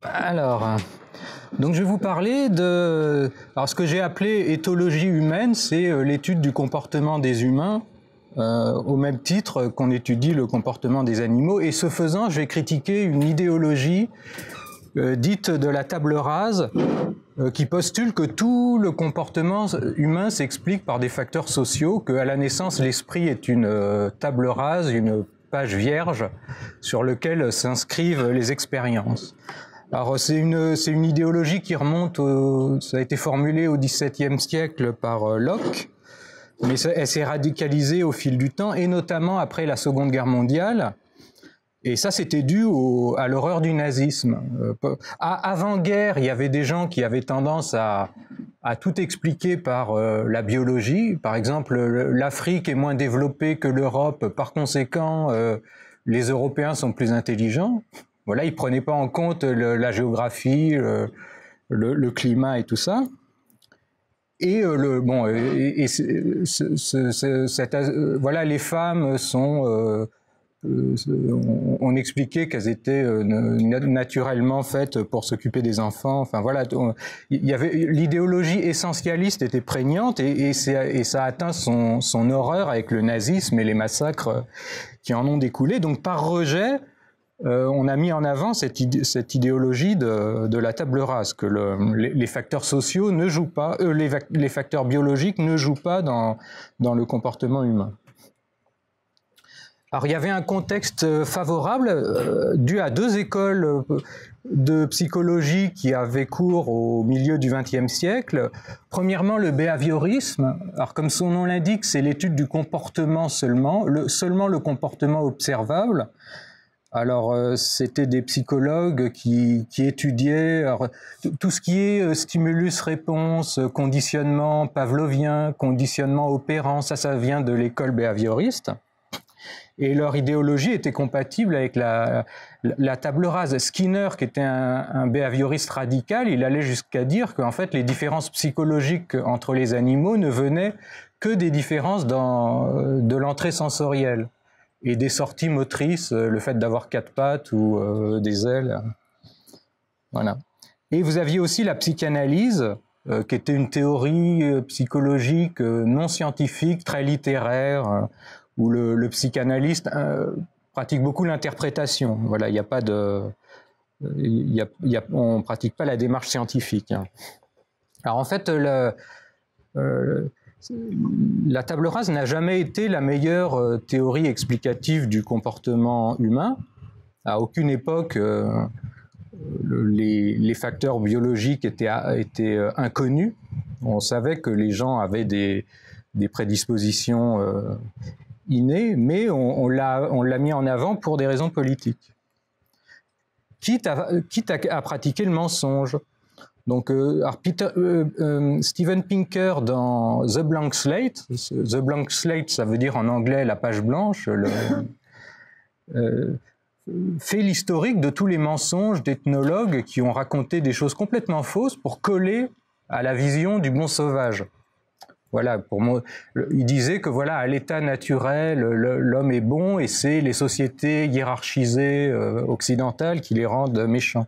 Alors, donc je vais vous parler de... Alors ce que j'ai appelé éthologie humaine, c'est l'étude du comportement des humains, au même titre qu'on étudie le comportement des animaux. Et ce faisant, je vais critiquer une idéologie dite de la table rase, qui postule que tout le comportement humain s'explique par des facteurs sociaux, qu'à la naissance, l'esprit est une table rase, une page vierge sur laquelle s'inscrivent les expériences. Alors c'est une idéologie qui remonte, ça a été formulé au XVIIe siècle par Locke, mais elle s'est radicalisée au fil du temps, et notamment après la Seconde Guerre mondiale. Et ça, c'était dû à l'horreur du nazisme. Avant-guerre, il y avait des gens qui avaient tendance à tout expliquer par la biologie. Par exemple, l'Afrique est moins développée que l'Europe, par conséquent, les Européens sont plus intelligents. Voilà, ils prenaient pas en compte la géographie, le climat et tout ça. Et voilà, les femmes sont on expliquait qu'elles étaient naturellement faites pour s'occuper des enfants. Enfin voilà, il y avait l'idéologie essentialiste était prégnante et ça a atteint son horreur avec le nazisme et les massacres qui en ont découlé. Donc par rejet, on a mis en avant cette idéologie de la table rase, que les facteurs sociaux ne jouent pas, les facteurs biologiques ne jouent pas dans le comportement humain. Alors il y avait un contexte favorable dû à deux écoles de psychologie qui avaient cours au milieu du XXe siècle. Premièrement, le behaviorisme. Alors comme son nom l'indique, c'est l'étude du comportement seulement le comportement observable. Alors c'était des psychologues qui étudiaient tout ce qui est stimulus-réponse, conditionnement pavlovien, conditionnement opérant, ça vient de l'école behavioriste. Et leur idéologie était compatible avec la table rase. Skinner, qui était un behavioriste radical, il allait jusqu'à dire qu'en fait les différences psychologiques entre les animaux ne venaient que des différences de l'entrée sensorielle et des sorties motrices, le fait d'avoir quatre pattes ou des ailes. Voilà. Et vous aviez aussi la psychanalyse, qui était une théorie psychologique non scientifique, très littéraire, où le psychanalyste pratique beaucoup l'interprétation. Voilà, il n'y a pas de, on pratique pas la démarche scientifique. Hein. Alors en fait, la table rase n'a jamais été la meilleure théorie explicative du comportement humain. À aucune époque, les facteurs biologiques étaient inconnus. On savait que les gens avaient des prédispositions innées, mais on l'a mis en avant pour des raisons politiques. Quitte à pratiquer le mensonge. Donc, Steven Pinker dans The Blank Slate, ça veut dire en anglais la page blanche, fait l'historique de tous les mensonges d'ethnologues qui ont raconté des choses complètement fausses pour coller à la vision du bon sauvage. Voilà, pour moi, il disait que voilà, à l'état naturel, l'homme est bon et c'est les sociétés hiérarchisées occidentales qui les rendent méchants.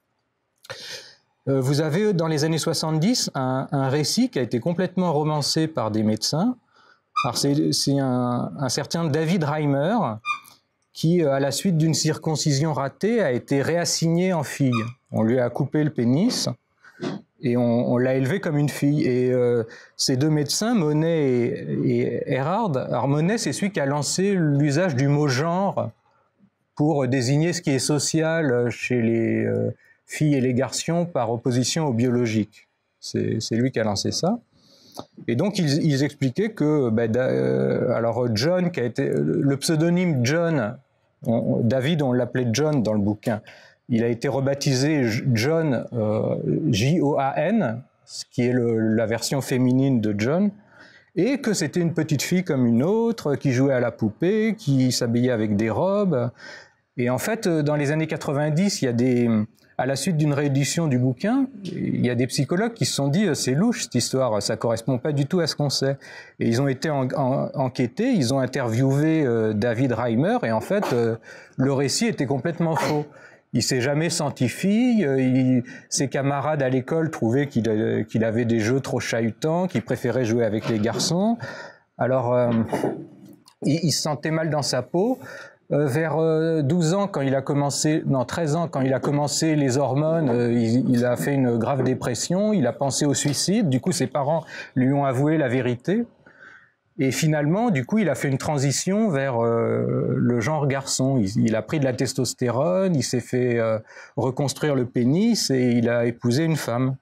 Vous avez dans les années 70 un récit qui a été complètement romancé par des médecins. Alors c'est un certain David Reimer qui, à la suite d'une circoncision ratée, a été réassigné en fille. On lui a coupé le pénis et on l'a élevé comme une fille. Et ces deux médecins, Monet et Erhard, alors Monet, c'est celui qui a lancé l'usage du mot genre pour désigner ce qui est social chez les filles et les garçons par opposition au biologique. C'est lui qui a lancé ça. Et donc ils expliquaient que alors John, qui a été le pseudonyme John, David, on l'appelait John dans le bouquin. Il a été rebaptisé John, J-O-A-N, ce qui est la version féminine de John, et que c'était une petite fille comme une autre, qui jouait à la poupée, qui s'habillait avec des robes. Et en fait, dans les années 90, à la suite d'une réédition du bouquin, il y a des psychologues qui se sont dit c'est louche cette histoire, ça correspond pas du tout à ce qu'on sait. Et ils ont été enquêtés, ils ont interviewé David Reimer, et en fait, le récit était complètement faux. il s'est jamais senti fille. Ses camarades à l'école trouvaient qu'il avait des jeux trop chahutants, qu'il préférait jouer avec les garçons. Alors, il se sentait mal dans sa peau. Vers 12 ans, quand il a commencé, non, 13 ans, quand il a commencé les hormones, il a fait une grave dépression, il a pensé au suicide. Du coup, ses parents lui ont avoué la vérité. Et finalement, du coup, il a fait une transition vers le genre garçon. Il a pris de la testostérone, il s'est fait reconstruire le pénis et il a épousé une femme.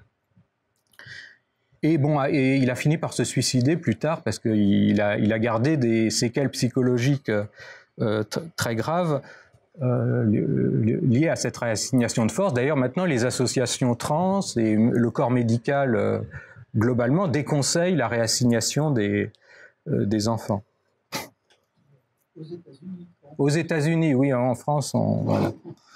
Et bon, et il a fini par se suicider plus tard parce qu'il a gardé des séquelles psychologiques très graves liées à cette réassignation de force. D'ailleurs, maintenant, les associations trans et le corps médical globalement déconseillent la réassignation des enfants. Aux États-Unis, oui, en France, voilà.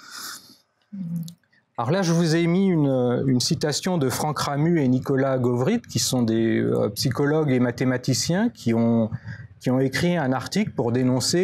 Alors là, je vous ai mis une citation de Franck Ramu et Nicolas Govrit, qui sont des psychologues et mathématiciens qui ont écrit un article pour dénoncer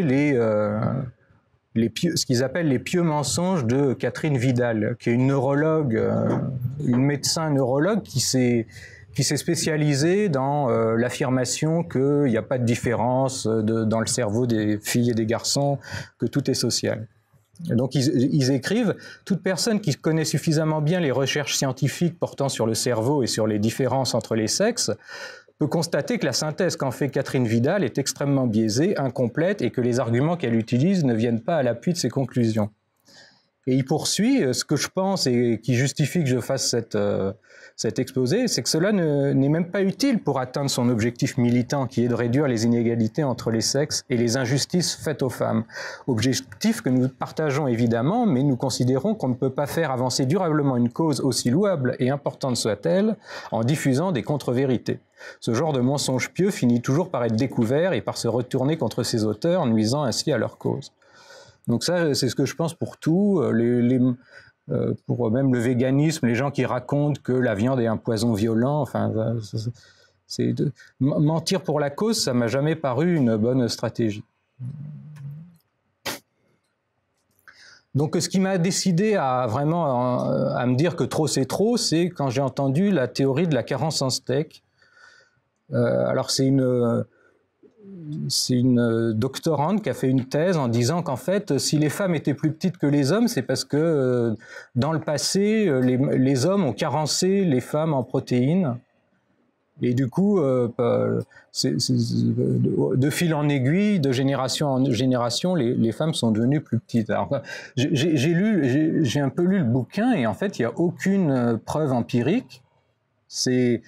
ce qu'ils appellent les pieux mensonges de Catherine Vidal, qui est une neurologue, une médecin neurologue qui s'est spécialisée dans l'affirmation qu'il n'y a pas de différence dans le cerveau des filles et des garçons, que tout est social. Donc ils écrivent « Toute personne qui connaît suffisamment bien les recherches scientifiques portant sur le cerveau et sur les différences entre les sexes peut constater que la synthèse qu'en fait Catherine Vidal est extrêmement biaisée, incomplète et que les arguments qu'elle utilise ne viennent pas à l'appui de ses conclusions. » Et il poursuit, ce que je pense et qui justifie que je fasse cet exposé, c'est que cela n'est même pas utile pour atteindre son objectif militant qui est de réduire les inégalités entre les sexes et les injustices faites aux femmes. Objectif que nous partageons évidemment, mais nous considérons qu'on ne peut pas faire avancer durablement une cause aussi louable et importante soit-elle en diffusant des contre-vérités. Ce genre de mensonge pieux finit toujours par être découvert et par se retourner contre ses auteurs, nuisant ainsi à leur cause. Donc ça, c'est ce que je pense pour tout, pour même le véganisme, les gens qui racontent que la viande est un poison violent, enfin, mentir pour la cause, ça m'a jamais paru une bonne stratégie. Donc ce qui m'a décidé à vraiment à me dire que trop c'est trop, c'est quand j'ai entendu la théorie de la carence en steak. Alors c'est une doctorante qui a fait une thèse en disant qu'en fait, si les femmes étaient plus petites que les hommes, c'est parce que dans le passé, les hommes ont carencé les femmes en protéines. Et du coup, de fil en aiguille, de génération en génération, les femmes sont devenues plus petites. Alors, j'ai un peu lu le bouquin et en fait, il n'y a aucune preuve empirique. C'est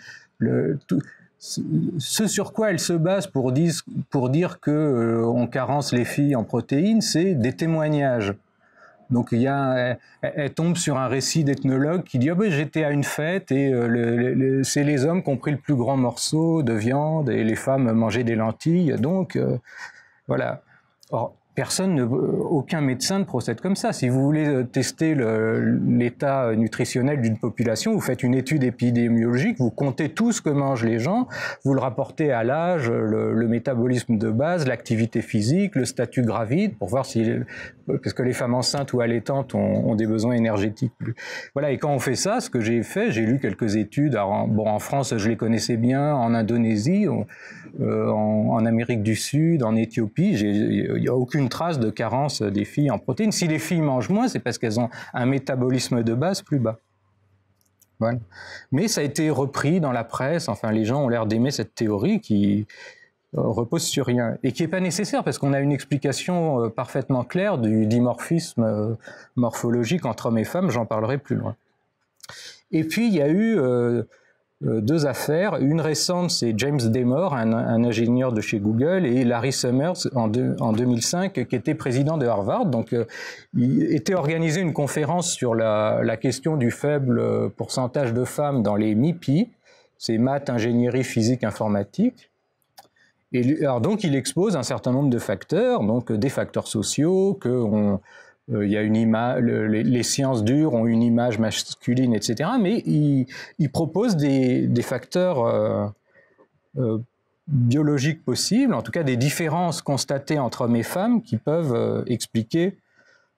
ce sur quoi elle se base pour dire que on carence les filles en protéines, c'est des témoignages. Donc elle tombe sur un récit d'ethnologue qui dit « Ah ben j'étais à une fête et c'est les hommes qui ont pris le plus grand morceau de viande et les femmes mangeaient des lentilles. » Donc voilà. Or, aucun médecin ne procède comme ça. Si vous voulez tester l'état nutritionnel d'une population, vous faites une étude épidémiologique, vous comptez tout ce que mangent les gens, vous le rapportez à l'âge, le métabolisme de base, l'activité physique, le statut gravide, pour voir parce que les femmes enceintes ou allaitantes ont des besoins énergétiques. Voilà, et quand on fait ça, ce que j'ai fait, j'ai lu quelques études. Alors, bon, en France, je les connaissais bien, en Indonésie, en Amérique du Sud, en Éthiopie, il n'y a aucune trace de carence des filles en protéines. Si les filles mangent moins, c'est parce qu'elles ont un métabolisme de base plus bas. Voilà. Mais ça a été repris dans la presse, enfin les gens ont l'air d'aimer cette théorie qui repose sur rien, et qui n'est pas nécessaire parce qu'on a une explication parfaitement claire du dimorphisme morphologique entre hommes et femmes, j'en parlerai plus loin. Et puis il y a eu deux affaires. Une récente, c'est James Damore, un ingénieur de chez Google, et Larry Summers en 2005, qui était président de Harvard. Donc, il était organisé une conférence sur la question du faible pourcentage de femmes dans les MIPI, c'est maths, ingénierie, physique, informatique. Et alors donc, il expose un certain nombre de facteurs, donc des facteurs sociaux, il y a une image, les sciences dures ont une image masculine, etc. Mais il propose des facteurs biologiques possibles, en tout cas des différences constatées entre hommes et femmes qui peuvent expliquer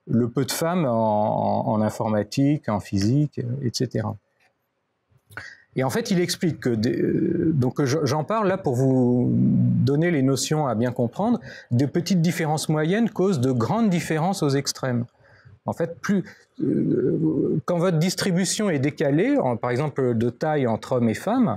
le peu de femmes en informatique, en physique, etc. Et en fait, il explique que, donc j'en parle là pour vous donner les notions à bien comprendre, de petites différences moyennes causent de grandes différences aux extrêmes. En fait, quand votre distribution est décalée, par exemple de taille entre hommes et femmes,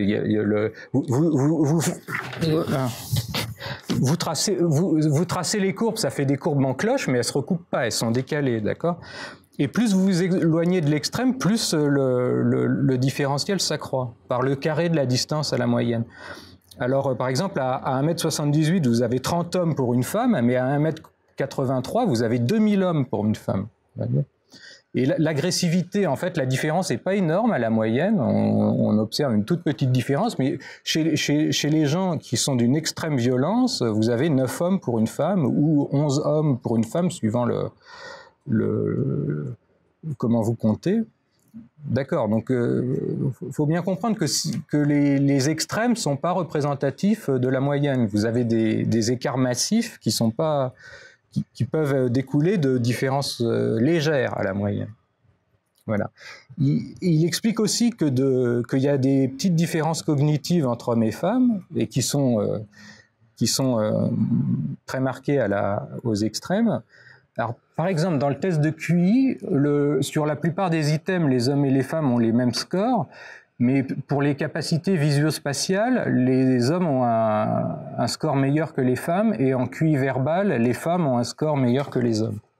vous tracez les courbes, ça fait des courbes en cloche, mais elles ne se recoupent pas, elles sont décalées, d'accord ? Et plus vous vous éloignez de l'extrême, plus le différentiel s'accroît, par le carré de la distance à la moyenne. Alors, par exemple, à 1m78, vous avez 30 hommes pour une femme, mais à 1m83, vous avez 2000 hommes pour une femme. Et l'agressivité, en fait, la différence n'est pas énorme à la moyenne. On observe une toute petite différence, mais chez les gens qui sont d'une extrême violence, vous avez 9 hommes pour une femme ou 11 hommes pour une femme, suivant comment vous comptez. D'accord, donc faut bien comprendre que les extrêmes ne sont pas représentatifs de la moyenne. Vous avez des écarts massifs qui sont pas... qui peuvent découler de différences légères à la moyenne. Voilà. Il explique aussi qu'il y a des petites différences cognitives entre hommes et femmes et qui sont très marquées aux extrêmes. Alors, par exemple, dans le test de QI, sur la plupart des items, les hommes et les femmes ont les mêmes scores, mais pour les capacités visuospatiales, les hommes ont un score meilleur que les femmes, et en QI verbal, les femmes ont un score meilleur que les hommes.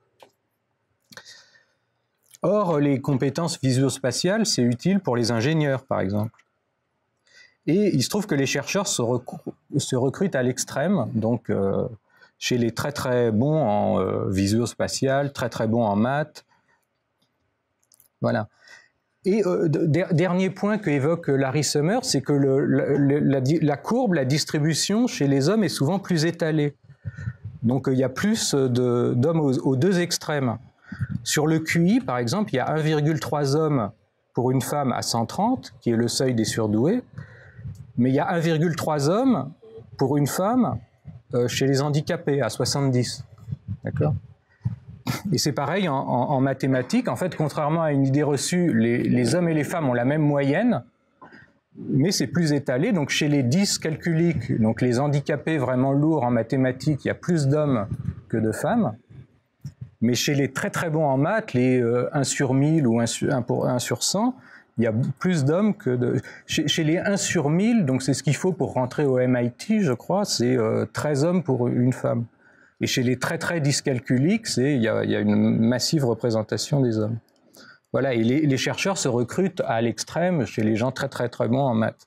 Or, les compétences visuospatiales, c'est utile pour les ingénieurs, par exemple. Et il se trouve que les chercheurs se recrutent à l'extrême, donc chez les très très bons en visuospatial, très très bons en maths. Voilà. Et dernier point qu'évoque Larry Summers, c'est que la courbe, la distribution chez les hommes est souvent plus étalée. Donc il y a plus d'hommes aux deux extrêmes. Sur le QI, par exemple, il y a 1,3 hommes pour une femme à 130, qui est le seuil des surdoués, mais il y a 1,3 hommes pour une femme chez les handicapés à 70. D'accord ? Et c'est pareil en mathématiques. En fait, contrairement à une idée reçue, les hommes et les femmes ont la même moyenne, mais c'est plus étalé. Donc chez les 10 calculiques, donc les handicapés vraiment lourds en mathématiques, il y a plus d'hommes que de femmes. Mais chez les très très bons en maths, les 1 sur 1000 ou 1 sur 100, il y a plus d'hommes que de... Chez les 1 sur 1000, donc c'est ce qu'il faut pour rentrer au MIT, je crois, c'est 13 hommes pour une femme. Et chez les très très dyscalculiques, il y a une massive représentation des hommes. Voilà, et les chercheurs se recrutent à l'extrême chez les gens très très très bons en maths.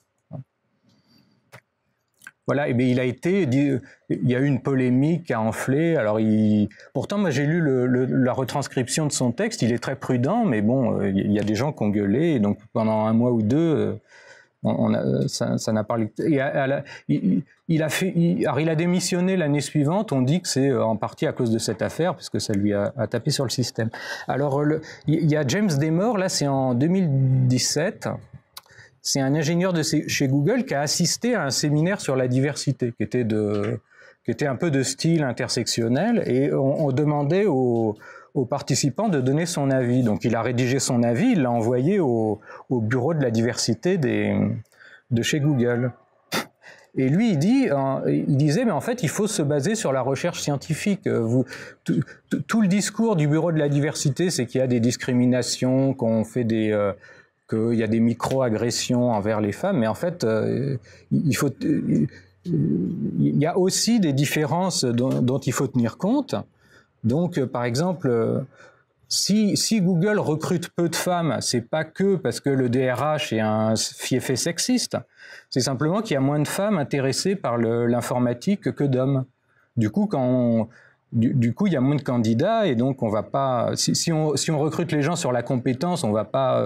Voilà, et bien il y a eu une polémique à enfler. Alors pourtant, moi j'ai lu la retranscription de son texte. Il est très prudent, mais bon, il y a des gens qui ont gueulé. Et donc pendant un mois ou deux, ça n'a pas. Il a démissionné l'année suivante. On dit que c'est en partie à cause de cette affaire, puisque ça lui a tapé sur le système. Alors il y a James Damore. Là, c'est en 2017. C'est un ingénieur chez Google qui a assisté à un séminaire sur la diversité, qui était un peu de style intersectionnel, et on demandait aux participants de donner son avis. Donc il a rédigé son avis, il l'a envoyé au bureau de la diversité de chez Google. Et lui, il disait, mais en fait, il faut se baser sur la recherche scientifique. Tout le discours du bureau de la diversité, c'est qu'il y a des discriminations, qu'il y a des micro-agressions envers les femmes, mais en fait, il y a aussi des différences dont il faut tenir compte. Donc, par exemple, si Google recrute peu de femmes, c'est pas que parce que le DRH est un fiefé sexiste, c'est simplement qu'il y a moins de femmes intéressées par l'informatique que d'hommes. Du coup, il y a moins de candidats et donc on va pas. Si on recrute les gens sur la compétence, on va pas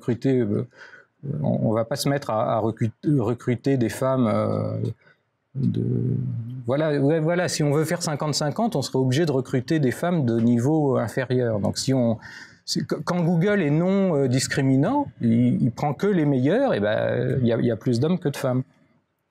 on va pas se mettre à recruter des femmes. Voilà. Si on veut faire 50-50, on serait obligé de recruter des femmes de niveau inférieur. Donc quand Google est non discriminant, il prend que les meilleurs. Et ben il y a plus d'hommes que de femmes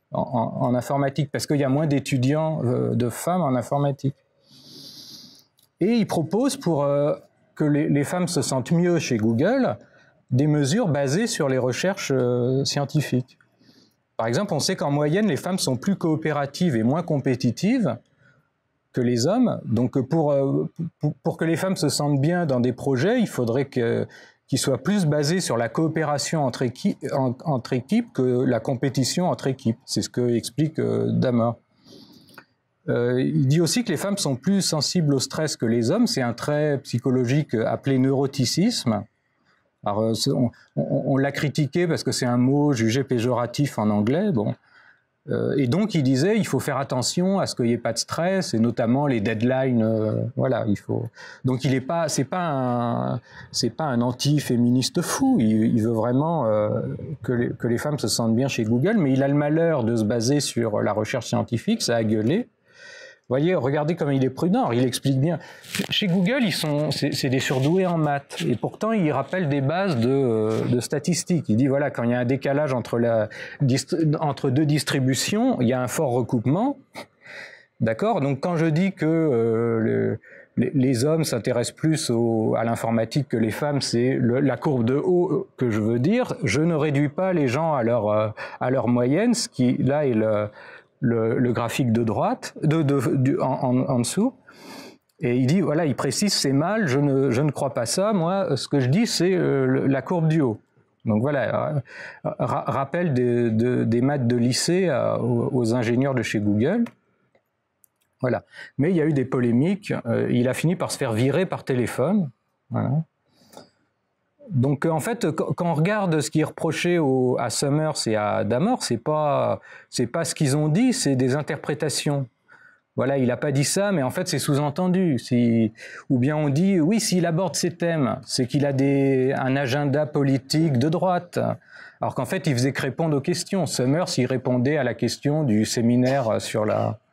en informatique parce qu'il y a moins d'étudiants de femmes en informatique. Et il propose pour que les femmes se sentent mieux chez Google des mesures basées sur les recherches scientifiques. Par exemple, on sait qu'en moyenne, les femmes sont plus coopératives et moins compétitives que les hommes. Donc pour que les femmes se sentent bien dans des projets, il faudrait qu'ils soient plus basés sur la coopération entre équipes que la compétition entre équipes. C'est ce que explique Dammer. Il dit aussi que les femmes sont plus sensibles au stress que les hommes. C'est un trait psychologique appelé neuroticisme. Alors, on l'a critiqué parce que c'est un mot jugé péjoratif en anglais. Bon. Et donc, il disait il faut faire attention à ce qu'il n'y ait pas de stress, et notamment les deadlines. Voilà, il faut. Donc, c'est pas un anti-féministe fou. Il veut vraiment que les femmes se sentent bien chez Google, mais il a le malheur de se baser sur la recherche scientifique. Ça a gueulé. Vous voyez, regardez comme il est prudent, il explique bien. Chez Google, c'est des surdoués en maths, et pourtant il rappelle des bases de statistiques. Il dit voilà, quand il y a un décalage entre deux distributions, il y a un fort recoupement. D'accord? Donc quand je dis que les hommes s'intéressent plus à l'informatique que les femmes, c'est la courbe de haut que je veux dire. Je ne réduis pas les gens à leur moyenne, ce qui là est le graphique de droite, en dessous, et il dit, voilà, il précise, c'est mal, je ne crois pas ça, moi, ce que je dis, c'est la courbe du haut. Donc voilà, rappel des maths de lycée aux ingénieurs de chez Google. Voilà. Mais il y a eu des polémiques, il a fini par se faire virer par téléphone. Voilà. Donc en fait, quand on regarde ce qui est reproché à Summers et à Dammer, c'est pas ce qu'ils ont dit, c'est des interprétations. Voilà, il n'a pas dit ça, mais en fait c'est sous-entendu. Ou bien on dit oui, s'il aborde ces thèmes, c'est qu'il a un agenda politique de droite. Alors qu'en fait, il faisait que répondre aux questions. Summers, il répondait à la question du séminaire sur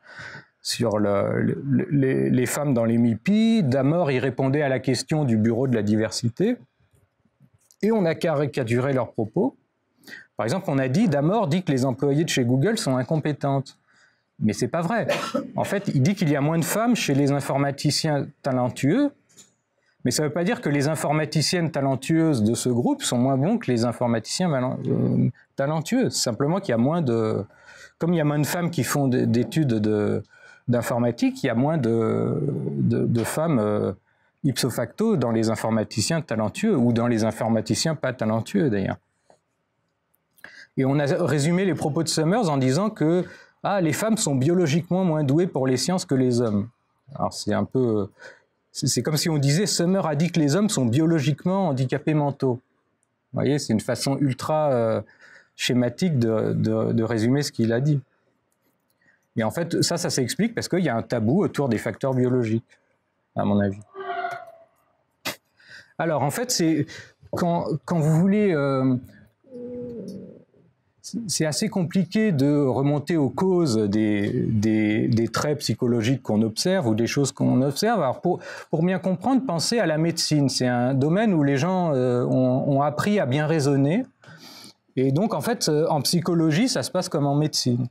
les femmes dans les MIPI. Dammer, il répondait à la question du bureau de la diversité. Et on a caricaturé leurs propos. Par exemple, on a dit, Dammer dit que les employés de chez Google sont incompétentes. Mais c'est pas vrai. En fait, il dit qu'il y a moins de femmes chez les informaticiens talentueux, mais ça ne veut pas dire que les informaticiennes talentueuses de ce groupe sont moins bons que les informaticiens talentueux. C'est simplement qu'il y a moins de... Comme il y a moins de femmes qui font d'études d'informatique, il y a moins de femmes... ipso facto dans les informaticiens talentueux ou dans les informaticiens pas talentueux d'ailleurs. Et on a résumé les propos de Summers en disant que les femmes sont biologiquement moins douées pour les sciences que les hommes. Alors c'est comme si on disait Summers a dit que les hommes sont biologiquement handicapés mentaux. Vous voyez, c'est une façon ultra schématique de résumer ce qu'il a dit. Et en fait, ça s'explique parce qu'il y a un tabou autour des facteurs biologiques, à mon avis. Alors, en fait, c'est quand vous voulez... c'est assez compliqué de remonter aux causes des traits psychologiques qu'on observe ou des choses qu'on observe. Alors, pour bien comprendre, pensez à la médecine. C'est un domaine où les gens ont appris à bien raisonner. Et donc, en fait, en psychologie, ça se passe comme en médecine.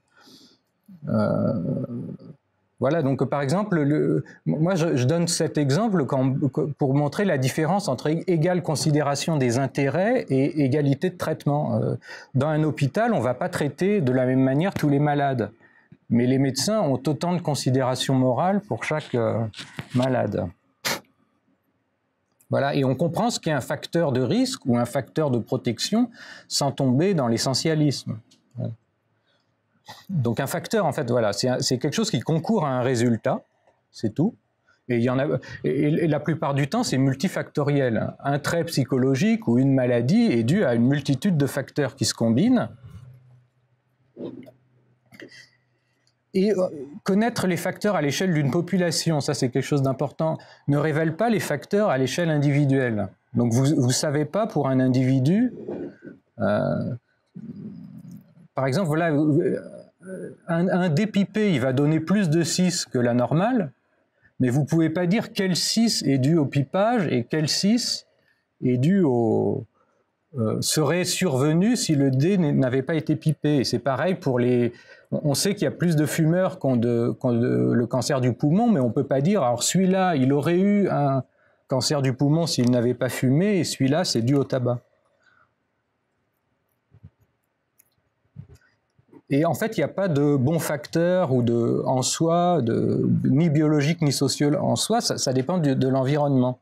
Voilà, donc par exemple, moi je donne cet exemple pour montrer la différence entre égale considération des intérêts et égalité de traitement. Dans un hôpital, on ne va pas traiter de la même manière tous les malades, mais les médecins ont autant de considération morale pour chaque malade. Voilà, et on comprend ce qu'est un facteur de risque ou un facteur de protection sans tomber dans l'essentialisme. Donc un facteur, en fait, voilà, c'est quelque chose qui concourt à un résultat, c'est tout. Et la plupart du temps, c'est multifactoriel. Un trait psychologique ou une maladie est dû à une multitude de facteurs qui se combinent. Et connaître les facteurs à l'échelle d'une population, ça c'est quelque chose d'important, ne révèle pas les facteurs à l'échelle individuelle. Donc vous ne savez pas pour un individu... Par exemple, voilà, un dépipé, il va donner plus de 6 que la normale, mais vous ne pouvez pas dire quel 6 est dû au pipage et quel 6 est dû serait survenu si le dé n'avait pas été pipé. Et c'est pareil pour les... On sait qu'il y a plus de fumeurs qui ont le cancer du poumon, mais on ne peut pas dire, alors celui-là, il aurait eu un cancer du poumon s'il n'avait pas fumé, et celui-là, c'est dû au tabac. Et en fait, il n'y a pas de bon facteur ou en soi, ni biologique ni social en soi, ça dépend de l'environnement.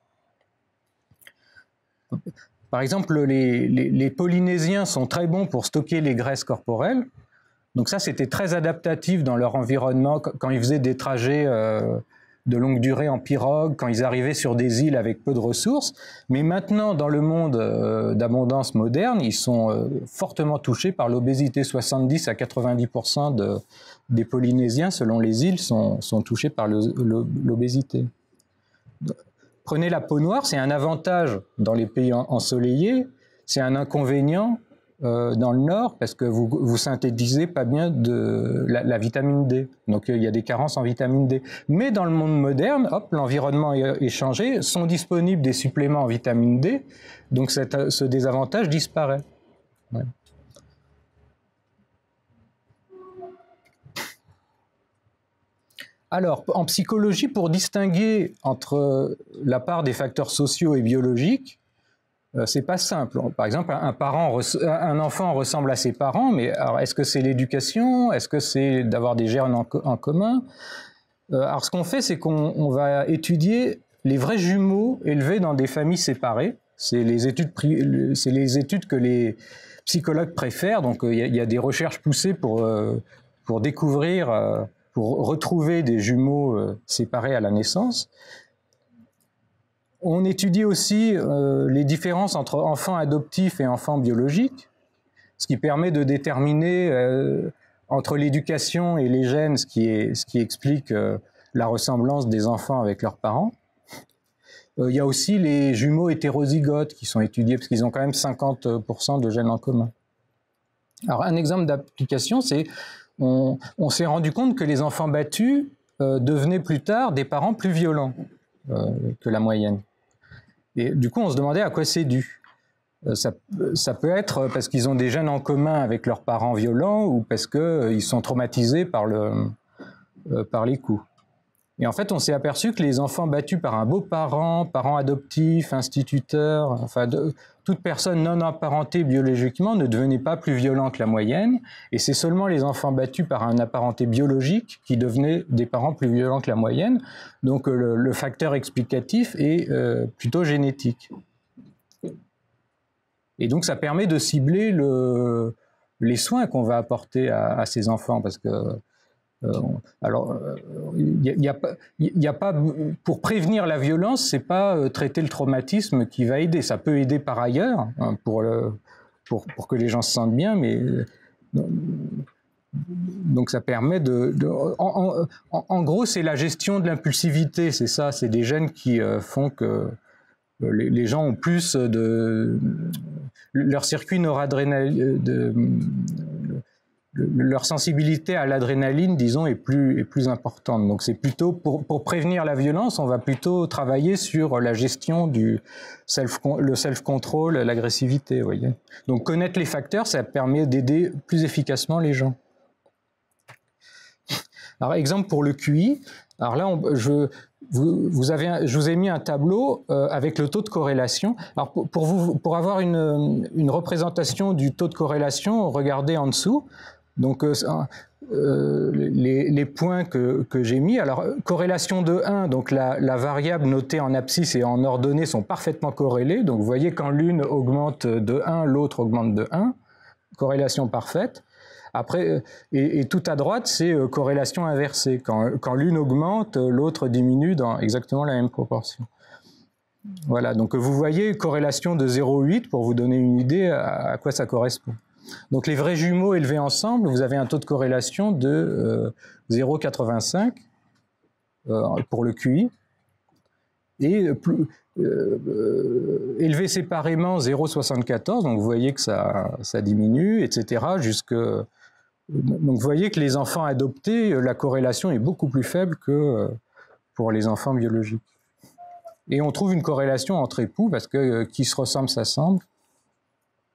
Par exemple, les Polynésiens sont très bons pour stocker les graisses corporelles. Donc ça, c'était très adaptatif dans leur environnement quand ils faisaient des trajets de longue durée en pirogue, quand ils arrivaient sur des îles avec peu de ressources. Mais maintenant, dans le monde d'abondance moderne, ils sont fortement touchés par l'obésité. 70 à 90% des Polynésiens, selon les îles, sont touchés par l'obésité. Prenez la peau noire, c'est un avantage dans les pays ensoleillés, c'est un inconvénient dans le nord parce que vous synthétisez pas bien de la vitamine D. Donc il y a des carences en vitamine D. Mais dans le monde moderne, hop, l'environnement est changé, sont disponibles des suppléments en vitamine D, donc ce désavantage disparaît. Ouais. Alors, en psychologie, pour distinguer entre la part des facteurs sociaux et biologiques, c'est pas simple. Par exemple, un enfant ressemble à ses parents, mais est-ce que c'est l'éducation? Est-ce que c'est d'avoir des gènes en commun? Alors, ce qu'on fait, c'est qu'on va étudier les vrais jumeaux élevés dans des familles séparées. C'est les études que les psychologues préfèrent. Donc, il y a des recherches poussées pour découvrir, pour retrouver des jumeaux séparés à la naissance. On étudie aussi les différences entre enfants adoptifs et enfants biologiques, ce qui permet de déterminer entre l'éducation et les gènes ce qui explique la ressemblance des enfants avec leurs parents. Il y a aussi les jumeaux hétérozygotes qui sont étudiés parce qu'ils ont quand même 50% de gènes en commun. Alors un exemple d'application, c'est on s'est rendu compte que les enfants battus devenaient plus tard des parents plus violents que la moyenne. Et du coup, on se demandait à quoi c'est dû. Ça peut être parce qu'ils ont des gènes en commun avec leurs parents violents ou parce qu'ils sont traumatisés par les coups. Et en fait, on s'est aperçu que les enfants battus par un beau-parent, parent adoptif, instituteur, enfin toute personne non apparentée biologiquement ne devenait pas plus violent que la moyenne. Et c'est seulement les enfants battus par un apparenté biologique qui devenaient des parents plus violents que la moyenne. Donc le facteur explicatif est plutôt génétique. Et donc ça permet de cibler les soins qu'on va apporter à ces enfants parce que il y a pas pour prévenir la violence, c'est pas traiter le traumatisme qui va aider. Ça peut aider par ailleurs hein, pour que les gens se sentent bien, mais donc ça permet en gros, c'est la gestion de l'impulsivité, c'est ça, c'est des gènes qui font que les gens ont plus leur circuit noradrénaline, leur sensibilité à l'adrénaline, disons, est plus importante. Donc c'est plutôt pour prévenir la violence, on va plutôt travailler sur la gestion le self-control, l'agressivité, vous voyez. Donc connaître les facteurs, ça permet d'aider plus efficacement les gens. Alors exemple pour le QI. Alors là, je vous ai mis un tableau avec le taux de corrélation. Alors pour avoir une représentation du taux de corrélation, regardez en dessous. Donc les points que j'ai mis. Alors corrélation de 1, donc la variable notée en abscisse et en ordonnée sont parfaitement corrélées. Donc vous voyez quand l'une augmente de 1, l'autre augmente de 1. Corrélation parfaite. Après, et tout à droite, c'est corrélation inversée. Quand l'une augmente, l'autre diminue dans exactement la même proportion. Voilà, donc vous voyez corrélation de 0,8 pour vous donner une idée à quoi ça correspond. Donc les vrais jumeaux élevés ensemble, vous avez un taux de corrélation de 0,85 pour le QI. Et élevés séparément 0,74, donc vous voyez que ça diminue, etc. Donc vous voyez que les enfants adoptés, la corrélation est beaucoup plus faible que pour les enfants biologiques. Et on trouve une corrélation entre époux parce que qui se ressemble s'assemble.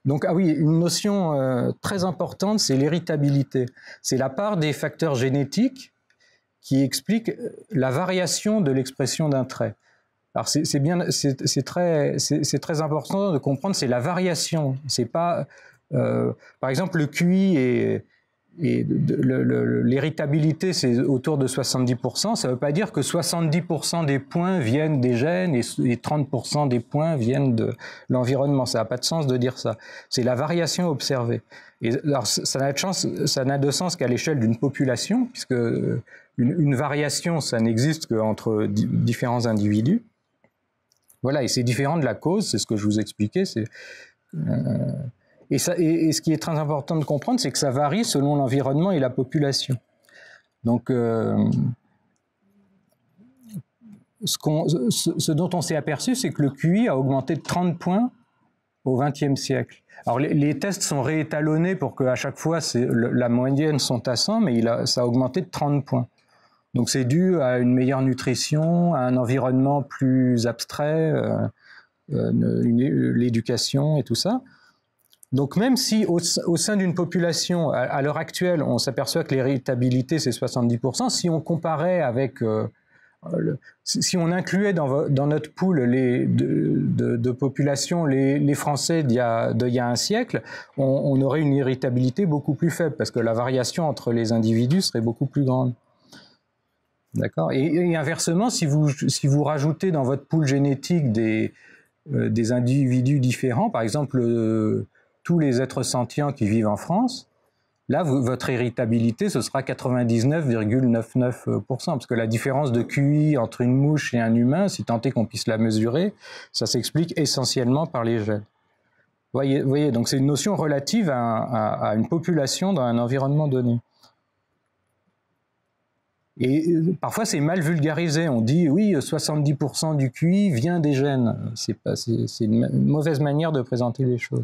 Donc, ah oui, une notion très importante, c'est l'héritabilité. C'est la part des facteurs génétiques qui explique la variation de l'expression d'un trait. Alors c'est très important de comprendre, c'est la variation. C'est pas, par exemple, le QI et l'héritabilité, c'est autour de 70%. Ça ne veut pas dire que 70% des points viennent des gènes et 30% des points viennent de l'environnement. Ça n'a pas de sens de dire ça. C'est la variation observée. Et alors, ça n'a de sens qu'à l'échelle d'une population, puisque une variation, ça n'existe qu'entre différents individus. Voilà, et c'est différent de la cause, c'est ce que je vous expliquais. Et ce qui est très important de comprendre, c'est que ça varie selon l'environnement et la population. Donc, ce dont on s'est aperçu, c'est que le QI a augmenté de 30 points au XXe siècle. Alors, les tests sont réétalonnés pour qu'à chaque fois, la moyenne sont à 100, mais ça a augmenté de 30 points. Donc, c'est dû à une meilleure nutrition, à un environnement plus abstrait, l'éducation et tout ça. Donc même si au sein d'une population, à l'heure actuelle, on s'aperçoit que l'héritabilité c'est 70%, si on comparait avec, si on incluait dans notre pool de population les Français d'il y a un siècle, on aurait une héritabilité beaucoup plus faible parce que la variation entre les individus serait beaucoup plus grande. D'accord. Et inversement, si vous rajoutez dans votre pool génétique des individus différents, par exemple tous les êtres sentients qui vivent en France, là, votre héritabilité, ce sera 99,99%, parce que la différence de QI entre une mouche et un humain, si tant est qu'on puisse la mesurer, ça s'explique essentiellement par les gènes. Vous voyez, donc c'est une notion relative à une population dans un environnement donné. Et parfois, c'est mal vulgarisé. On dit, oui, 70% du QI vient des gènes. C'est une mauvaise manière de présenter les choses.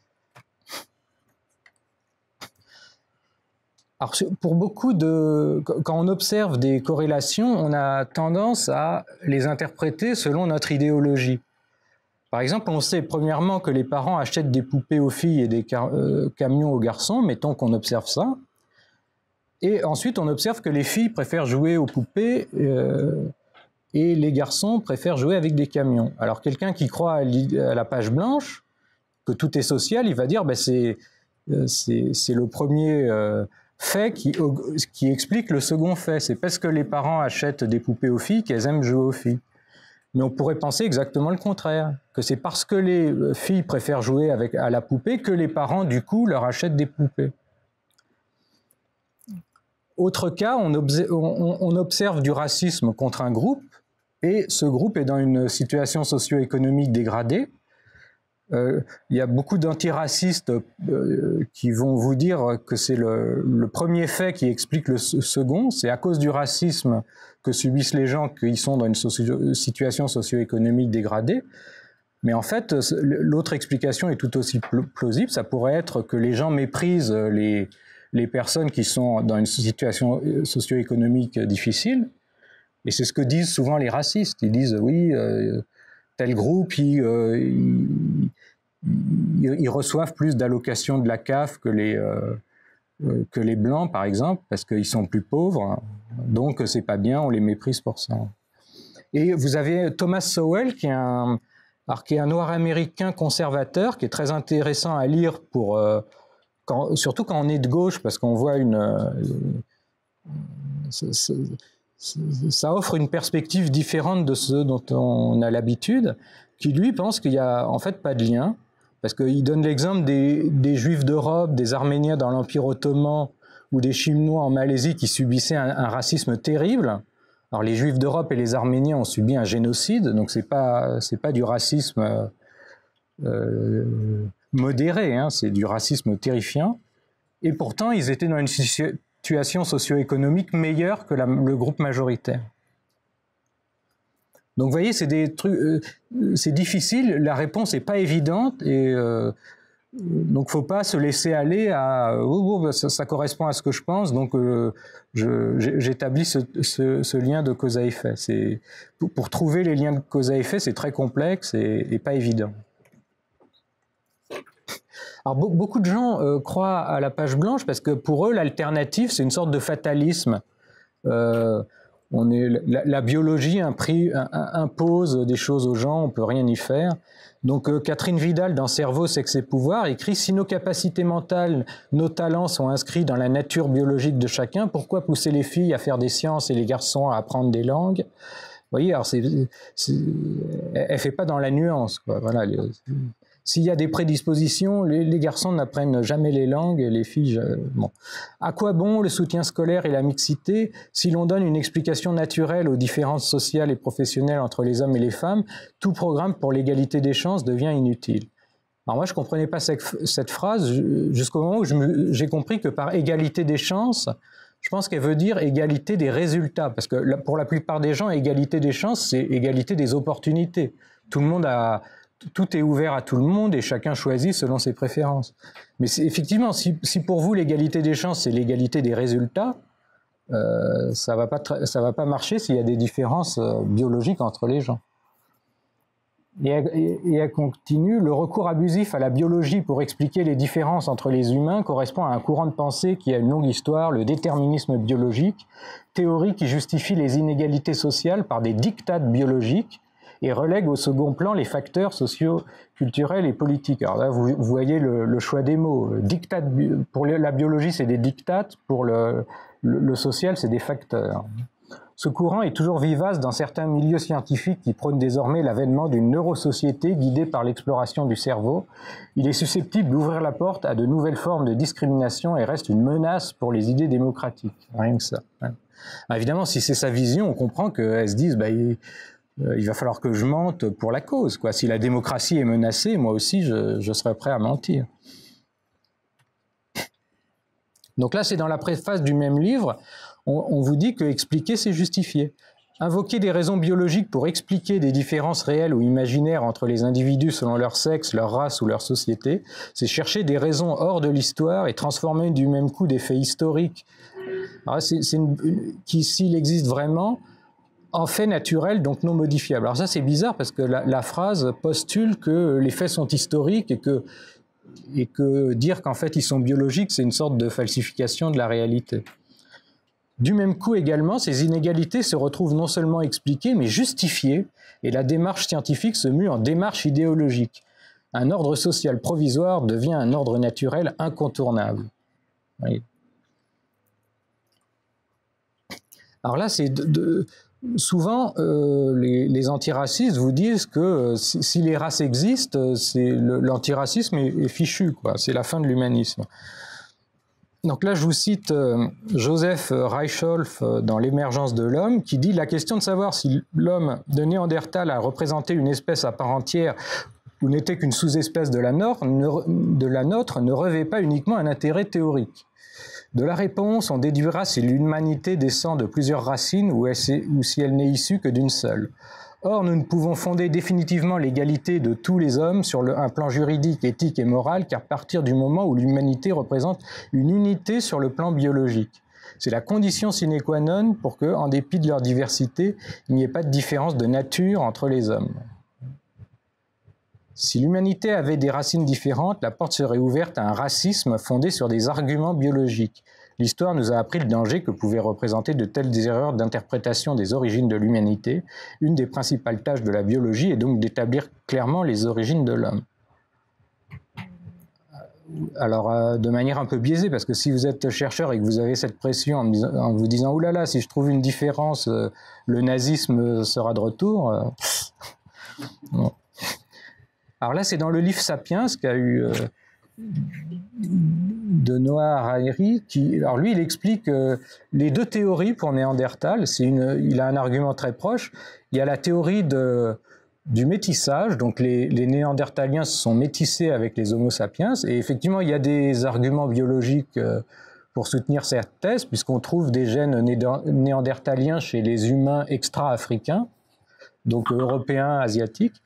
Alors, pour beaucoup quand on observe des corrélations, on a tendance à les interpréter selon notre idéologie. Par exemple, on sait premièrement que les parents achètent des poupées aux filles et des camions aux garçons, mettons qu'on observe ça. Et ensuite, on observe que les filles préfèrent jouer aux poupées et les garçons préfèrent jouer avec des camions. Alors, quelqu'un qui croit à la page blanche, que tout est social, il va dire ben, c'est le premier fait qui explique le second fait. C'est parce que les parents achètent des poupées aux filles qu'elles aiment jouer aux filles. Mais on pourrait penser exactement le contraire, que c'est parce que les filles préfèrent jouer à la poupée que les parents, du coup, leur achètent des poupées. Autre cas, on observe du racisme contre un groupe, et ce groupe est dans une situation socio-économique dégradée. Il y a beaucoup d'antiracistes qui vont vous dire que c'est le premier fait qui explique le second. C'est à cause du racisme que subissent les gens qui sont dans une situation socio-économique dégradée. Mais en fait, l'autre explication est tout aussi plausible. Ça pourrait être que les gens méprisent les personnes qui sont dans une situation socio-économique difficile. Et c'est ce que disent souvent les racistes. Ils disent, oui, tel groupe, ils reçoivent plus d'allocations de la CAF que les Blancs, par exemple, parce qu'ils sont plus pauvres. Donc, c'est pas bien, on les méprise pour ça. Et vous avez Thomas Sowell, qui est un noir américain conservateur, qui est très intéressant à lire surtout quand on est de gauche, parce qu'on voit ça offre une perspective différente de ce dont on a l'habitude, qui lui pense qu'il n'y a en fait pas de lien, parce qu'il donne l'exemple des Juifs d'Europe, des Arméniens dans l'Empire ottoman ou des Chinois en Malaisie qui subissaient un racisme terrible. Alors les Juifs d'Europe et les Arméniens ont subi un génocide, donc c'est pas du racisme modéré, hein, c'est du racisme terrifiant. Et pourtant, ils étaient dans une situation socio-économique meilleure que le groupe majoritaire. Donc vous voyez, c'est des trucs, c'est difficile, la réponse n'est pas évidente, et donc il ne faut pas se laisser aller à ça correspond à ce que je pense, donc j'établis ce lien de cause à effet. Pour trouver les liens de cause à effet, c'est très complexe et pas évident. Alors, beaucoup de gens croient à la page blanche parce que pour eux, l'alternative, c'est une sorte de fatalisme. La biologie impose des choses aux gens, on ne peut rien y faire. Donc Catherine Vidal, dans Cerveau, Sexe et Pouvoir, écrit « Si nos capacités mentales, nos talents sont inscrits dans la nature biologique de chacun, pourquoi pousser les filles à faire des sciences et les garçons à apprendre des langues ?» Vous voyez, alors elle ne fait pas dans la nuance, quoi. Voilà, s'il y a des prédispositions, les garçons n'apprennent jamais les langues, et les filles... Bon. À quoi bon le soutien scolaire et la mixité si l'on donne une explication naturelle aux différences sociales et professionnelles entre les hommes et les femmes? Tout programme pour l'égalité des chances devient inutile. Alors moi, je ne comprenais pas cette phrase jusqu'au moment où j'ai compris que par égalité des chances, je pense qu'elle veut dire égalité des résultats. Parce que pour la plupart des gens, égalité des chances, c'est égalité des opportunités. Tout est ouvert à tout le monde et chacun choisit selon ses préférences. Mais effectivement, si pour vous l'égalité des chances, c'est l'égalité des résultats, ça va pas marcher s'il y a des différences biologiques entre les gens. Et elle continue, le recours abusif à la biologie pour expliquer les différences entre les humains correspond à un courant de pensée qui a une longue histoire, le déterminisme biologique, théorie qui justifie les inégalités sociales par des diktats biologiques et relègue au second plan les facteurs sociaux, culturels et politiques. Alors là, vous voyez le choix des mots. Diktat, pour la biologie, c'est des diktats, pour le social, c'est des facteurs. Ce courant est toujours vivace dans certains milieux scientifiques qui prônent désormais l'avènement d'une neurosociété guidée par l'exploration du cerveau. Il est susceptible d'ouvrir la porte à de nouvelles formes de discrimination et reste une menace pour les idées démocratiques. Rien que ça. Alors évidemment, si c'est sa vision, on comprend qu'elle se dise il va falloir que je mente pour la cause, quoi. Si la démocratie est menacée, moi aussi, je serais prêt à mentir. Donc là, c'est dans la préface du même livre, on vous dit que expliquer, c'est justifier. Invoquer des raisons biologiques pour expliquer des différences réelles ou imaginaires entre les individus selon leur sexe, leur race ou leur société, c'est chercher des raisons hors de l'histoire et transformer du même coup des faits historiques, qui, s'il existe vraiment, en fait naturel, donc non modifiable. Alors ça, c'est bizarre parce que la phrase postule que les faits sont historiques et que dire qu'en fait ils sont biologiques, c'est une sorte de falsification de la réalité. Du même coup également, ces inégalités se retrouvent non seulement expliquées, mais justifiées, et la démarche scientifique se mue en démarche idéologique. Un ordre social provisoire devient un ordre naturel incontournable. Oui. Alors là, c'est souvent, les antiracistes vous disent que si les races existent, l'antiracisme est fichu, quoi. C'est la fin de l'humanisme. Donc là, je vous cite Joseph Reichholf dans L'émergence de l'homme, qui dit « La question de savoir si l'homme de Néandertal a représenté une espèce à part entière ou n'était qu'une sous-espèce de la nôtre ne revêt pas uniquement un intérêt théorique. De la réponse, on déduira si l'humanité descend de plusieurs racines ou si elle n'est issue que d'une seule. Or, nous ne pouvons fonder définitivement l'égalité de tous les hommes sur un plan juridique, éthique et moral qu'à partir du moment où l'humanité représente une unité sur le plan biologique. C'est la condition sine qua non pour que, en dépit de leur diversité, il n'y ait pas de différence de nature entre les hommes. Si l'humanité avait des racines différentes, la porte serait ouverte à un racisme fondé sur des arguments biologiques. L'histoire nous a appris le danger que pouvaient représenter de telles erreurs d'interprétation des origines de l'humanité. Une des principales tâches de la biologie est donc d'établir clairement les origines de l'homme. Alors, de manière un peu biaisée, parce que si vous êtes chercheur et que vous avez cette pression en vous disant « Ouh là là, si je trouve une différence, le nazisme sera de retour », bon. Alors là, c'est dans le livre « Sapiens » qu'a eu de Noah Harari. Alors lui, il explique les deux théories pour Néandertal. Il a un argument très proche. Il y a la théorie du métissage. Donc les Néandertaliens se sont métissés avec les Homo sapiens. Et effectivement, il y a des arguments biologiques pour soutenir cette thèse, puisqu'on trouve des gènes néandertaliens chez les humains extra-africains, donc européens, asiatiques.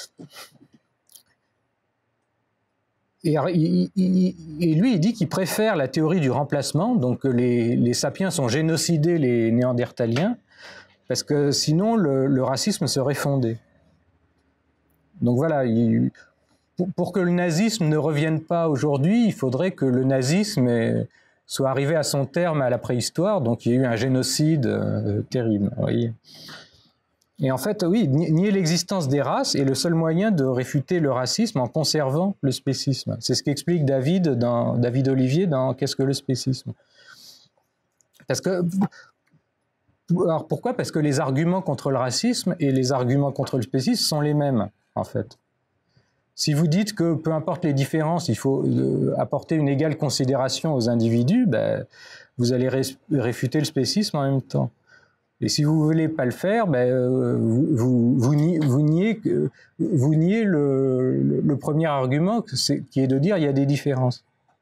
Et lui, il dit qu'il préfère la théorie du remplacement, donc que les sapiens ont génocidé les néandertaliens, parce que sinon le racisme serait fondé. Donc voilà, pour que le nazisme ne revienne pas aujourd'hui, il faudrait que le nazisme soit arrivé à son terme à la préhistoire, donc il y a eu un génocide terrible. Vous voyez. Et en fait, oui, nier l'existence des races est le seul moyen de réfuter le racisme en conservant le spécisme. C'est ce qu'explique David Olivier dans Qu'est-ce que le spécisme? Alors pourquoi? Parce que les arguments contre le racisme et les arguments contre le spécisme sont les mêmes, en fait. Si vous dites que peu importe les différences, il faut apporter une égale considération aux individus, ben, vous allez réfuter le spécisme en même temps. Et si vous ne voulez pas le faire, ben, vous niez le premier argument, qui est de dire qu'il y a des différences.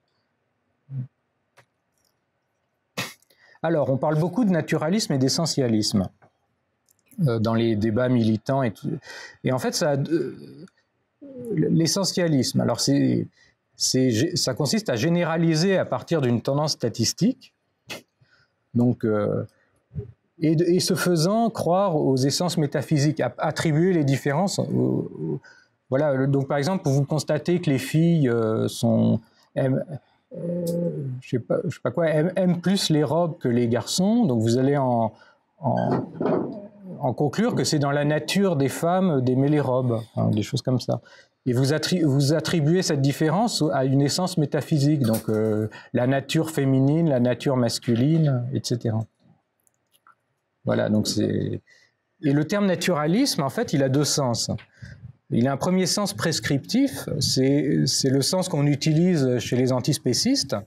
Alors, on parle beaucoup de naturalisme et d'essentialisme dans les débats militants. Et en fait, l'essentialisme, alors ça consiste à généraliser à partir d'une tendance statistique. Donc... Et ce faisant, croire aux essences métaphysiques, attribuer les différences. Voilà. Donc, par exemple, vous constatez que les filles aiment plus les robes que les garçons. Donc, vous allez en conclure que c'est dans la nature des femmes d'aimer les robes, hein, des choses comme ça. Et vous attribuez cette différence à une essence métaphysique, donc la nature féminine, la nature masculine, etc. Voilà, donc c'est... Et le terme naturalisme, en fait, il a deux sens. Il a un premier sens prescriptif, c'est le sens qu'on utilise chez les antispécistes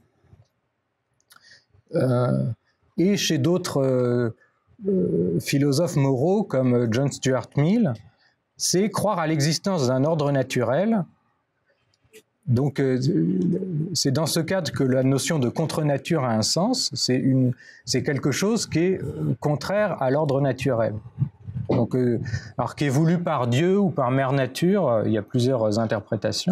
et chez d'autres philosophes moraux comme John Stuart Mill, c'est croire à l'existence d'un ordre naturel. Donc, c'est dans ce cadre que la notion de contre-nature a un sens. C'est quelque chose qui est contraire à l'ordre naturel. Donc, alors qui est voulu par Dieu ou par Mère Nature, il y a plusieurs interprétations.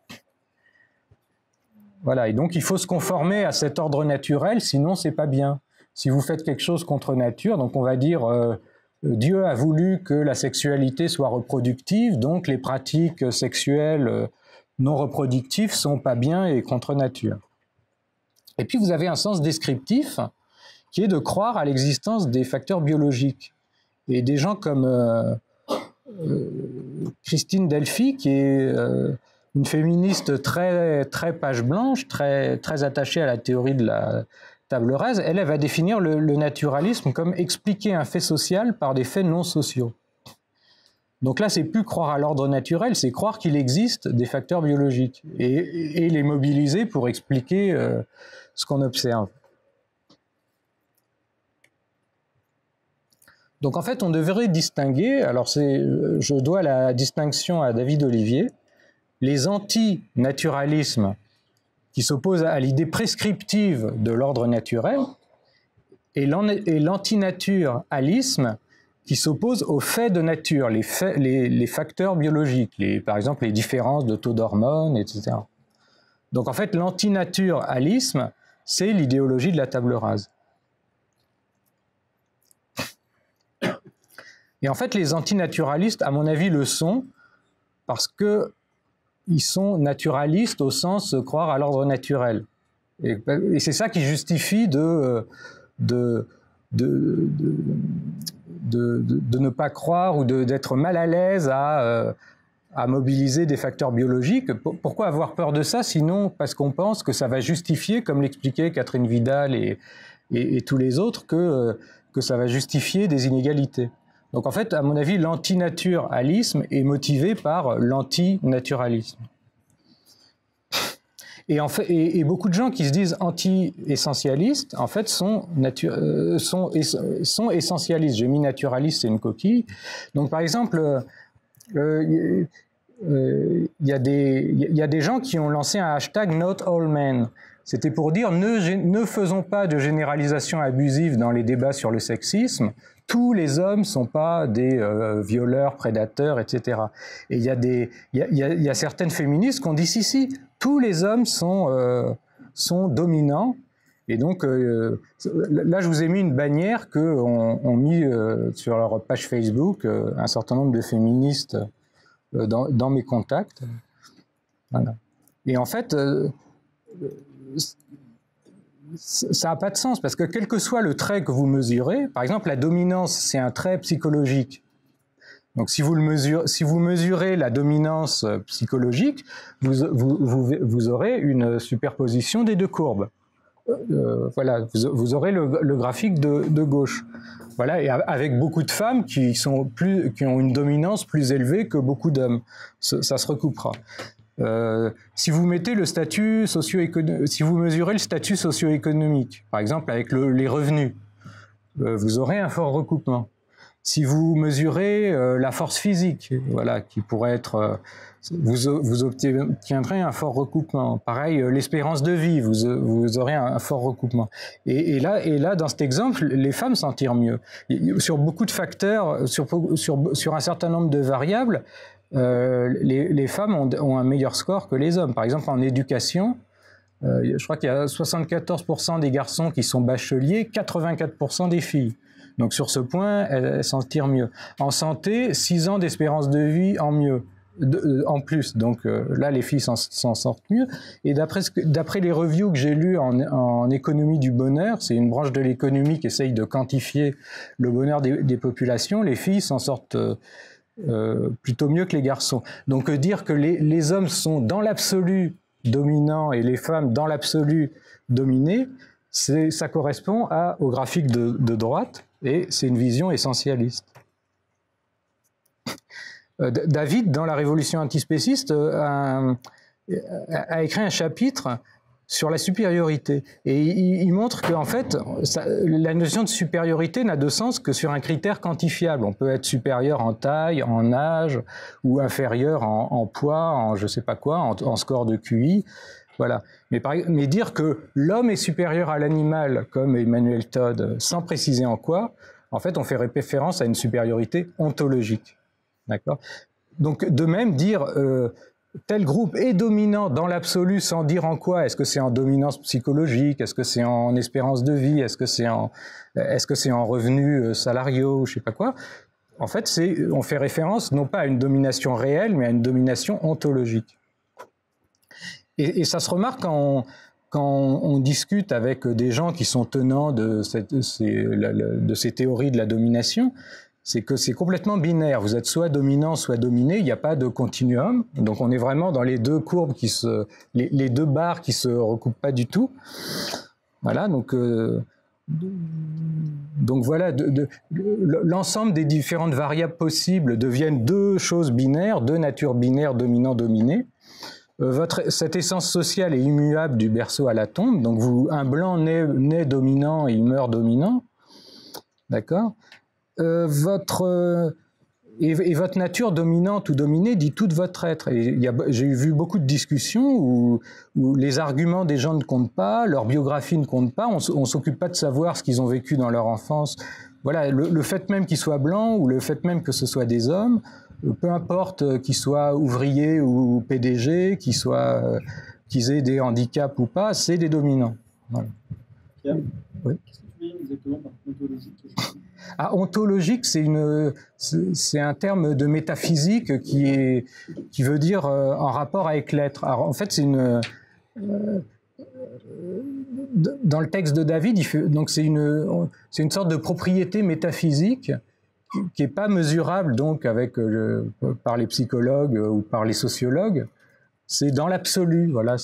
Voilà, et donc il faut se conformer à cet ordre naturel, sinon c'est pas bien. Si vous faites quelque chose contre nature, donc on va dire Dieu a voulu que la sexualité soit reproductive, donc les pratiques sexuelles non reproductifs sont pas bien et contre nature. Et puis vous avez un sens descriptif qui est de croire à l'existence des facteurs biologiques. Et des gens comme Christine Delphi, qui est une féministe très page blanche, très attachée à la théorie de la table rase, elle va définir le naturalisme comme expliquer un fait social par des faits non sociaux. Donc là, c'est plus croire à l'ordre naturel, c'est croire qu'il existe des facteurs biologiques et les mobiliser pour expliquer ce qu'on observe. Donc en fait, on devrait distinguer, alors je dois la distinction à David Olivier, les antinaturalismes qui s'opposent à l'idée prescriptive de l'ordre naturel et l'antinaturalisme qui s'oppose aux faits de nature, les facteurs biologiques, par exemple les différences de taux d'hormones, etc. Donc en fait, l'antinaturalisme, c'est l'idéologie de la table rase. Et en fait, les antinaturalistes, à mon avis, le sont parce qu'ils sont naturalistes au sens croire à l'ordre naturel. Et c'est ça qui justifie de ne pas croire ou d'être mal à l'aise à mobiliser des facteurs biologiques. Pourquoi avoir peur de ça, sinon parce qu'on pense que ça va justifier, comme l'expliquait Catherine Vidal et tous les autres, que ça va justifier des inégalités. Donc en fait, à mon avis, l'antinaturalisme est motivé par l'antinaturalisme. Et beaucoup de gens qui se disent anti-essentialistes, en fait, sont essentialistes. J'ai mis naturaliste, c'est une coquille. Donc, par exemple, il y a des gens qui ont lancé un hashtag Not All Men. C'était pour dire ne faisons pas de généralisation abusive dans les débats sur le sexisme. Tous les hommes ne sont pas des violeurs, prédateurs, etc. Et il y a certaines féministes qui ont dit si, tous les hommes sont dominants. Et donc, là, je vous ai mis une bannière qu'ont mis sur leur page Facebook un certain nombre de féministes dans mes contacts. Voilà. Et en fait, ça n'a pas de sens, parce que quel que soit le trait que vous mesurez, par exemple, la dominance, c'est un trait psychologique. Donc, si vous mesurez la dominance psychologique, vous aurez une superposition des deux courbes. Voilà, vous aurez le graphique de gauche. Voilà, et avec beaucoup de femmes qui ont une dominance plus élevée que beaucoup d'hommes. Ça se recoupera. Si vous mettez le statut socio-économique, si vous mesurez le statut socio-économique, par exemple avec les revenus, vous aurez un fort recoupement. Si vous mesurez la force physique, voilà, qui pourrait être, vous obtiendrez un fort recoupement. Pareil, l'espérance de vie, vous aurez un fort recoupement. Et là, dans cet exemple, les femmes s'en tirent mieux. Sur beaucoup de facteurs, sur un certain nombre de variables, les femmes ont un meilleur score que les hommes. Par exemple, en éducation, je crois qu'il y a 74% des garçons qui sont bacheliers, 84% des filles. Donc sur ce point, elles s'en tirent mieux. En santé, 6 ans d'espérance de vie en plus. Donc là, les filles s'en sortent mieux. Et d'après les reviews que j'ai lues en économie du bonheur, c'est une branche de l'économie qui essaye de quantifier le bonheur des populations, les filles s'en sortent plutôt mieux que les garçons. Donc dire que les hommes sont dans l'absolu dominants et les femmes dans l'absolu dominées, ça correspond au graphique de droite, et c'est une vision essentialiste. David, dans la Révolution antispéciste, a écrit un chapitre sur la supériorité. Et il montre qu'en fait, la notion de supériorité n'a de sens que sur un critère quantifiable. On peut être supérieur en taille, en âge, ou inférieur en poids, en je sais pas quoi, en score de QI. Voilà. Mais dire que l'homme est supérieur à l'animal, comme Emmanuel Todd, sans préciser en quoi, en fait, on fait référence à une supériorité ontologique. D'accord ? Donc, de même, dire tel groupe est dominant dans l'absolu sans dire en quoi. Est-ce que c'est en dominance psychologique? Est-ce que c'est en espérance de vie? Est-ce que c'est en revenus salariaux ou je sais pas quoi? En fait, on fait référence non pas à une domination réelle, mais à une domination ontologique. Et ça se remarque quand on discute avec des gens qui sont tenants de ces théories de la domination, c'est que c'est complètement binaire. Vous êtes soit dominant, soit dominé. Il n'y a pas de continuum. Donc on est vraiment dans les deux courbes les deux barres qui se recoupent pas du tout. Voilà. Donc voilà, l'ensemble des différentes variables possibles deviennent deux choses binaires, deux natures binaires dominant-dominé. Cette essence sociale est immuable du berceau à la tombe. Donc un blanc naît dominant et il meurt dominant. D'accord ? Votre nature dominante ou dominée dit tout de votre être. J'ai vu beaucoup de discussions où les arguments des gens ne comptent pas, leur biographie ne compte pas, on s'occupe pas de savoir ce qu'ils ont vécu dans leur enfance. Voilà, le fait même qu'ils soient blancs ou le fait même que ce soit des hommes, peu importe qu'ils soient ouvriers ou PDG, qu'ils aient des handicaps ou pas, c'est des dominants. Voilà. Pierre, oui. Qu'est-ce que tu veux exactement par ontologique? Ontologique, c'est un terme de métaphysique qui veut dire en rapport avec l'être. Alors en fait, dans le texte de David, donc c'est une sorte de propriété métaphysique qui est pas mesurable donc par les psychologues ou par les sociologues. C'est dans l'absolu. Voilà,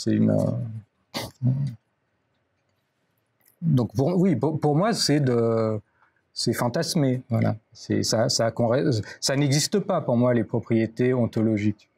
donc pour moi c'est fantasmé, voilà. Ça n'existe pas pour moi les propriétés ontologiques.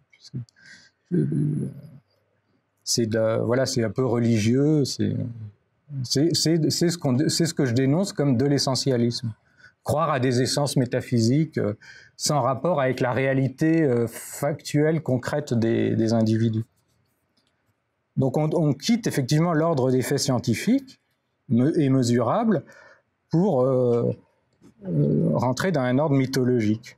C'est un peu religieux. C'est ce que je dénonce comme de l'essentialisme. Croire à des essences métaphysiques sans rapport avec la réalité factuelle, concrète des individus. Donc on quitte effectivement l'ordre des faits scientifiques et mesurables pour rentrer dans un ordre mythologique.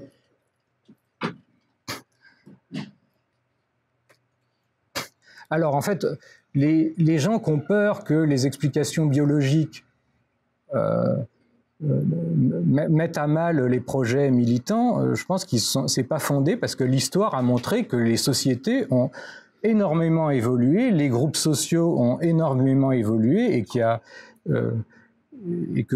Alors en fait, les gens qui ont peur que les explications biologiques mettent à mal les projets militants, je pense que c'est pas fondé parce que l'histoire a montré que les sociétés ont énormément évolué, les groupes sociaux ont énormément évolué et que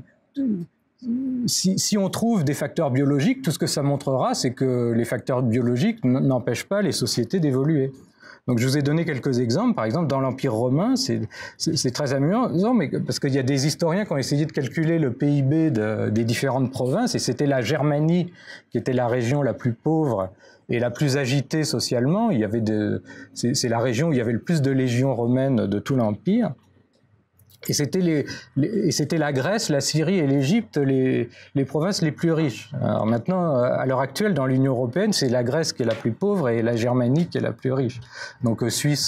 si on trouve des facteurs biologiques, tout ce que ça montrera, c'est que les facteurs biologiques n'empêchent pas les sociétés d'évoluer. Donc je vous ai donné quelques exemples. Par exemple, dans l'Empire romain, c'est très amusant, mais parce qu'il y a des historiens qui ont essayé de calculer le PIB des différentes provinces, et c'était la Germanie qui était la région la plus pauvre et la plus agitée socialement. C'est la région où il y avait le plus de légions romaines de tout l'Empire. Et c'était la Grèce, la Syrie et l'Égypte, les provinces les plus riches. Alors maintenant, à l'heure actuelle, dans l'Union européenne, c'est la Grèce qui est la plus pauvre et la Germanie qui est la plus riche. Donc la Suisse,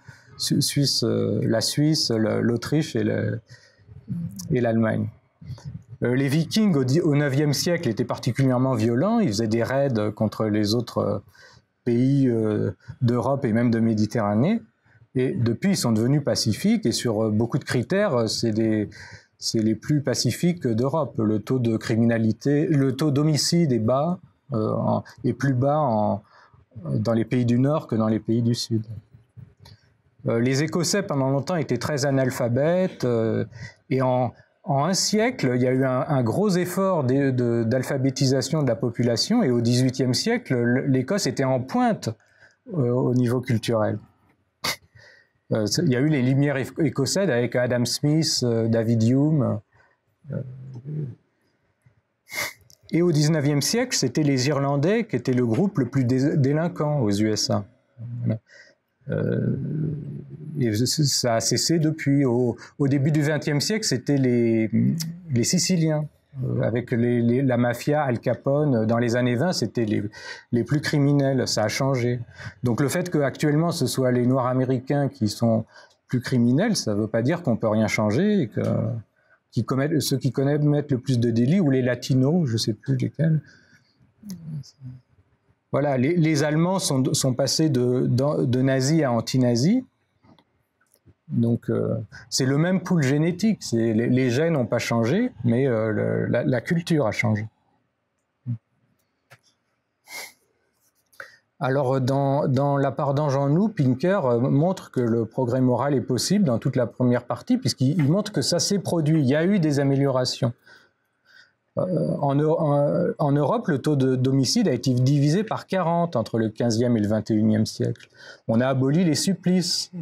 l'Autriche et l'Allemagne. Les Vikings au IXe siècle étaient particulièrement violents. Ils faisaient des raids contre les autres pays d'Europe et même de Méditerranée. Et depuis, ils sont devenus pacifiques et sur beaucoup de critères, c'est les plus pacifiques d'Europe. Le taux de criminalité, le taux d'homicide est bas, est plus bas dans les pays du Nord que dans les pays du Sud. Les Écossais, pendant longtemps, étaient très analphabètes et en un siècle, il y a eu un gros effort d'alphabétisation de la population et au XVIIIe siècle, l'Écosse était en pointe au niveau culturel. Il y a eu les Lumières écossaises avec Adam Smith, David Hume. Et au XIXe siècle, c'était les Irlandais qui étaient le groupe le plus délinquant aux USA. Et ça a cessé depuis. Au début du XXe siècle, c'était les Siciliens. Avec la mafia, Al Capone, dans les années 20, c'était les plus criminels, ça a changé. Donc le fait qu'actuellement ce soit les Noirs américains qui sont plus criminels, ça ne veut pas dire qu'on ne peut rien changer, et que ceux qui commettent le plus de délits, ou les Latinos, je ne sais plus lesquels. Voilà, les Allemands sont passés de nazis à anti-nazis. Donc c'est le même pool génétique, les gènes n'ont pas changé, mais la culture a changé. Alors dans La part d'ange en nous, Pinker montre que le progrès moral est possible dans toute la première partie, puisqu'il montre que ça s'est produit, il y a eu des améliorations. En Europe, le taux d'homicide a été divisé par 40 entre le 15e et le 21e siècle. On a aboli les supplices.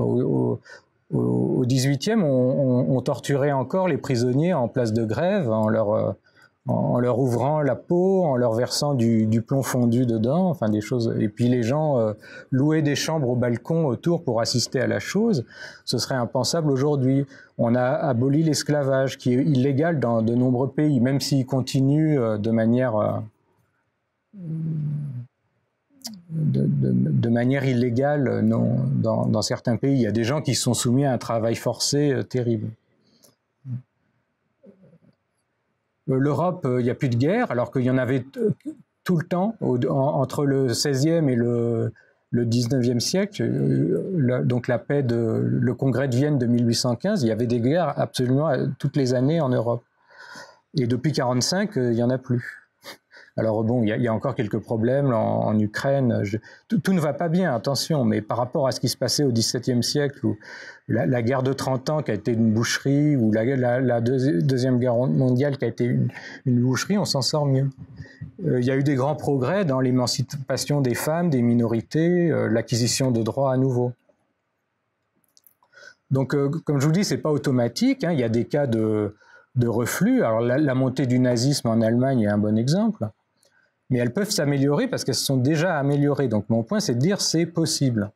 Au XVIIIe, on torturait encore les prisonniers en place de grève, en leur ouvrant la peau, en leur versant du plomb fondu dedans, enfin des choses. Et puis les gens louaient des chambres au balcon autour pour assister à la chose. Ce serait impensable aujourd'hui. On a aboli l'esclavage, qui est illégal dans de nombreux pays, même s'il continue de manière illégale dans certains pays. Il y a des gens qui sont soumis à un travail forcé terrible. L'Europe, il n'y a plus de guerre, alors qu'il y en avait tout le temps, entre le XVIe et le XIXe siècle. Donc la paix le congrès de Vienne de 1815, il y avait des guerres absolument toutes les années en Europe. Et depuis 1945, il n'y en a plus. Alors bon, il y a encore quelques problèmes en Ukraine. Tout ne va pas bien, attention, mais par rapport à ce qui se passait au XVIIe siècle, où la guerre de 30 ans qui a été une boucherie, ou la Deuxième Guerre mondiale qui a été une boucherie, on s'en sort mieux. Il y a eu des grands progrès dans l'émancipation des femmes, des minorités, l'acquisition de droits à nouveau. Donc, comme je vous dis, c'est pas automatique, hein, il y a des cas de reflux. Alors la montée du nazisme en Allemagne est un bon exemple. Mais elles peuvent s'améliorer parce qu'elles se sont déjà améliorées. Donc mon point, c'est de dire c'est possible.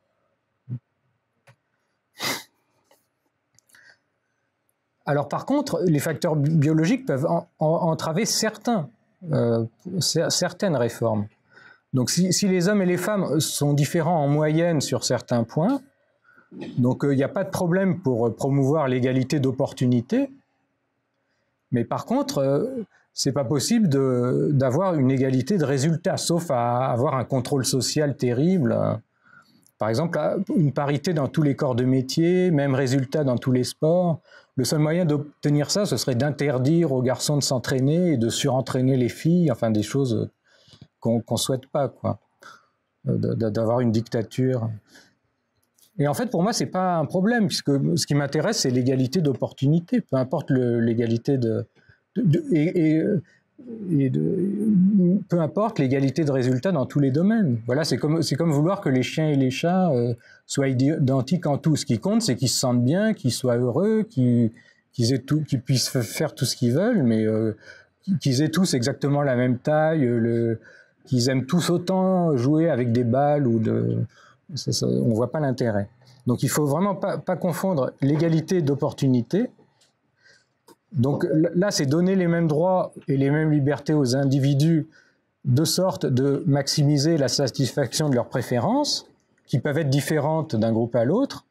Alors par contre, les facteurs biologiques peuvent entraver certaines réformes. Donc si les hommes et les femmes sont différents en moyenne sur certains points, donc il n'y a pas de problème pour promouvoir l'égalité d'opportunités. Mais par contre, c'est pas possible d'avoir une égalité de résultats, sauf à avoir un contrôle social terrible. Par exemple, une parité dans tous les corps de métier, même résultat dans tous les sports. le seul moyen d'obtenir ça, ce serait d'interdire aux garçons de s'entraîner et de surentraîner les filles, enfin des choses qu'on ne souhaite pas, quoi. D'avoir une dictature. Et en fait, pour moi, c'est pas un problème, puisque ce qui m'intéresse, c'est l'égalité d'opportunité, peu importe l'égalité peu importe l'égalité de résultats dans tous les domaines. Voilà, c'est comme vouloir que les chiens et les chats soient identiques en tout. Ce qui compte, c'est qu'ils se sentent bien, qu'ils soient heureux, qu'ils puissent faire tout ce qu'ils veulent, mais qu'ils aient tous exactement la même taille, qu'ils aiment tous autant jouer avec des balles ou on voit pas l'intérêt. Donc il faut vraiment pas confondre l'égalité d'opportunité. Donc là, c'est donner les mêmes droits et les mêmes libertés aux individus de sorte de maximiser la satisfaction de leurs préférences, qui peuvent être différentes d'un groupe à l'autre.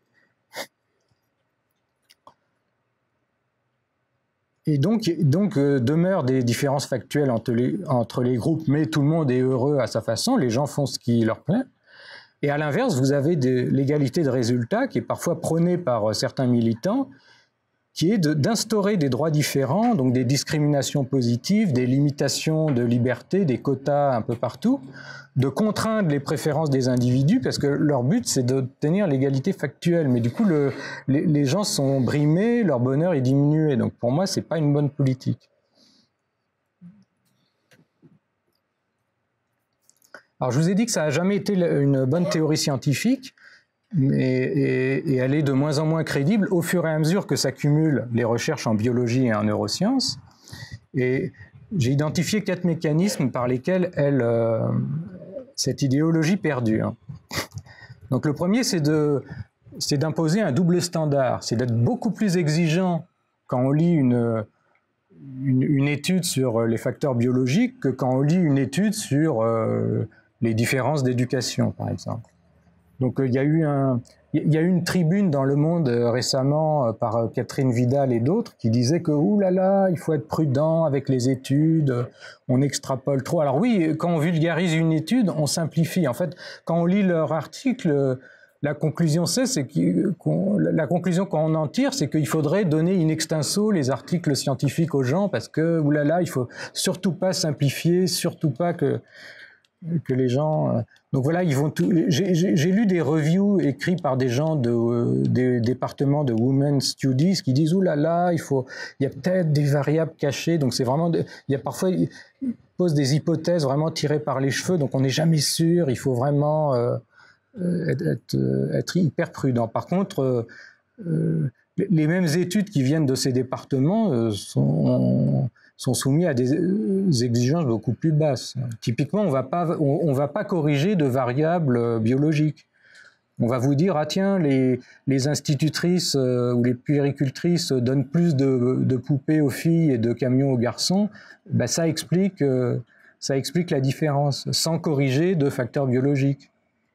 Et donc demeurent des différences factuelles entre les groupes, mais tout le monde est heureux à sa façon, les gens font ce qui leur plaît. Et à l'inverse, vous avez l'égalité de résultats qui est parfois prônée par certains militants, qui est d'instaurer des droits différents, donc des discriminations positives, des limitations de liberté, des quotas un peu partout, de contraindre les préférences des individus, parce que leur but, c'est d'obtenir l'égalité factuelle. Mais du coup, les gens sont brimés, leur bonheur est diminué. Donc pour moi, c'est pas une bonne politique. Alors je vous ai dit que ça n'a jamais été une bonne théorie scientifique, et elle est de moins en moins crédible au fur et à mesure que s'accumulent les recherches en biologie et en neurosciences. Et j'ai identifié 4 mécanismes par lesquels cette idéologie perdure. Donc le premier, c'est d'imposer un double standard, c'est d'être beaucoup plus exigeant quand on lit une étude sur les facteurs biologiques que quand on lit une étude sur les différences d'éducation, par exemple. Donc il y a eu une tribune dans Le Monde récemment par Catherine Vidal et d'autres qui disaient que oulala, il faut être prudent avec les études, on extrapole trop. Alors oui, quand on vulgarise une étude, on simplifie. En fait, quand on lit leur article, la conclusion la conclusion qu'on en tire, c'est qu'il faudrait donner in extenso les articles scientifiques aux gens parce que oulala, il faut surtout pas simplifier, surtout pas que les gens... Donc voilà, ils vont tout... J'ai lu des reviews écrits par des gens des départements de Women's Studies qui disent « Ouh là là, il y a peut-être des variables cachées ». Donc c'est vraiment... Parfois, ils posent des hypothèses vraiment tirées par les cheveux, donc on n'est jamais sûr, il faut vraiment être hyper prudent. Par contre, les mêmes études qui viennent de ces départements sont soumis à des exigences beaucoup plus basses. Typiquement, on va pas corriger de variables biologiques. On va vous dire, ah tiens, les institutrices ou les puéricultrices donnent plus de poupées aux filles et de camions aux garçons. Ben, ça explique la différence, sans corriger de facteurs biologiques.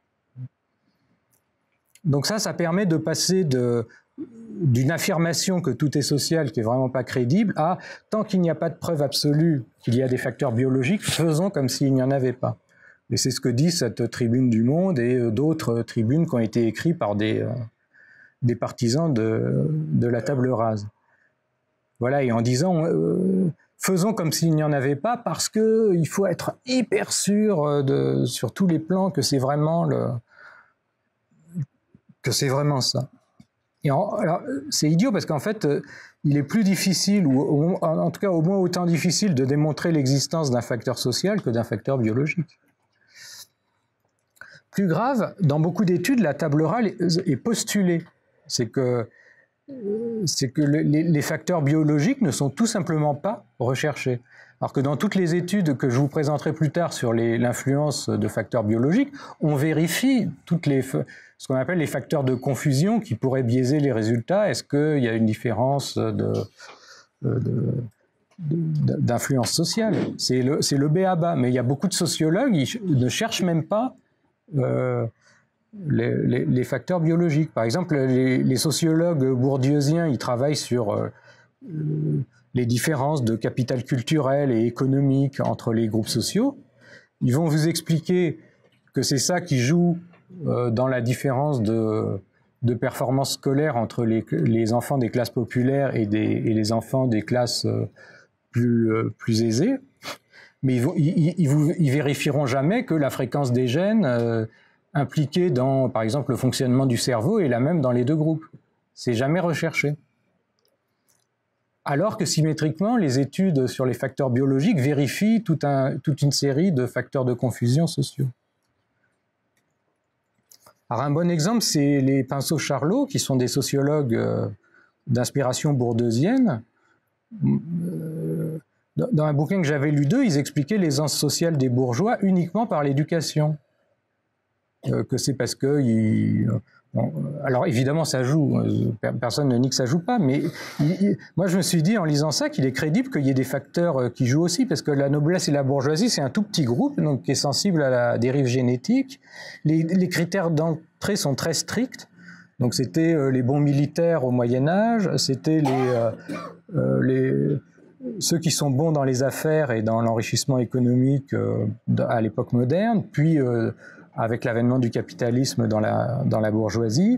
Donc ça permet de passer d'une affirmation que tout est social, qui est vraiment pas crédible, à tant qu'il n'y a pas de preuve absolue qu'il y a des facteurs biologiques, faisons comme s'il n'y en avait pas. Et c'est ce que dit cette tribune du Monde et d'autres tribunes qui ont été écrites par des partisans de la table rase. Voilà, et en disant faisons comme s'il n'y en avait pas parce qu'il faut être hyper sûr sur tous les plans que c'est vraiment ça. Et alors, c'est idiot parce qu'en fait, il est plus difficile, ou en tout cas au moins autant difficile, de démontrer l'existence d'un facteur social que d'un facteur biologique. Plus grave, dans beaucoup d'études, la table rase est postulée. C'est que les facteurs biologiques ne sont tout simplement pas recherchés. Alors que dans toutes les études que je vous présenterai plus tard sur l'influence de facteurs biologiques, on vérifie ce qu'on appelle les facteurs de confusion qui pourraient biaiser les résultats. Est-ce qu'il y a une différence d'influence sociale? C'est le b.a.-ba. Mais il y a beaucoup de sociologues qui ne cherchent même pas les facteurs biologiques. Par exemple, les sociologues bourdieusiens, ils travaillent sur les différences de capital culturel et économique entre les groupes sociaux. Ils vont vous expliquer que c'est ça qui joue dans la différence de de performance scolaire entre les enfants des classes populaires et les enfants des classes plus aisées. Mais ils vérifieront jamais que la fréquence des gènes impliqués dans, par exemple, le fonctionnement du cerveau est la même dans les deux groupes. C'est jamais recherché. Alors que symétriquement, les études sur les facteurs biologiques vérifient toute une série de facteurs de confusion sociaux. Alors un bon exemple, c'est les Pinceau-Charlot, qui sont des sociologues d'inspiration bourdeusienne. Dans un bouquin que j'avais lu d'eux, ils expliquaient l'aisance sociale des bourgeois uniquement par l'éducation. Que c'est parce que... alors évidemment ça joue, personne ne nie que ça joue pas, mais moi je me suis dit en lisant ça qu'il est crédible qu'il y ait des facteurs qui jouent aussi, parce que la noblesse et la bourgeoisie c'est un tout petit groupe donc qui est sensible à la dérive génétique. Les critères d'entrée sont très stricts, donc c'était les bons militaires au Moyen-Âge, c'était ceux qui sont bons dans les affaires et dans l'enrichissement économique à l'époque moderne, puis avec l'avènement du capitalisme dans la bourgeoisie.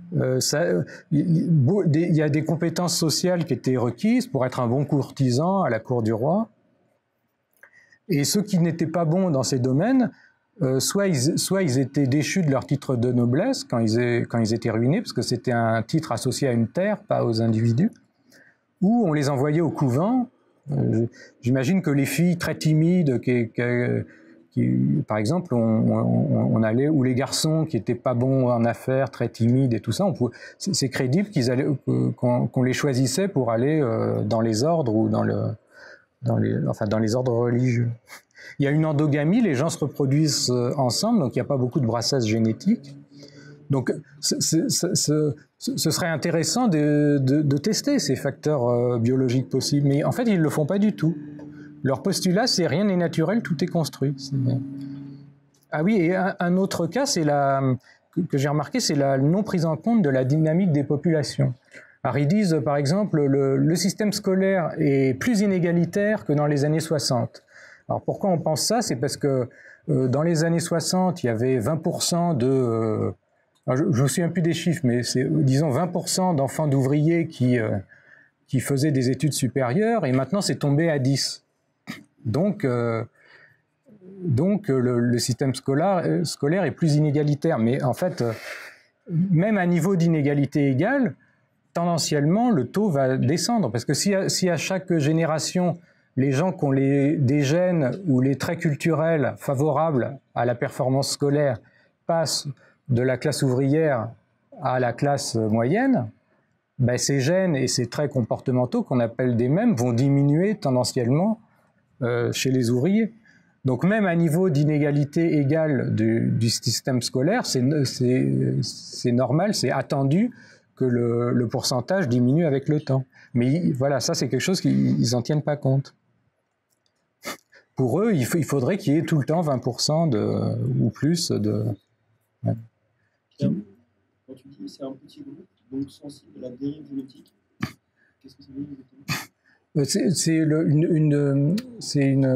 Il y a des compétences sociales qui étaient requises pour être un bon courtisan à la cour du roi. Et ceux qui n'étaient pas bons dans ces domaines, soit ils étaient déchus de leur titre de noblesse quand ils étaient ruinés, parce que c'était un titre associé à une terre, pas aux individus, ou on les envoyait au couvent. J'imagine que les filles très timides, par exemple, on allait, ou les garçons qui n'étaient pas bons en affaires, très timides et tout ça, c'est crédible qu'on les choisissait pour aller dans les ordres ou dans les ordres religieux. Il y a une endogamie, les gens se reproduisent ensemble, donc il n'y a pas beaucoup de brassage génétique. Donc ce serait intéressant de tester ces facteurs biologiques possibles, mais en fait ils ne le font pas du tout. Leur postulat, c'est rien n'est naturel, tout est construit. Ah oui, et un autre cas, que j'ai remarqué, c'est la non prise en compte de la dynamique des populations. Alors ils disent, par exemple, le système scolaire est plus inégalitaire que dans les années 60. Alors pourquoi on pense ça? C'est parce que dans les années 60, il y avait 20% je ne me souviens plus des chiffres, mais c'est, disons, 20% d'enfants d'ouvriers qui faisaient des études supérieures, et maintenant c'est tombé à 10%. Donc le système scolaire est plus inégalitaire. Mais en fait, même à niveau d'inégalité égale, tendanciellement, le taux va descendre. Parce que si à chaque génération, les gens qui ont des gènes ou les traits culturels favorables à la performance scolaire passent de la classe ouvrière à la classe moyenne, ben ces gènes et ces traits comportementaux qu'on appelle des mêmes vont diminuer tendanciellement chez les ouvriers. Donc même à niveau d'inégalité égale du système scolaire, c'est normal, c'est attendu que le pourcentage diminue avec le temps. Mais voilà, ça c'est quelque chose qu'ils n'en tiennent pas compte. Pour eux, il faudrait qu'il y ait tout le temps 20% ou plus de... Ouais. Quand tu dis c'est un petit groupe, donc sensible à la dérive génétique, qu'est-ce que ça veut dire exactement ?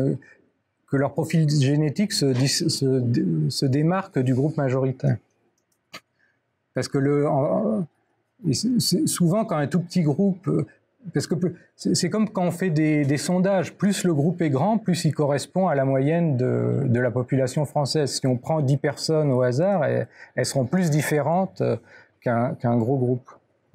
Que leur profil génétique se démarque du groupe majoritaire. Parce que souvent quand un tout petit groupe... Parce que c'est comme quand on fait des sondages, plus le groupe est grand, plus il correspond à la moyenne de la population française. Si on prend 10 personnes au hasard, elles seront plus différentes qu'un gros groupe.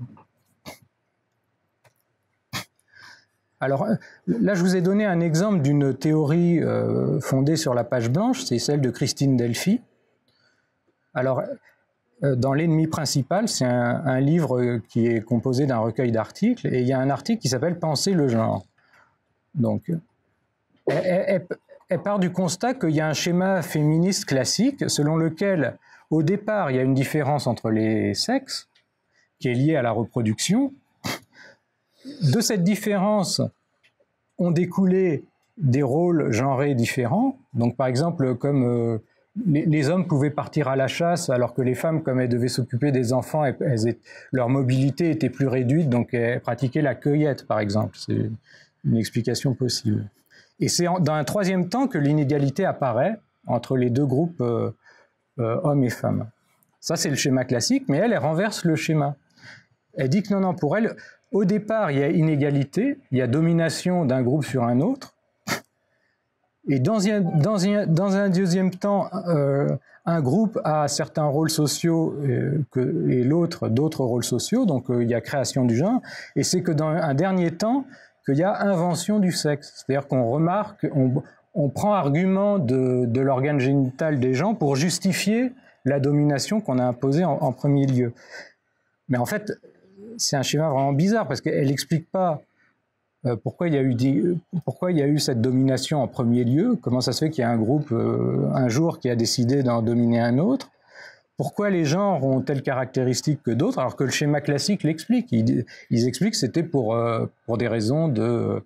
Alors là, je vous ai donné un exemple d'une théorie fondée sur la page blanche, c'est celle de Christine Delphi. Alors, dans l'ennemi principal, c'est un livre qui est composé d'un recueil d'articles, et il y a un article qui s'appelle « Penser le genre ». Donc, elle part du constat qu'il y a un schéma féministe classique selon lequel, au départ, il y a une différence entre les sexes qui est liée à la reproduction. De cette différence ont découlé des rôles genrés différents. Donc, par exemple, comme les hommes pouvaient partir à la chasse, alors que les femmes, comme elles devaient s'occuper des enfants, leur mobilité était plus réduite, donc elles pratiquaient la cueillette, par exemple. C'est une explication possible. Et c'est dans un troisième temps que l'inégalité apparaît entre les deux groupes hommes et femmes. Ça, c'est le schéma classique, mais elle renverse le schéma. Elle dit que non, pour elle, au départ, il y a inégalité, il y a domination d'un groupe sur un autre, et dans un deuxième temps, un groupe a certains rôles sociaux et l'autre d'autres rôles sociaux, donc il y a création du genre, et c'est que dans un dernier temps, qu'il y a invention du sexe. C'est-à-dire qu'on remarque, on prend argument de l'organe génital des gens pour justifier la domination qu'on a imposée en premier lieu. Mais en fait, c'est un schéma vraiment bizarre, parce qu'elle n'explique pas pourquoi il y a eu cette domination en premier lieu, comment ça se fait qu'il y a un groupe un jour qui a décidé d'en dominer un autre, pourquoi les genres ont telles caractéristiques que d'autres, alors que le schéma classique l'explique. Ils expliquent que c'était pour des raisons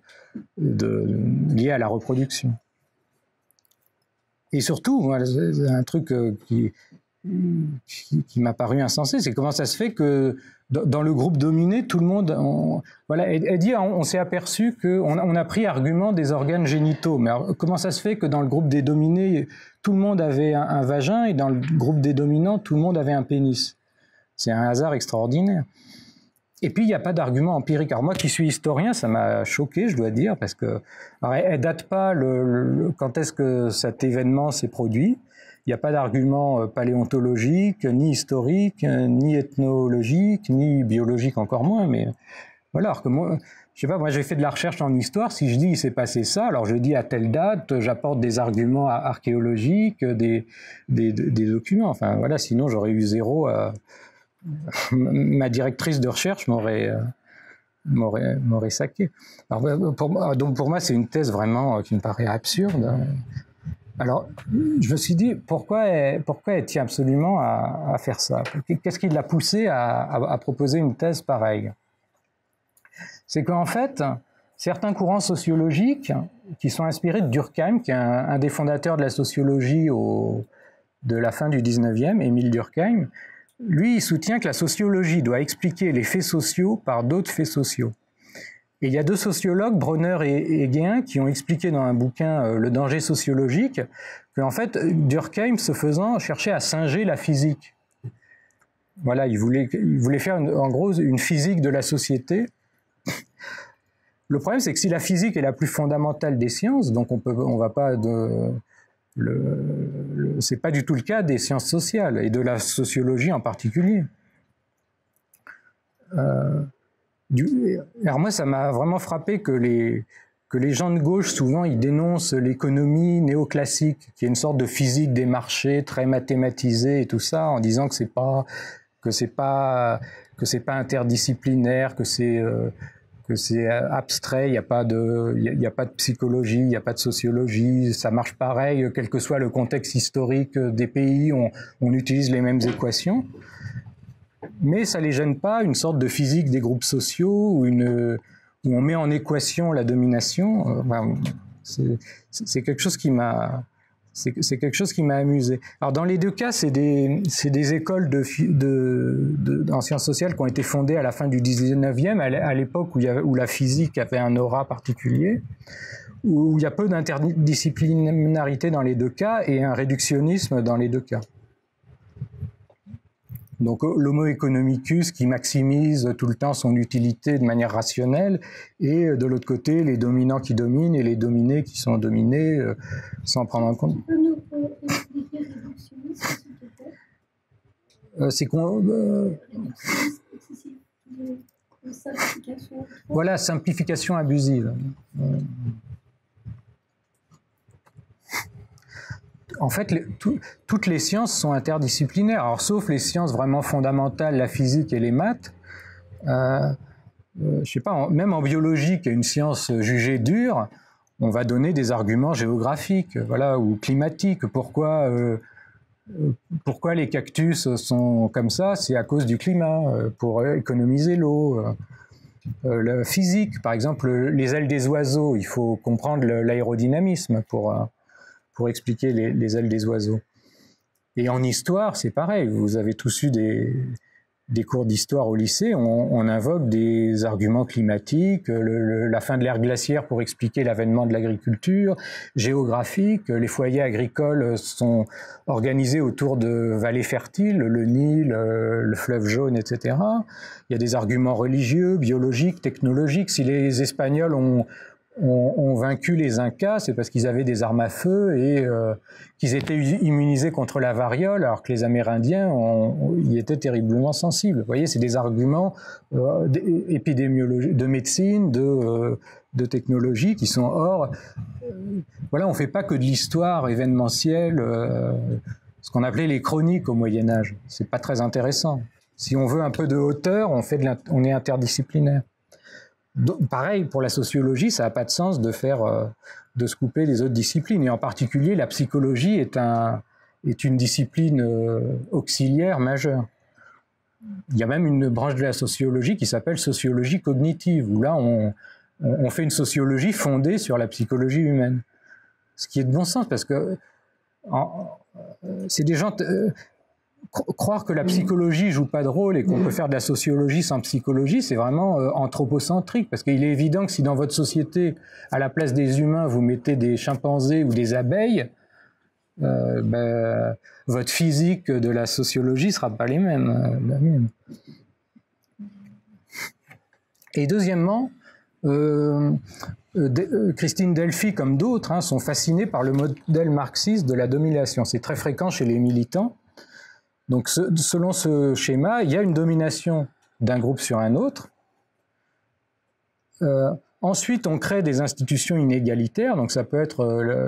liées à la reproduction. Et surtout, moi, un truc qui m'a paru insensé, c'est comment ça se fait que dans le groupe dominé, tout le monde... voilà, elle dit, on s'est aperçu qu'on a pris argument des organes génitaux. Mais alors, comment ça se fait que dans le groupe des dominés, tout le monde avait un vagin, et dans le groupe des dominants, tout le monde avait un pénis? C'est un hasard extraordinaire. Et puis, il n'y a pas d'argument empirique. Alors moi qui suis historien, ça m'a choqué, je dois dire, parce que elle date pas quand est-ce que cet événement s'est produit. Il n'y a pas d'argument paléontologique, ni historique, ni ethnologique, ni biologique encore moins. Mais voilà, alors que moi, je sais pas, moi j'ai fait de la recherche en histoire. Si je dis il s'est passé ça, alors je dis à telle date, j'apporte des arguments archéologiques, des documents. Enfin voilà, sinon j'aurais eu zéro. Ma directrice de recherche m'aurait saqué. Alors, donc pour moi, c'est une thèse vraiment qui me paraît absurde. Alors, je me suis dit, pourquoi elle tient absolument à faire ça? Qu'est-ce qui l'a poussé à proposer une thèse pareille? C'est qu'en fait, certains courants sociologiques qui sont inspirés de Durkheim, qui est un des fondateurs de la sociologie de la fin du 19e, Émile Durkheim, lui, il soutient que la sociologie doit expliquer les faits sociaux par d'autres faits sociaux. Et il y a deux sociologues, Bronner et Guéhin, qui ont expliqué dans un bouquin Le danger sociologique, qu'en fait, Durkheim, ce faisant, cherchait à singer la physique. Voilà, il voulait faire en gros une physique de la société. Le problème, c'est que si la physique est la plus fondamentale des sciences, donc on va pas c'est pas du tout le cas des sciences sociales, et de la sociologie en particulier. Alors moi, ça m'a vraiment frappé que les gens de gauche, souvent, ils dénoncent l'économie néoclassique, qui est une sorte de physique des marchés très mathématisée et tout ça, en disant que c'est pas interdisciplinaire, que c'est abstrait, il n'y a pas de psychologie, il n'y a pas de sociologie, ça marche pareil, quel que soit le contexte historique des pays, on utilise les mêmes équations. Mais ça ne les gêne pas, une sorte de physique des groupes sociaux où on met en équation la domination. C'est quelque chose qui m'a amusé. Alors dans les deux cas, c'est des écoles en sciences sociales qui ont été fondées à la fin du 19e, à l'époque où la physique avait un aura particulier, où il y a peu d'interdisciplinarité dans les deux cas et un réductionnisme dans les deux cas. Donc l'homo economicus qui maximise tout le temps son utilité de manière rationnelle, et de l'autre côté les dominants qui dominent et les dominés qui sont dominés sans prendre en compte. C'est qu'on voilà, simplification abusive. En fait, toutes les sciences sont interdisciplinaires, alors sauf les sciences vraiment fondamentales, la physique et les maths. Je sais pas, même en biologie, qui est une science jugée dure, on va donner des arguments géographiques, voilà, ou climatiques. Pourquoi les cactus sont comme ça? C'est à cause du climat, pour économiser l'eau. La physique, par exemple, les ailes des oiseaux, il faut comprendre l'aérodynamisme pour expliquer les ailes des oiseaux. Et en histoire, c'est pareil, vous avez tous eu des cours d'histoire au lycée, on invoque des arguments climatiques, la fin de l'ère glaciaire pour expliquer l'avènement de l'agriculture, géographique, les foyers agricoles sont organisés autour de vallées fertiles, le Nil, le fleuve jaune, etc. Il y a des arguments religieux, biologiques, technologiques. Si les Espagnols ont vaincu les Incas, c'est parce qu'ils avaient des armes à feu et qu'ils étaient immunisés contre la variole, alors que les Amérindiens y étaient terriblement sensibles. Vous voyez, c'est des arguments épidémiologiques, de médecine, de technologie qui sont hors. Voilà, on ne fait pas que de l'histoire événementielle, ce qu'on appelait les chroniques au Moyen-Âge. C'est pas très intéressant. Si on veut un peu de hauteur, on est interdisciplinaire. Donc, pareil, pour la sociologie, ça n'a pas de sens de se couper des autres disciplines. Et en particulier, la psychologie est une discipline auxiliaire majeure. Il y a même une branche de la sociologie qui s'appelle sociologie cognitive, où là, on fait une sociologie fondée sur la psychologie humaine. Ce qui est de bon sens, parce que c'est des gens... croire que la psychologie joue pas de rôle et qu'on peut faire de la sociologie sans psychologie, c'est vraiment anthropocentrique, parce qu'il est évident que si dans votre société, à la place des humains, vous mettez des chimpanzés ou des abeilles, votre physique de la sociologie sera pas la même. Et deuxièmement, Christine Delphi, comme d'autres, sont fascinés par le modèle marxiste de la domination. C'est très fréquent chez les militants. Donc, selon ce schéma, il y a une domination d'un groupe sur un autre. Ensuite, on crée des institutions inégalitaires. Donc, ça peut être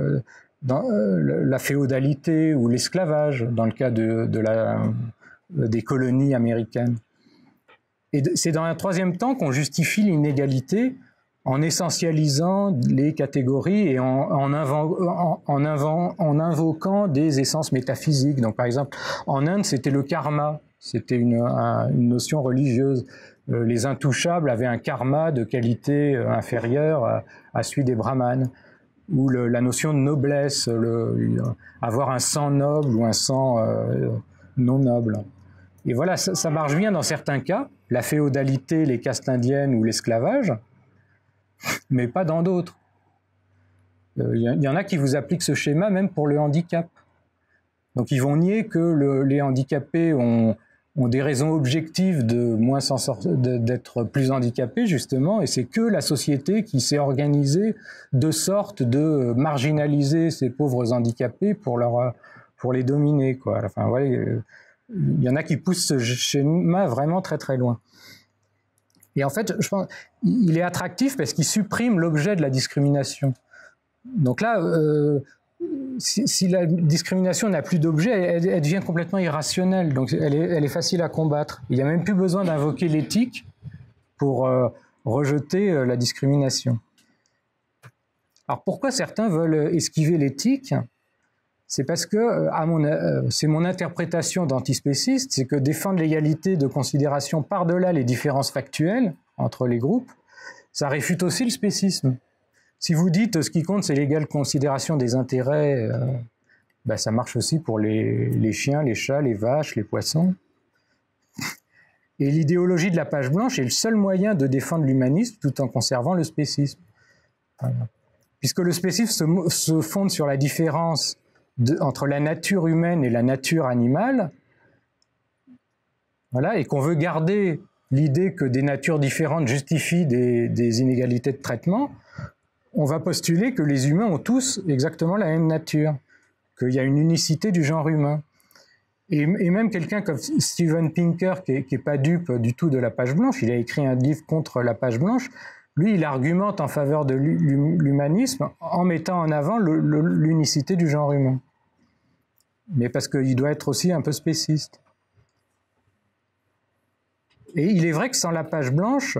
la féodalité ou l'esclavage, dans le cas des colonies américaines. Et c'est dans un troisième temps qu'on justifie l'inégalité en essentialisant les catégories et en invoquant des essences métaphysiques. Donc, par exemple, en Inde, c'était le karma, c'était une notion religieuse. Les intouchables avaient un karma de qualité inférieure à celui des brahmanes. Ou la notion de noblesse, avoir un sang noble ou un sang non noble. Et voilà, ça marche bien dans certains cas, la féodalité, les castes indiennes ou l'esclavage, mais pas dans d'autres. Il y en a qui vous appliquent ce schéma même pour le handicap. Donc ils vont nier que les handicapés ont des raisons objectives d'être plus handicapés, justement, et c'est que la société qui s'est organisée de sorte de marginaliser ces pauvres handicapés pour les dominer, quoi. Enfin, voilà, il y en a qui poussent ce schéma vraiment très très loin. Et en fait, je pense qu'il est attractif parce qu'il supprime l'objet de la discrimination. Donc là, si la discrimination n'a plus d'objet, elle devient complètement irrationnelle. Donc elle est facile à combattre. Il n'y a même plus besoin d'invoquer l'éthique pour rejeter la discrimination. Alors pourquoi certains veulent esquiver l'éthique ? C'est parce que, c'est mon interprétation d'antispéciste, c'est que défendre l'égalité de considération par-delà les différences factuelles entre les groupes, ça réfute aussi le spécisme. Si vous dites ce qui compte, c'est l'égale considération des intérêts, ça marche aussi pour les chiens, les chats, les vaches, les poissons. Et l'idéologie de la page blanche est le seul moyen de défendre l'humanisme tout en conservant le spécisme. Voilà. Puisque le spécisme se fonde sur la différence entre la nature humaine et la nature animale, voilà, et qu'on veut garder l'idée que des natures différentes justifient des inégalités de traitement, on va postuler que les humains ont tous exactement la même nature, qu'il y a une unicité du genre humain. Et même quelqu'un comme Steven Pinker, qui n'est pas dupe du tout de la page blanche, il a écrit un livre contre la page blanche, lui, il argumente en faveur de l'humanisme en mettant en avant l'unicité du genre humain. Mais parce qu'il doit être aussi un peu spéciste. Et il est vrai que sans la page blanche,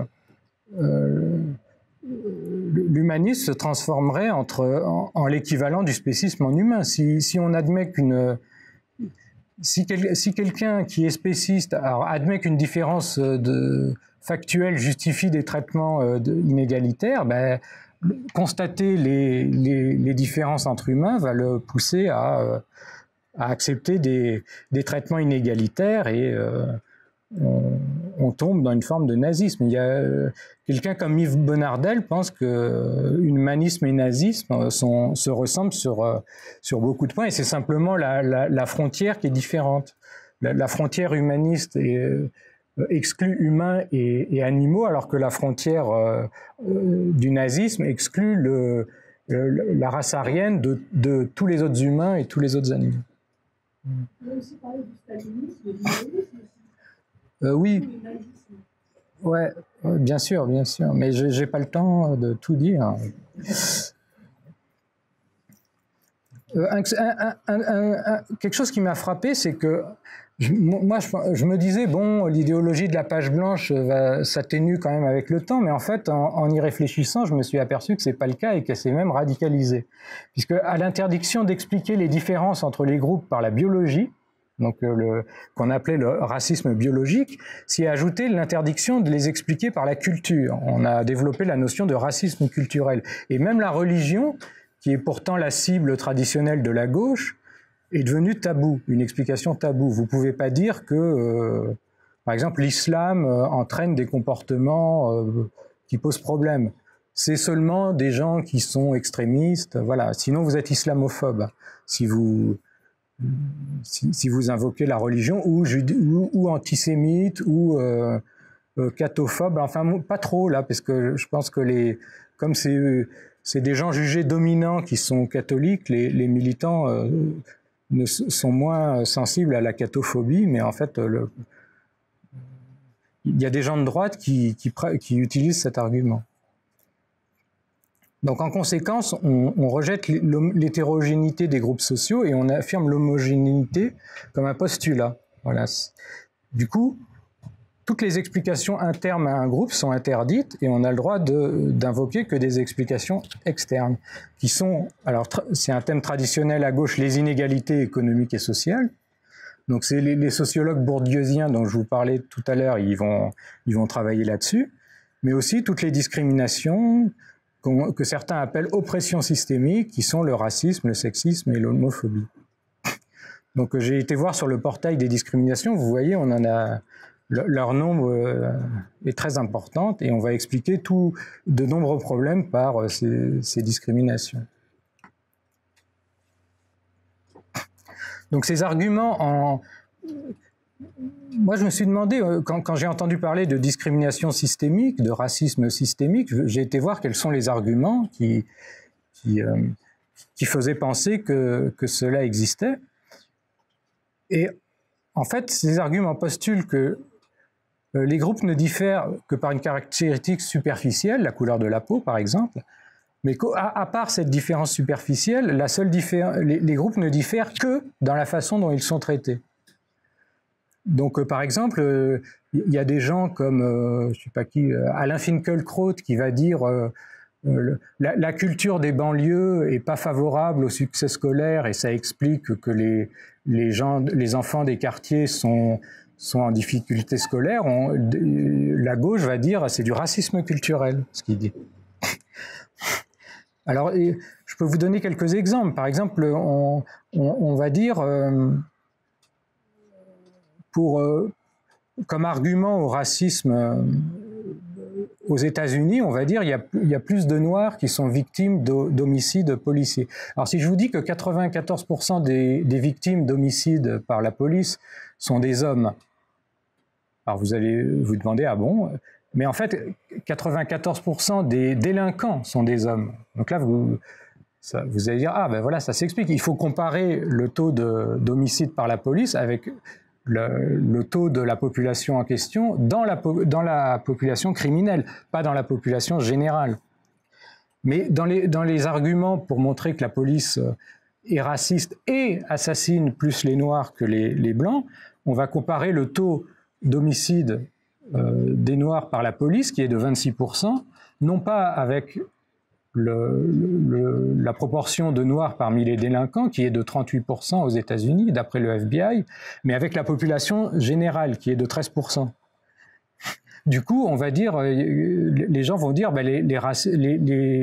l'humanisme se transformerait en l'équivalent du spécisme en humain. Si on admet si quelqu'un qui est spéciste admet qu'une différence factuelle justifie des traitements inégalitaires, constater les différences entre humains va le pousser à accepter des traitements inégalitaires et on tombe dans une forme de nazisme. Il y a quelqu'un comme Yves Bonnardel pense que humanisme et nazisme se ressemblent sur beaucoup de points, et c'est simplement la frontière qui est différente. La frontière humaniste exclut humains et animaux, alors que la frontière du nazisme exclut la race aryenne de tous les autres humains et tous les autres animaux. On a aussi parlé du stalinisme et du nazisme. Oui, ouais, bien sûr, mais j'ai pas le temps de tout dire. Quelque chose qui m'a frappé, c'est que je me disais, bon, l'idéologie de la page blanche s'atténue quand même avec le temps, mais en fait, en y réfléchissant, je me suis aperçu que c'est pas le cas et qu'elle s'est même radicalisée. Puisque à l'interdiction d'expliquer les différences entre les groupes par la biologie, donc qu'on appelait le racisme biologique, s'y est ajouté l'interdiction de les expliquer par la culture. On a développé la notion de racisme culturel. Et même la religion, qui est pourtant la cible traditionnelle de la gauche, est devenue tabou, une explication taboue. Vous ne pouvez pas dire que, par exemple, l'islam entraîne des comportements qui posent problème. C'est seulement des gens qui sont extrémistes, voilà. Sinon, vous êtes islamophobe. Si vous invoquez la religion, ou antisémite, ou cathophobe, enfin pas trop là, parce que je pense que comme c'est des gens jugés dominants qui sont catholiques, les militants sont moins sensibles à la cathophobie, mais en fait, il y a des gens de droite qui utilisent cet argument. Donc en conséquence, on rejette l'hétérogénéité des groupes sociaux et on affirme l'homogénéité comme un postulat. Voilà. Du coup, toutes les explications internes à un groupe sont interdites et on a le droit d'invoquer que des explications externes, qui sont, alors c'est un thème traditionnel à gauche, les inégalités économiques et sociales. Donc c'est les sociologues bourdieusiens dont je vous parlais tout à l'heure, ils vont travailler là-dessus, mais aussi toutes les discriminations que certains appellent oppression systémique, qui sont le racisme, le sexisme et l'homophobie. Donc j'ai été voir sur le portail des discriminations, vous voyez, on en a, leur nombre est très important et on va expliquer de nombreux problèmes par ces discriminations. Donc ces arguments Moi, je me suis demandé, quand j'ai entendu parler de discrimination systémique, de racisme systémique, j'ai été voir quels sont les arguments qui faisaient penser que cela existait. Et en fait, ces arguments postulent que les groupes ne diffèrent que par une caractéristique superficielle, la couleur de la peau par exemple, mais à part cette différence superficielle, les groupes ne diffèrent que dans la façon dont ils sont traités. Donc, par exemple, il y a des gens comme, je ne sais pas qui, Alain Finkielkraut, qui va dire la culture des banlieues n'est pas favorable au succès scolaire et ça explique que les enfants des quartiers sont en difficulté scolaire. La gauche va dire c'est du racisme culturel, ce qu'il dit. Alors, je peux vous donner quelques exemples. Par exemple, on va dire... comme argument au racisme aux États-Unis, on va dire il y a plus de Noirs qui sont victimes d'homicides policiers. Alors si je vous dis que 94% des victimes d'homicides par la police sont des hommes, alors vous allez vous demander, ah bon? Mais en fait, 94% des délinquants sont des hommes. Donc là, vous allez dire, ah ben voilà, ça s'explique. Il faut comparer le taux d'homicide par la police avec le taux de la population en question dans la population criminelle, pas dans la population générale. Mais dans les arguments pour montrer que la police est raciste et assassine plus les Noirs que les Blancs, on va comparer le taux d'homicide des Noirs par la police, qui est de 26%, non pas avec la proportion de Noirs parmi les délinquants, qui est de 38% aux États-Unis, d'après le FBI, mais avec la population générale, qui est de 13%. Du coup, on va dire, les gens vont dire, ben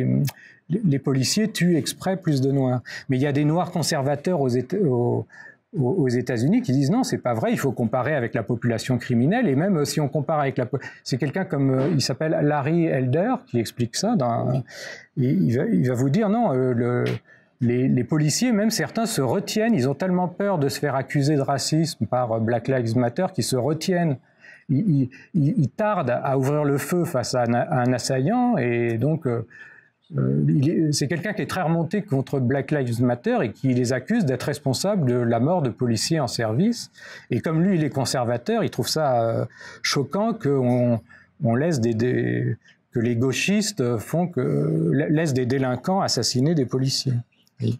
les policiers tuent exprès plus de Noirs. Mais il y a des Noirs conservateurs aux aux États-Unis qui disent non, c'est pas vrai, il faut comparer avec la population criminelle, et même si on compare avec c'est quelqu'un comme, il s'appelle Larry Elder qui explique ça, il va vous dire non, les policiers, même certains, se retiennent, ils ont tellement peur de se faire accuser de racisme par Black Lives Matter qu'ils se retiennent. Ils tardent à ouvrir le feu face à un assaillant, et donc c'est quelqu'un qui est très remonté contre Black Lives Matter et qui les accuse d'être responsables de la mort de policiers en service. Et comme lui, il est conservateur, il trouve ça choquant qu'on laisse que les gauchistes laissent des délinquants assassiner des policiers. Oui.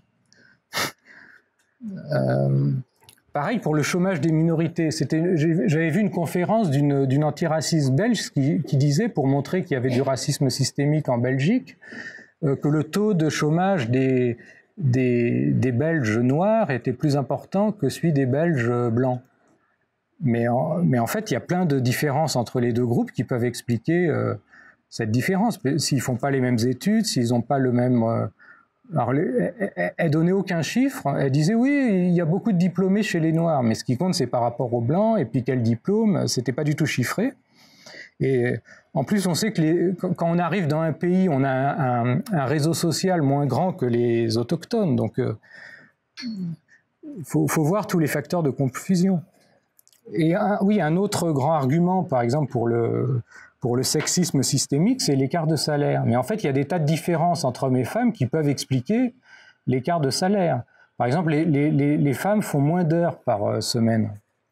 Pareil pour le chômage des minorités. J'avais vu une conférence d'une antiraciste belge qui disait, pour montrer qu'il y avait du racisme systémique en Belgique, que le taux de chômage des Belges noirs était plus important que celui des Belges blancs. Mais en fait, il y a plein de différences entre les deux groupes qui peuvent expliquer cette différence. S'ils ne font pas les mêmes études, s'ils n'ont pas le même... Alors, elle donnait aucun chiffre. Elle disait oui, il y a beaucoup de diplômés chez les Noirs, mais ce qui compte, c'est par rapport aux Blancs. Et puis quel diplôme, c'était pas du tout chiffré. Et en plus, on sait que quand on arrive dans un pays, on a un réseau social moins grand que les autochtones. Donc, faut voir tous les facteurs de confusion. Et un autre grand argument, par exemple, pour le sexisme systémique, c'est l'écart de salaire. Mais en fait, il y a des tas de différences entre hommes et femmes qui peuvent expliquer l'écart de salaire. Par exemple, les femmes font moins d'heures par semaine.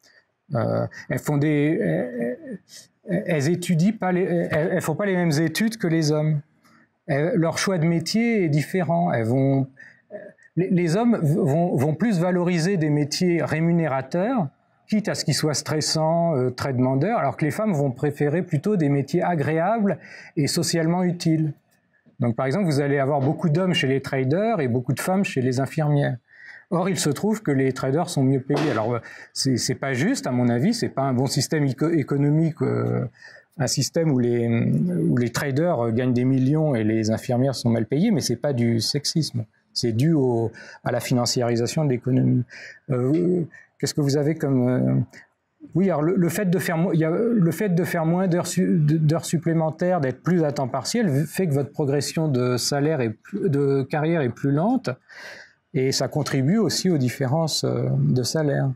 Elles étudient pas elles font pas les mêmes études que les hommes. Leur choix de métier est différent. Les hommes vont plus valoriser des métiers rémunérateurs, quitte à ce qu'ils soient stressants, très demandeurs, alors que les femmes vont préférer plutôt des métiers agréables et socialement utiles. Donc par exemple, vous allez avoir beaucoup d'hommes chez les traders et beaucoup de femmes chez les infirmières. Or, il se trouve que les traders sont mieux payés. Alors, c'est pas juste, à mon avis, c'est pas un bon système économique, un système où les traders gagnent des millions et les infirmières sont mal payées, mais c'est pas du sexisme. C'est dû à la financiarisation de l'économie. Qu'est-ce que vous avez comme... Oui, alors le fait de faire moins d'heures supplémentaires, d'être plus à temps partiel, fait que votre progression de de carrière est plus lente. Et ça contribue aussi aux différences de salaire.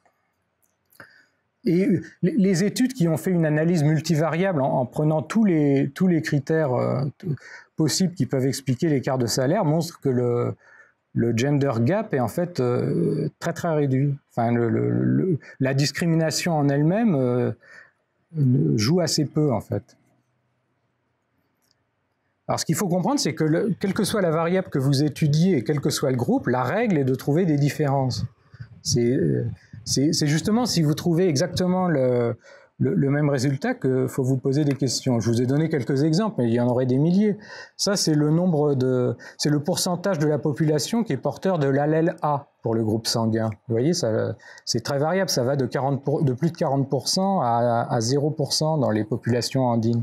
Et les études qui ont fait une analyse multivariable en prenant tous les critères possibles qui peuvent expliquer l'écart de salaire montrent que le gender gap est en fait très très réduit. Enfin, la discrimination en elle-même joue assez peu en fait. Alors, ce qu'il faut comprendre, c'est que quelle que soit la variable que vous étudiez et quel que soit le groupe, la règle est de trouver des différences. C'est justement si vous trouvez exactement le même résultat qu'il faut vous poser des questions. Je vous ai donné quelques exemples, mais il y en aurait des milliers. Ça, c'est c'est le pourcentage de la population qui est porteur de l'allèle A pour le groupe sanguin. Vous voyez, c'est très variable. Ça va de plus de 40% à 0% dans les populations andines.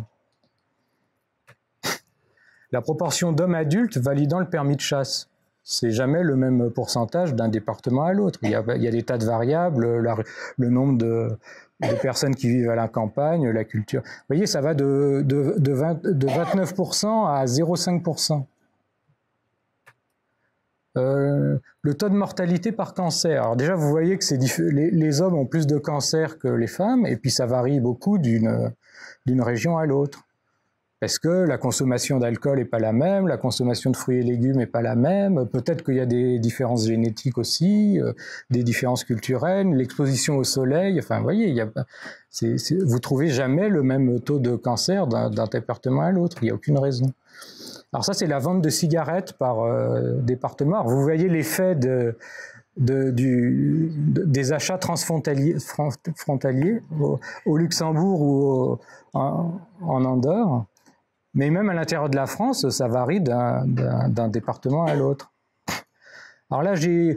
La proportion d'hommes adultes validant le permis de chasse, c'est jamais le même pourcentage d'un département à l'autre. Il y a des tas de variables, le nombre de personnes qui vivent à la campagne, la culture. Vous voyez, ça va de 29% à 0,5%. Le taux de mortalité par cancer. Alors déjà, vous voyez que les hommes ont plus de cancer que les femmes, et puis ça varie beaucoup d'une région à l'autre. Parce que la consommation d'alcool n'est pas la même, la consommation de fruits et légumes n'est pas la même, peut-être qu'il y a des différences génétiques aussi, des différences culturelles, l'exposition au soleil, enfin vous voyez, vous ne trouvez jamais le même taux de cancer d'un département à l'autre, il n'y a aucune raison. Alors ça c'est la vente de cigarettes par département. Alors, vous voyez l'effet des achats transfrontaliers au Luxembourg ou en Andorre. Mais même à l'intérieur de la France, ça varie d'un département à l'autre. Alors là, je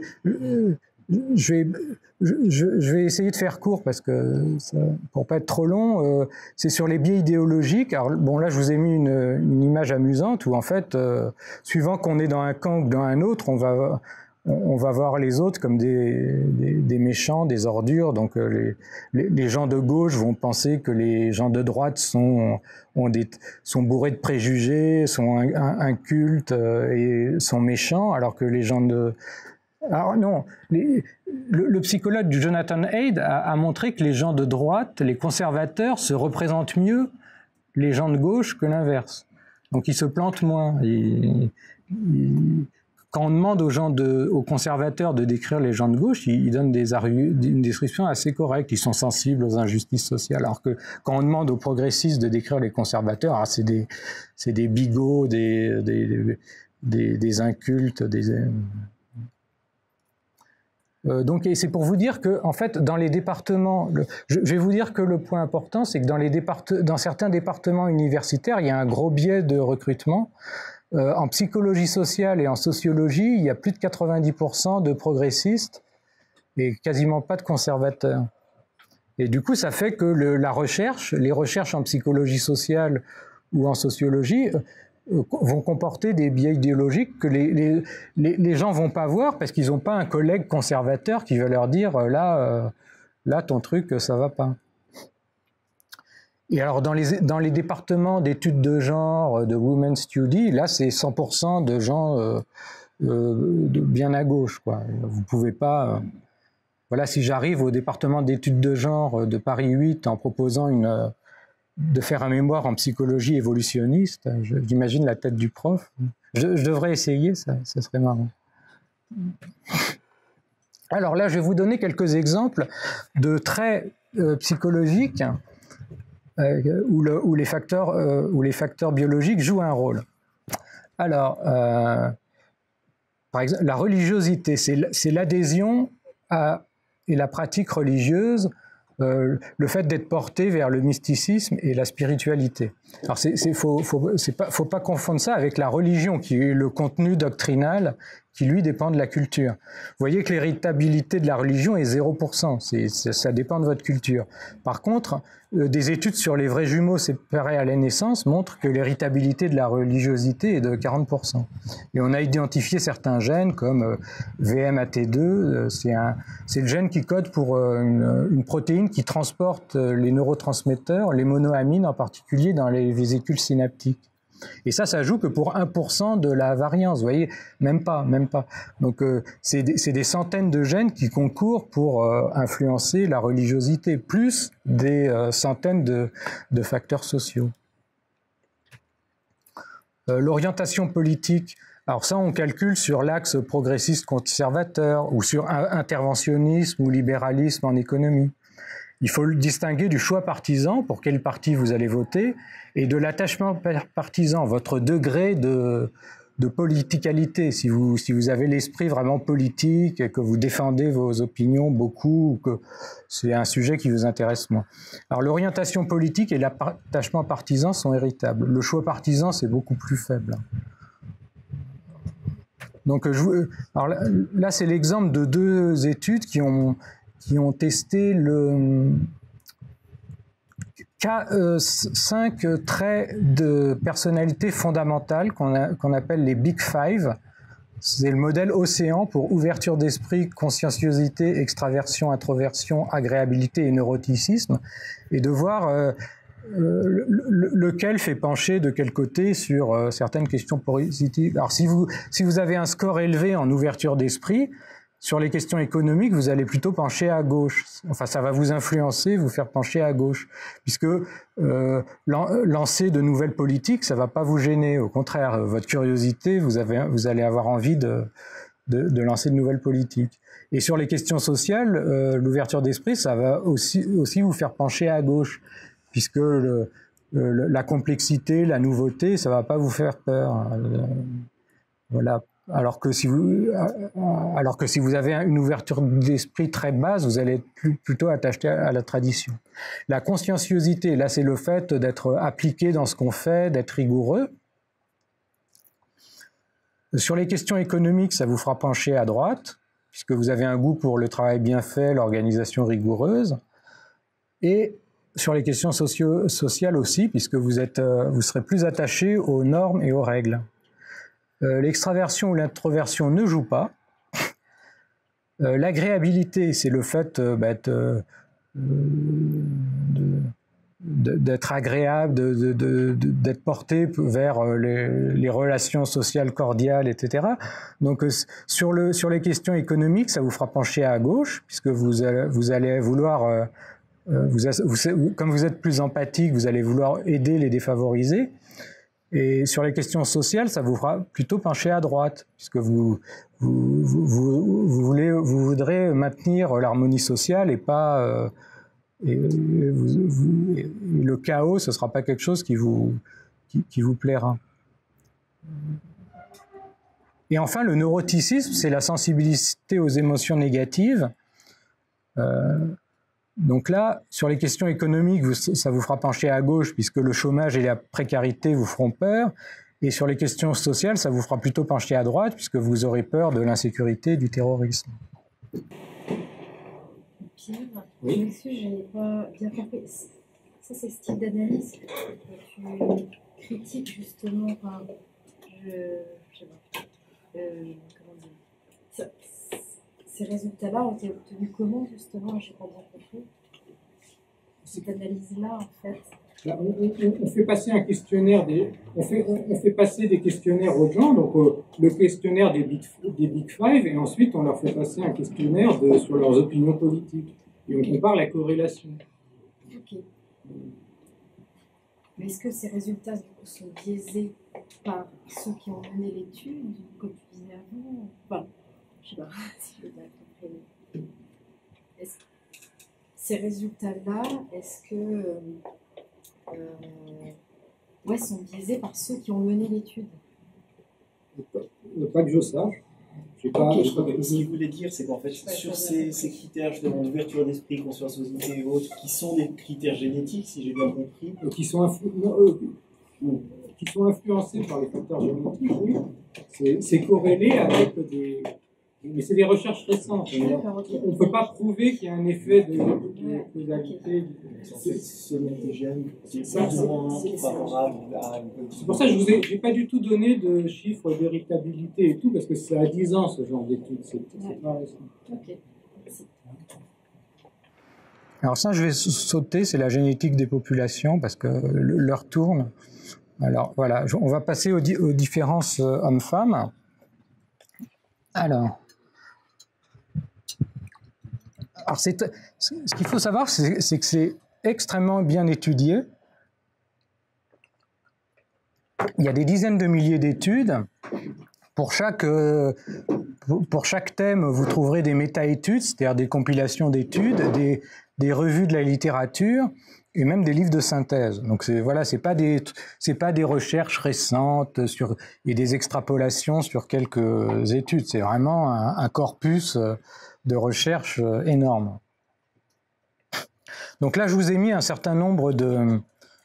vais essayer de faire court parce que pour pas être trop long, c'est sur les biais idéologiques. Alors bon, là, je vous ai mis une image amusante où en fait, suivant qu'on est dans un camp ou dans un autre, on va voir les autres comme des méchants, des ordures. Donc les gens de gauche vont penser que les gens de droite sont bourrés de préjugés, sont incultes et sont méchants, alors que les gens de... Alors non, le psychologue Jonathan Haidt a montré que les gens de droite, les conservateurs, se représentent mieux les gens de gauche que l'inverse. Donc ils se plantent moins. Quand on demande aux conservateurs de décrire les gens de gauche, ils donnent une description assez correcte. Ils sont sensibles aux injustices sociales. Alors que quand on demande aux progressistes de décrire les conservateurs, c'est des bigots, des incultes, donc, et c'est pour vous dire que, en fait, dans les départements, je vais vous dire que le point important, c'est que dans certains départements universitaires, il y a un gros biais de recrutement. En psychologie sociale et en sociologie, il y a plus de 90% de progressistes et quasiment pas de conservateurs. Et du coup, ça fait que les recherches en psychologie sociale ou en sociologie vont comporter des biais idéologiques que les gens vont pas voir parce qu'ils n'ont pas un collègue conservateur qui va leur dire là ton truc ça va pas. Et alors dans les départements d'études de genre de Women's Study, là c'est 100% de gens bien à gauche quoi. Vous pouvez pas voilà, si j'arrive au département d'études de genre de Paris 8 en proposant de faire un mémoire en psychologie évolutionniste, j'imagine la tête du prof. Je devrais essayer, ça serait marrant. Alors là, je vais vous donner quelques exemples de traits psychologiques où les facteurs biologiques jouent un rôle. Alors, par exemple, la religiosité, c'est l'adhésion et la pratique religieuse, le fait d'être porté vers le mysticisme et la spiritualité. Alors faut pas confondre ça avec la religion, qui est le contenu doctrinal qui lui dépend de la culture. Vous voyez que l'héritabilité de la religion est 0%, ça dépend de votre culture. Par contre, des études sur les vrais jumeaux séparés à la naissance montrent que l'héritabilité de la religiosité est de 40%. Et on a identifié certains gènes comme VMAT2, c'est le gène qui code pour une protéine qui transporte les neurotransmetteurs, les monoamines en particulier dans les vésicules synaptiques. Et ça joue que pour 1% de la variance, vous voyez, même pas. Donc c'est des centaines de gènes qui concourent pour influencer la religiosité, plus des centaines de facteurs sociaux. L'orientation politique, alors ça on calcule sur l'axe progressiste-conservateur ou sur interventionnisme ou libéralisme en économie. Il faut le distinguer du choix partisan, pour quel parti vous allez voter, et de l'attachement partisan, votre degré de politicalité. Si vous avez l'esprit vraiment politique, et que vous défendez vos opinions beaucoup, ou que c'est un sujet qui vous intéresse moins. Alors l'orientation politique et l'attachement partisan sont héritables. Le choix partisan, c'est beaucoup plus faible. Donc alors là c'est l'exemple de deux études qui ont testé 5 traits de personnalité fondamentale qu'on appelle les Big Five. C'est le modèle Océan pour ouverture d'esprit, conscienciosité, extraversion, introversion, agréabilité et neuroticisme, et de voir lequel fait pencher de quel côté sur certaines questions positives. Alors si vous avez un score élevé en ouverture d'esprit, sur les questions économiques, vous allez plutôt pencher à gauche. Enfin, ça va vous influencer, vous faire pencher à gauche. Puisque lancer de nouvelles politiques, ça ne va pas vous gêner. Au contraire, votre curiosité, vous allez avoir envie de lancer de nouvelles politiques. Et sur les questions sociales, l'ouverture d'esprit, ça va aussi vous faire pencher à gauche. Puisque la complexité, la nouveauté, ça ne va pas vous faire peur. Voilà. Alors que si vous avez une ouverture d'esprit très basse, vous allez être plutôt attaché à la tradition. La conscienciosité, là, c'est le fait d'être appliqué dans ce qu'on fait, d'être rigoureux. Sur les questions économiques, ça vous fera pencher à droite, puisque vous avez un goût pour le travail bien fait, l'organisation rigoureuse. Et sur les questions sociales aussi, puisque vous serez plus attaché aux normes et aux règles. L'extraversion ou l'introversion ne joue pas. L'agréabilité, c'est le fait d'être agréable, d'être porté vers les relations sociales cordiales, etc. Donc sur les questions économiques, ça vous fera pencher à gauche, puisque vous allez vouloir, comme vous êtes plus empathique, vous allez vouloir aider les défavorisés. Et sur les questions sociales, ça vous fera plutôt pencher à droite, puisque vous voudrez maintenir l'harmonie sociale et pas le chaos. Ce ne sera pas quelque chose qui vous plaira. Et enfin, le neuroticisme, c'est la sensibilité aux émotions négatives. Donc là, sur les questions économiques, ça vous fera pencher à gauche, puisque le chômage et la précarité vous feront peur. Et sur les questions sociales, ça vous fera plutôt pencher à droite, puisque vous aurez peur de l'insécurité et du terrorisme. Pierre, oui. Je m'excuse, je n'ai pas bien compris. Ça, c'est le style d'analyse que tu critiques justement. Enfin, je sais pas. Comment dire ça, ces résultats-là ont été obtenus comment, justement? Je n'ai pas bien compris. Cette analyse-là, en fait. Là, on fait passer un questionnaire, on fait passer des questionnaires aux gens, donc le questionnaire des Big Five, et ensuite on leur fait passer un questionnaire sur leurs opinions politiques. Et on compare la corrélation. Ok. Mais est-ce que ces résultats, du coup, sont biaisés par ceux qui ont mené l'étude, comme tu disais avant? Enfin, je ne sais pas si je bien compris. Ces résultats-là, est-ce que sont biaisés par ceux qui ont mené l'étude? Pas que je sache. Ce qu'il voulait dire, c'est qu'en fait, sur ces critères justement d'ouverture d'esprit, conscienciosité et autres, qui sont des critères génétiques, si j'ai bien compris, qui sont influencés par les facteurs génétiques, oui. C'est corrélé avec des... Mais c'est des recherches récentes. On ne peut pas prouver qu'il y a un effet de causalité. Selon tes gènes, c'est favorable. C'est pour ça que je n'ai pas du tout donné de chiffres d'héritabilité et tout, parce que c'est à 10 ans ce genre d'études. C'est pas récent. Ok. Alors ça, je vais sauter, c'est la génétique des populations, parce que l'heure tourne. Alors voilà, on va passer aux différences hommes-femmes. Alors ce qu'il faut savoir, c'est que c'est extrêmement bien étudié. Il y a des dizaines de milliers d'études. Pour chaque thème, vous trouverez des méta-études, c'est-à-dire des compilations d'études, des revues de la littérature et même des livres de synthèse. Donc c'est pas des recherches récentes et des extrapolations sur quelques études. C'est vraiment un corpus de recherche énorme. Donc là, je vous ai mis un certain nombre de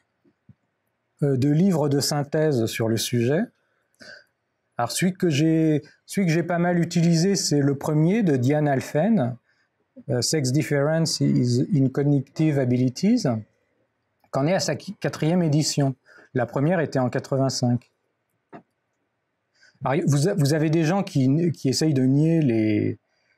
livres de synthèse sur le sujet. Alors celui que j'ai pas mal utilisé, c'est le premier de Diane Alphen, Sex Difference in Cognitive Abilities, qu'en est à sa 4e édition. La première était en 85. Alors, vous avez des gens qui essayent de nier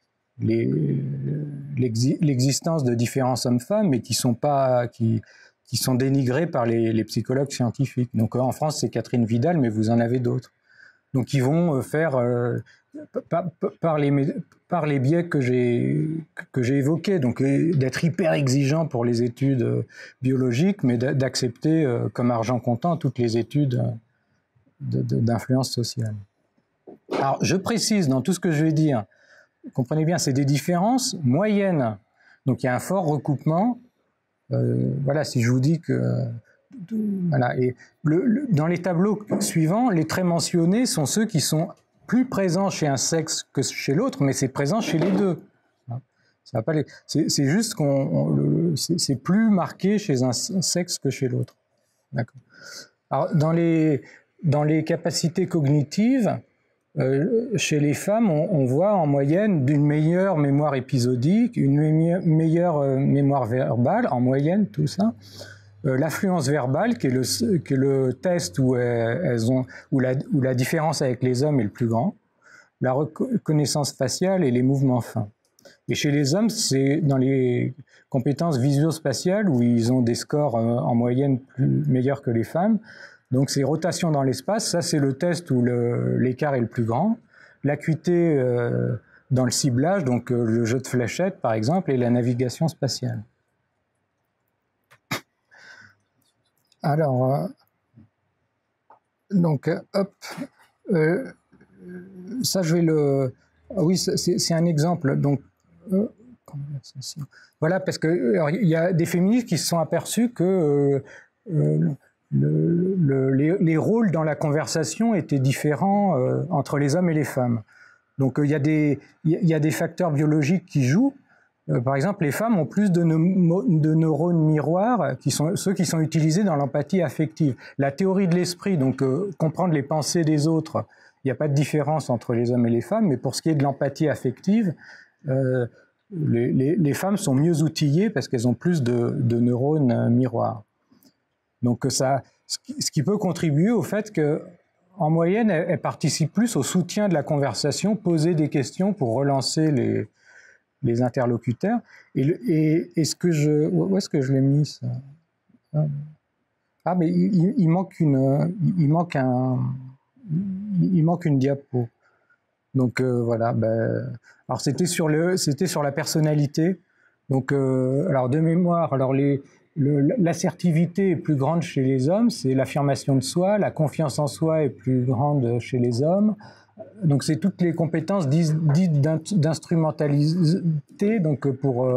l'existence de différences hommes-femmes, mais qui sont dénigrés par les psychologues scientifiques. Donc en France, c'est Catherine Vidal, mais vous en avez d'autres. Donc ils vont faire, par les biais que j'ai évoqués, donc d'être hyper exigeant pour les études biologiques, mais d'accepter comme argent comptant toutes les études d'influence sociale. Alors je précise dans tout ce que je vais dire, comprenez bien, c'est des différences moyennes. Donc il y a un fort recoupement. Voilà, si je vous dis que... Voilà, et dans les tableaux suivants, les traits mentionnés sont ceux qui sont plus présents chez un sexe que chez l'autre, mais c'est présent chez les deux. C'est juste c'est plus marqué chez un sexe que chez l'autre. D'accord. Alors, dans les capacités cognitives, chez les femmes, on voit en moyenne d'une meilleure mémoire épisodique, une meilleure mémoire verbale, en moyenne, tout ça. L'affluence verbale, qui est le test où la différence avec les hommes est le plus grand, la reconnaissance faciale et les mouvements fins. Et chez les hommes, c'est dans les compétences visuospatiales où ils ont des scores en moyenne meilleurs que les femmes. Donc c'est rotation dans l'espace, ça c'est le test où l'écart est le plus grand. L'acuité dans le ciblage, donc le jeu de fléchettes par exemple, et la navigation spatiale. Alors, donc hop, ça je vais le... Oui, c'est un exemple. Donc, voilà, parce que il y a des féministes qui se sont aperçus que les rôles dans la conversation étaient différents entre les hommes et les femmes. Donc il y a des facteurs biologiques qui jouent. Par exemple, les femmes ont plus de neurones miroirs, ceux qui sont utilisés dans l'empathie affective. La théorie de l'esprit, donc comprendre les pensées des autres, il n'y a pas de différence entre les hommes et les femmes, mais pour ce qui est de l'empathie affective, les femmes sont mieux outillées parce qu'elles ont plus de neurones miroirs. Donc ce qui peut contribuer au fait qu'en moyenne, elles participent plus au soutien de la conversation, poser des questions pour relancer les interlocuteurs. Et est-ce que où est-ce que je l'ai mis ça? Ah, mais il manque une diapo. Donc voilà. Alors c'était sur la personnalité. Donc alors de mémoire, alors l'assertivité est plus grande chez les hommes, c'est l'affirmation de soi. La confiance en soi est plus grande chez les hommes. Donc c'est toutes les compétences dites d'instrumentalité, donc pour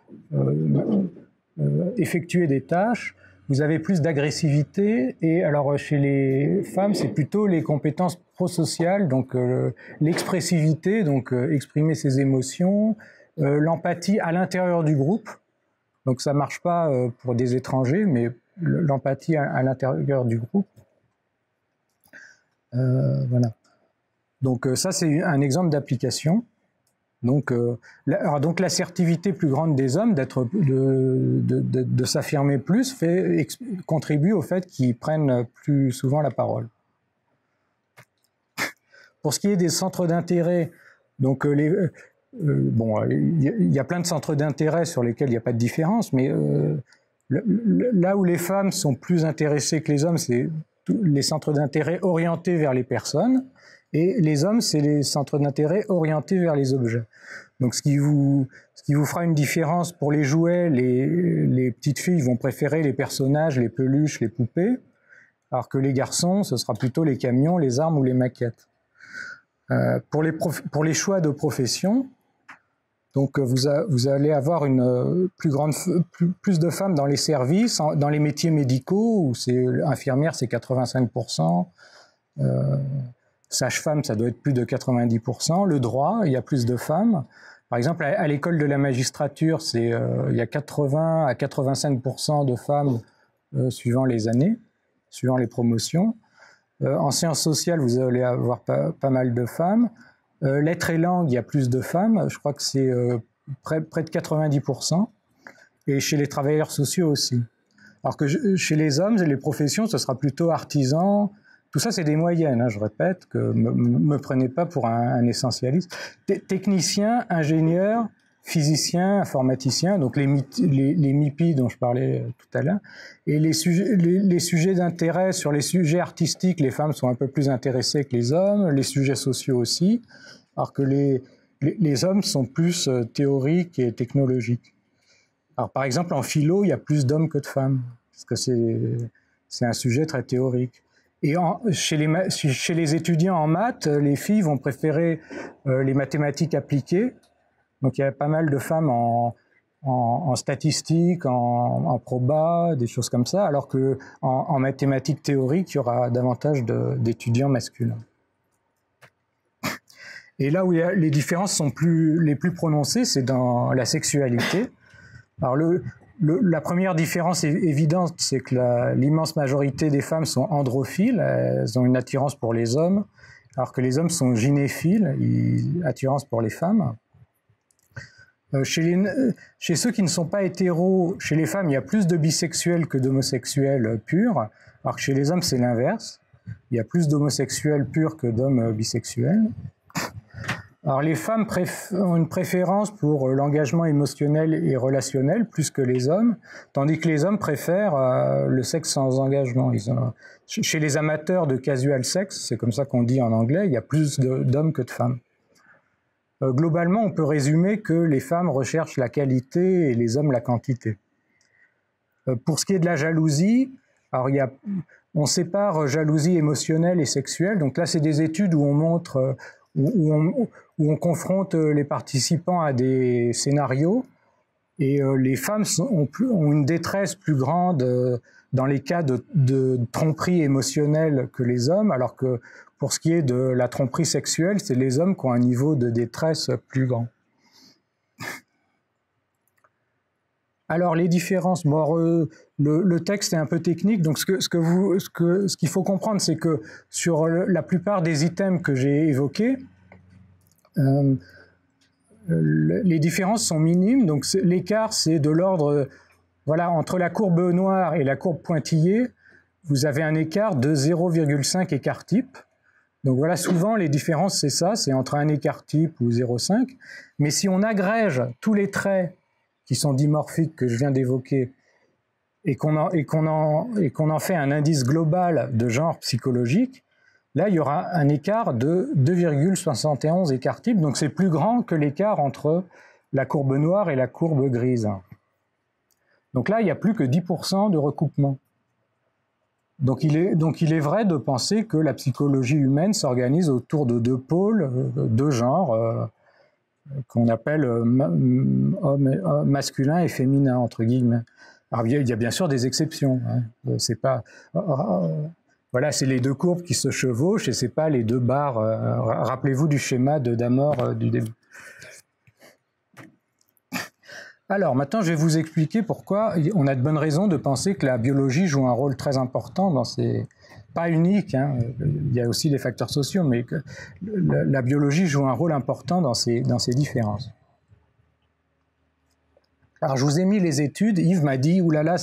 effectuer des tâches. Vous avez plus d'agressivité, et alors chez les femmes, c'est plutôt les compétences prosociales, donc l'expressivité, donc exprimer ses émotions, l'empathie à l'intérieur du groupe. Donc ça marche pas pour des étrangers, mais l'empathie à l'intérieur du groupe. Voilà. Donc ça, c'est un exemple d'application. Donc l'assertivité plus grande des hommes, de s'affirmer plus, contribue au fait qu'ils prennent plus souvent la parole. Pour ce qui est des centres d'intérêt, donc il y a plein de centres d'intérêt sur lesquels il n'y a pas de différence, mais là où les femmes sont plus intéressées que les hommes, c'est les centres d'intérêt orientés vers les personnes. Et les hommes, c'est les centres d'intérêt orientés vers les objets. Donc, ce qui vous fera une différence pour les jouets, les petites filles vont préférer les personnages, les peluches, les poupées, alors que les garçons, ce sera plutôt les camions, les armes ou les maquettes. Pour les choix de profession, donc vous allez avoir plus de femmes dans les services, dans les métiers médicaux, où infirmière, c'est 85%. Sage-femme, ça doit être plus de 90%. Le droit, il y a plus de femmes. Par exemple, à l'école de la magistrature, il y a 80 à 85% de femmes suivant les années, suivant les promotions. En sciences sociales, vous allez avoir pas mal de femmes. Lettres et langues, il y a plus de femmes. Je crois que c'est près de 90%. Et chez les travailleurs sociaux aussi. Alors que chez les hommes, les professions, ce sera plutôt artisans. Tout ça, c'est des moyennes, hein, je répète, que me prenez pas pour un essentialiste. Technicien, ingénieur, physicien, informaticien, donc les MIPI dont je parlais tout à l'heure. Et les sujets d'intérêt, sur les sujets artistiques, les femmes sont un peu plus intéressées que les hommes, les sujets sociaux aussi, alors que les hommes sont plus théoriques et technologiques. Alors par exemple, en philo, il y a plus d'hommes que de femmes, parce que c'est un sujet très théorique. Et chez les étudiants en maths, les filles vont préférer les mathématiques appliquées. Donc il y a pas mal de femmes en statistique, en proba, des choses comme ça, alors que en mathématiques théoriques, il y aura davantage d'étudiants masculins. Et là où les différences sont les plus prononcées, c'est dans la sexualité. Alors la première différence évidente, c'est que l'immense majorité des femmes sont androphiles, elles ont une attirance pour les hommes, alors que les hommes sont gynéphiles, attirance pour les femmes. Chez ceux qui ne sont pas hétéros, chez les femmes, il y a plus de bisexuels que d'homosexuels purs, alors que chez les hommes, c'est l'inverse. Il y a plus d'homosexuels purs que d'hommes bisexuels. Alors les femmes ont une préférence pour l'engagement émotionnel et relationnel plus que les hommes, tandis que les hommes préfèrent le sexe sans engagement. Chez les amateurs de casual sex, c'est comme ça qu'on dit en anglais, il y a plus d'hommes que de femmes. Globalement, on peut résumer que les femmes recherchent la qualité et les hommes la quantité. Pour ce qui est de la jalousie, alors on sépare jalousie émotionnelle et sexuelle. Donc là, c'est des études où on montre, où on confronte les participants à des scénarios, et les femmes ont une détresse plus grande dans les cas de tromperie émotionnelle que les hommes, alors que pour ce qui est de la tromperie sexuelle, c'est les hommes qui ont un niveau de détresse plus grand. Alors les différences, bon, le texte est un peu technique, donc ce qu'il faut comprendre, c'est que sur la plupart des items que j'ai évoqués, les différences sont minimes, donc l'écart c'est de l'ordre, voilà, entre la courbe noire et la courbe pointillée, vous avez un écart de 0,5 écart type. Donc voilà, souvent les différences c'est ça, c'est entre un écart type ou 0,5, mais si on agrège tous les traits qui sont dimorphiques que je viens d'évoquer et qu'on en fait un indice global de genre psychologique, là, il y aura un écart de 2,71 écart type, donc c'est plus grand que l'écart entre la courbe noire et la courbe grise. Donc là, il n'y a plus que 10% de recoupement. Donc il est vrai de penser que la psychologie humaine s'organise autour de deux pôles, deux genres, qu'on appelle masculin et féminin, entre guillemets. Alors il y a bien sûr des exceptions, hein. C'est pas... Voilà, c'est les deux courbes qui se chevauchent et c'est pas les deux barres. Rappelez-vous du schéma de Damore du début. Alors, maintenant, je vais vous expliquer pourquoi on a de bonnes raisons de penser que la biologie joue un rôle très important dans ces... Pas unique, hein, il y a aussi les facteurs sociaux, mais que la biologie joue un rôle important dans ces différences. Alors, je vous ai mis les études. Yves m'a dit, oulala,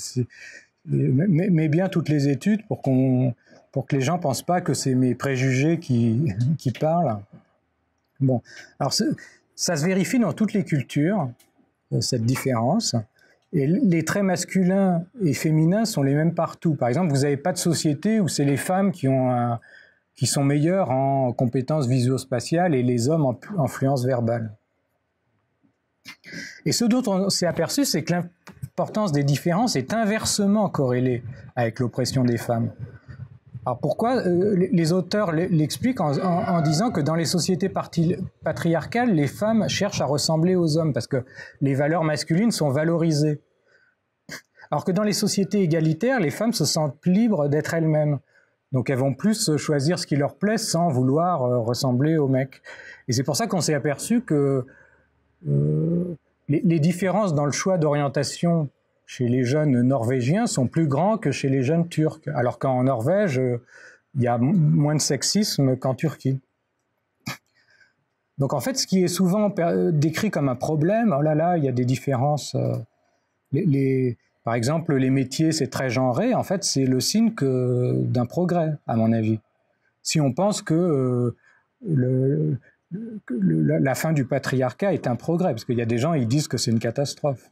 mets bien toutes les études pour que les gens ne pensent pas que c'est mes préjugés qui parlent. Bon, alors ça se vérifie dans toutes les cultures, cette différence. Et les traits masculins et féminins sont les mêmes partout. Par exemple, vous n'avez pas de société où c'est les femmes qui sont meilleures en compétences visuospatiales et les hommes en influence verbale. Et ce dont on s'est aperçu, c'est que l'importance des différences est inversement corrélée avec l'oppression des femmes. Alors pourquoi les auteurs l'expliquent en disant que dans les sociétés patriarcales, les femmes cherchent à ressembler aux hommes parce que les valeurs masculines sont valorisées. Alors que dans les sociétés égalitaires, les femmes se sentent libres d'être elles-mêmes. Donc elles vont plus choisir ce qui leur plaît sans vouloir ressembler aux mecs. Et c'est pour ça qu'on s'est aperçu que les différences dans le choix d'orientation chez les jeunes norvégiens sont plus grands que chez les jeunes turcs, alors qu'en Norvège, il y a moins de sexisme qu'en Turquie. Donc en fait, ce qui est souvent décrit comme un problème, oh là là, il y a des différences. Par exemple, les métiers, c'est très genré, en fait, c'est le signe d'un progrès, à mon avis. Si on pense que la fin du patriarcat est un progrès, parce qu'il y a des gens, ils disent que c'est une catastrophe.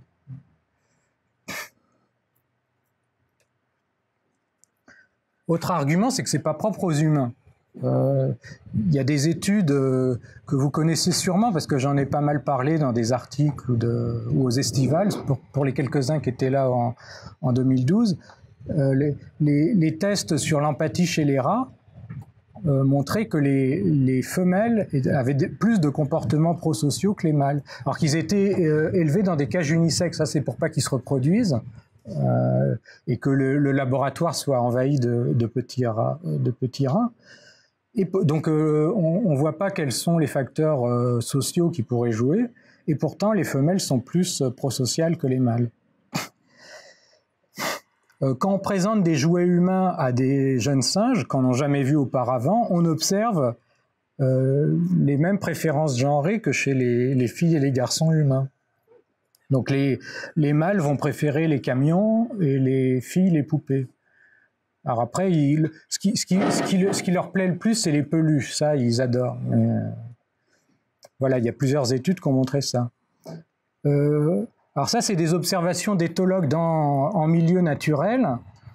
Autre argument, c'est que ce n'est pas propre aux humains. Il y a des études que vous connaissez sûrement, parce que j'en ai pas mal parlé dans des articles ou aux estivales, pour les quelques-uns qui étaient là en 2012. Les tests sur l'empathie chez les rats montraient que les femelles avaient plus de comportements prosociaux que les mâles. Alors qu'ils étaient élevés dans des cages unisexes, ça c'est pour pas qu'ils se reproduisent. Et que le laboratoire soit envahi de petits rats. Et donc on ne voit pas quels sont les facteurs sociaux qui pourraient jouer, et pourtant les femelles sont plus prosociales que les mâles. Quand on présente des jouets humains à des jeunes singes, qu'on n'a jamais vus auparavant, on observe les mêmes préférences genrées que chez les filles et les garçons humains. Donc les mâles vont préférer les camions et les filles les poupées. Alors après, ce qui leur plaît le plus, c'est les peluches. Ça, ils adorent. Voilà, il y a plusieurs études qui ont montré ça. Alors ça, c'est des observations d'éthologues en milieu naturel.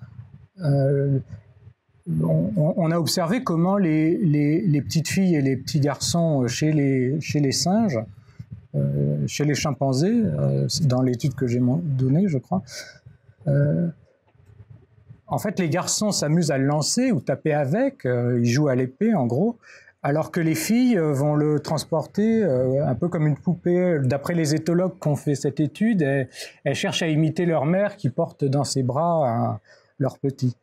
On a observé comment les petites filles et les petits garçons chez les singes, chez les chimpanzés, dans l'étude que j'ai donnée, je crois, en fait, les garçons s'amusent à le lancer ou taper avec, ils jouent à l'épée en gros, alors que les filles vont le transporter un peu comme une poupée. D'après les éthologues qui ont fait cette étude, elles cherchent à imiter leur mère qui porte dans ses bras leur petit.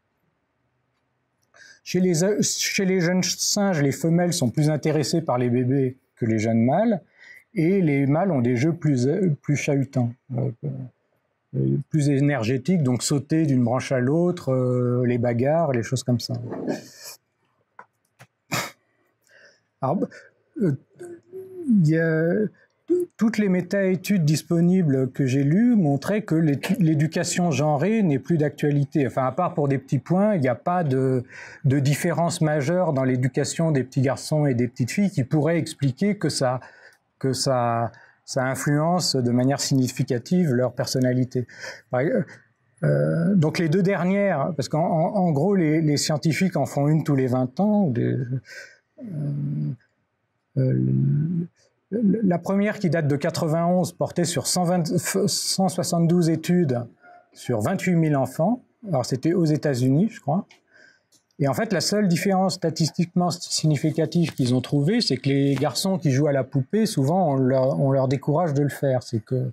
Chez les jeunes singes, les femelles sont plus intéressées par les bébés que les jeunes mâles, et les mâles ont des jeux plus chahutants, plus énergétiques, donc sauter d'une branche à l'autre, les bagarres, les choses comme ça. Alors, il y a toutes les méta-études disponibles que j'ai lues montraient que l'éducation genrée n'est plus d'actualité. Enfin, à part pour des petits points, il n'y a pas de différence majeure dans l'éducation des petits garçons et des petites filles qui pourrait expliquer que ça influence de manière significative leur personnalité. Donc les deux dernières, parce qu'en gros, les scientifiques en font une tous les 20 ans, la première qui date de 91 portait sur 172 études sur 28 000 enfants. Alors c'était aux États-Unis, je crois. Et en fait, la seule différence statistiquement significative qu'ils ont trouvée, c'est que les garçons qui jouent à la poupée, souvent on leur décourage de le faire. C'est que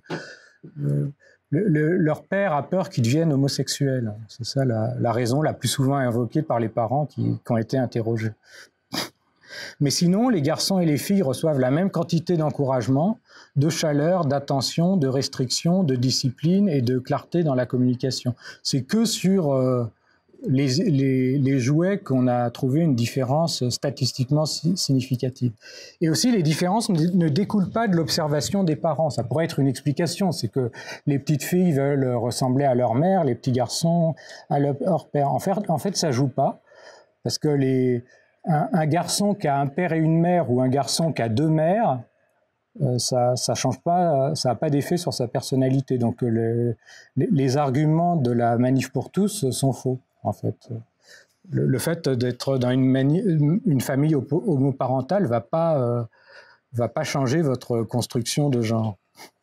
leur père a peur qu'ils deviennent homosexuels. C'est ça la raison la plus souvent invoquée par les parents qui ont été interrogés. Mais sinon, les garçons et les filles reçoivent la même quantité d'encouragement, de chaleur, d'attention, de restriction, de discipline et de clarté dans la communication. C'est que sur les jouets qu'on a trouvé une différence statistiquement significative. Et aussi, les différences ne découlent pas de l'observation des parents. Ça pourrait être une explication, c'est que les petites filles veulent ressembler à leur mère, les petits garçons à leur père. En fait, ça joue pas, parce que un garçon qui a un père et une mère ou un garçon qui a deux mères, ça change pas, ça n'a pas d'effet sur sa personnalité. Donc les arguments de la Manif pour tous sont faux, en fait. Le fait d'être dans une famille homoparentale va pas changer votre construction de genre.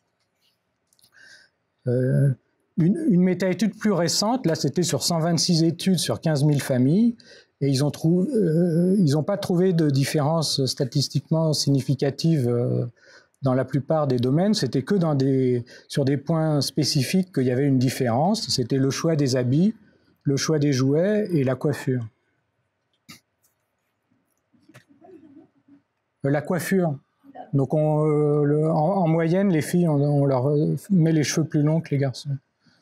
Une méta-étude plus récente, là c'était sur 126 études sur 15 000 familles, et ils n'ont pas trouvé de différence statistiquement significative dans la plupart des domaines. C'était que sur des points spécifiques qu'il y avait une différence. C'était le choix des habits, le choix des jouets et la coiffure. La coiffure. Donc en moyenne, les filles, on leur met les cheveux plus longs que les garçons.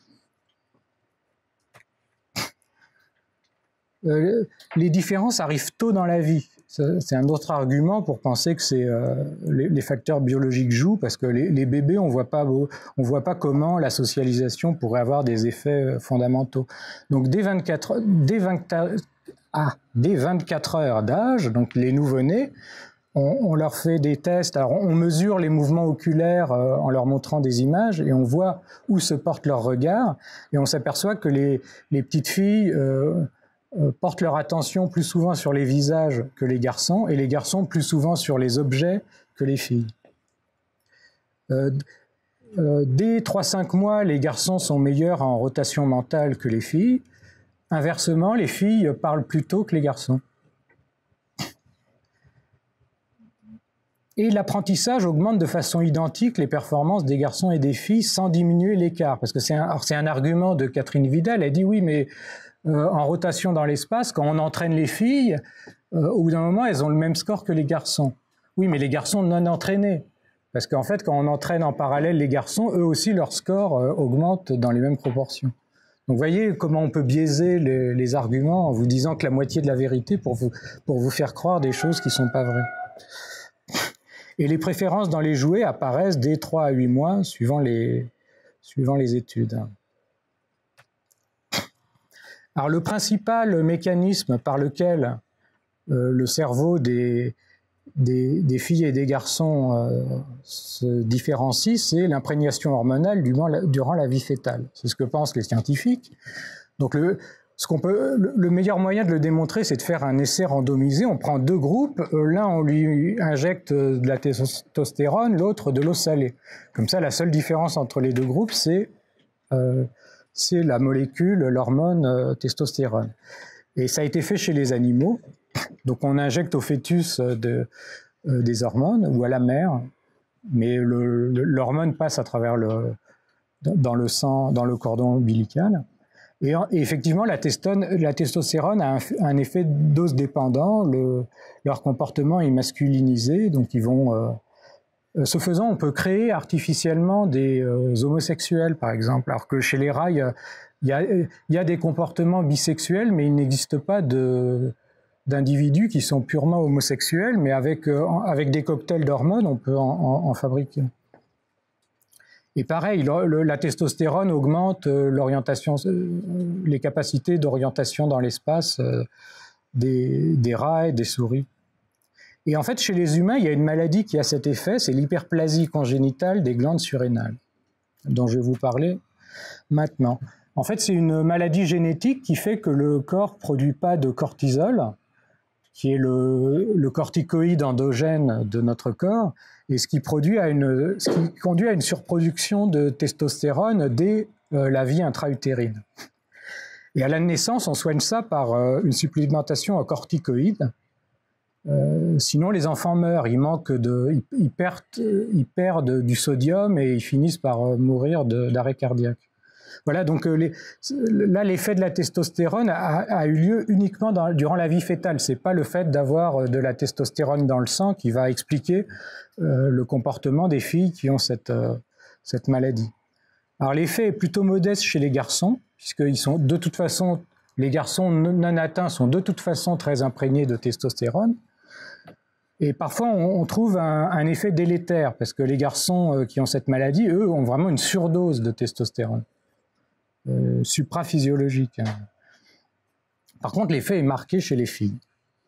Les différences arrivent tôt dans la vie. C'est un autre argument pour penser que les facteurs biologiques jouent, parce que les bébés, on voit pas comment la socialisation pourrait avoir des effets fondamentaux. Donc dès 24 heures d'âge, donc les nouveau-nés, on leur fait des tests. Alors on mesure les mouvements oculaires en leur montrant des images, et on voit où se porte leur regard, et on s'aperçoit que les petites filles portent leur attention plus souvent sur les visages que les garçons, et les garçons plus souvent sur les objets que les filles. Dès 3-5 mois, les garçons sont meilleurs en rotation mentale que les filles. Inversement, les filles parlent plus tôt que les garçons. Et l'apprentissage augmente de façon identique les performances des garçons et des filles sans diminuer l'écart. Parce que c'est un argument de Catherine Vidal. Elle dit oui, mais en rotation dans l'espace, quand on entraîne les filles, au bout d'un moment, elles ont le même score que les garçons. Oui, mais les garçons non entraînés. Parce qu'en fait, quand on entraîne en parallèle les garçons, eux aussi, leur score augmente dans les mêmes proportions. Donc, vous voyez comment on peut biaiser les arguments en vous disant que la moitié de la vérité pour vous faire croire des choses qui ne sont pas vraies. Et les préférences dans les jouets apparaissent dès 3 à 8 mois, suivant les études. Alors, le principal mécanisme par lequel le cerveau des des filles et des garçons se différencient, c'est l'imprégnation hormonale durant la vie fœtale. C'est ce que pensent les scientifiques. Donc le meilleur moyen de le démontrer, c'est de faire un essai randomisé. On prend deux groupes, l'un on lui injecte de la testostérone, l'autre de l'eau salée. Comme ça, la seule différence entre les deux groupes, c'est la molécule, l'hormone testostérone. Et ça a été fait chez les animaux. Donc on injecte au fœtus des hormones ou à la mère, mais l'hormone passe à travers dans le sang, dans le cordon ombilical. Et effectivement, la testostérone a un effet dose dépendant. Leur comportement est masculinisé, donc ils vont. Ce faisant, on peut créer artificiellement des homosexuels, par exemple, alors que chez les rats, il y a des comportements bisexuels, mais il n'existe pas d'individus qui sont purement homosexuels, mais avec des cocktails d'hormones, on peut en fabriquer. Et pareil, la testostérone augmente les capacités d'orientation dans l'espace des rats et des souris. Et en fait, chez les humains, il y a une maladie qui a cet effet, c'est l'hyperplasie congénitale des glandes surrénales, dont je vais vous parler maintenant. En fait, c'est une maladie génétique qui fait que le corps ne produit pas de cortisol, qui est le corticoïde endogène de notre corps, et ce qui conduit à une surproduction de testostérone dès la vie intra-utérine. Et à la naissance, on soigne ça par une supplémentation en corticoïdes. Sinon, les enfants meurent, ils perdent du sodium et ils finissent par mourir d'arrêt cardiaque. Voilà, donc là, l'effet de la testostérone a eu lieu uniquement durant la vie fœtale. C'est pas le fait d'avoir de la testostérone dans le sang qui va expliquer le comportement des filles qui ont cette maladie. Alors l'effet est plutôt modeste chez les garçons, puisqu'ils sont de toute façon, les garçons non atteints sont de toute façon très imprégnés de testostérone. Et parfois, on trouve un effet délétère, parce que les garçons qui ont cette maladie, eux, ont vraiment une surdose de testostérone. Supraphysiologique. Par contre, l'effet est marqué chez les filles.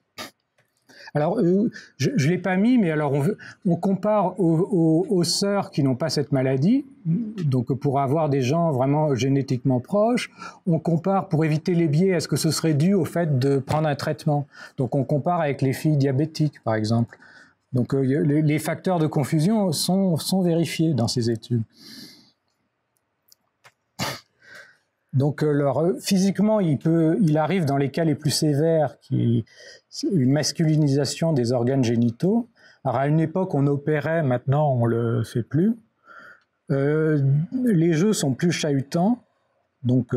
Alors, je ne l'ai pas mis, mais alors on compare aux sœurs qui n'ont pas cette maladie, donc pour avoir des gens vraiment génétiquement proches, on compare pour éviter les biais, est-ce que ce serait dû au fait de prendre un traitement? Donc on compare avec les filles diabétiques, par exemple. Donc les facteurs de confusion sont vérifiés dans ces études. Donc physiquement, il arrive dans les cas les plus sévères une masculinisation des organes génitaux. Alors à une époque, on opérait, maintenant on le fait plus. Les jeux sont plus chahutants, donc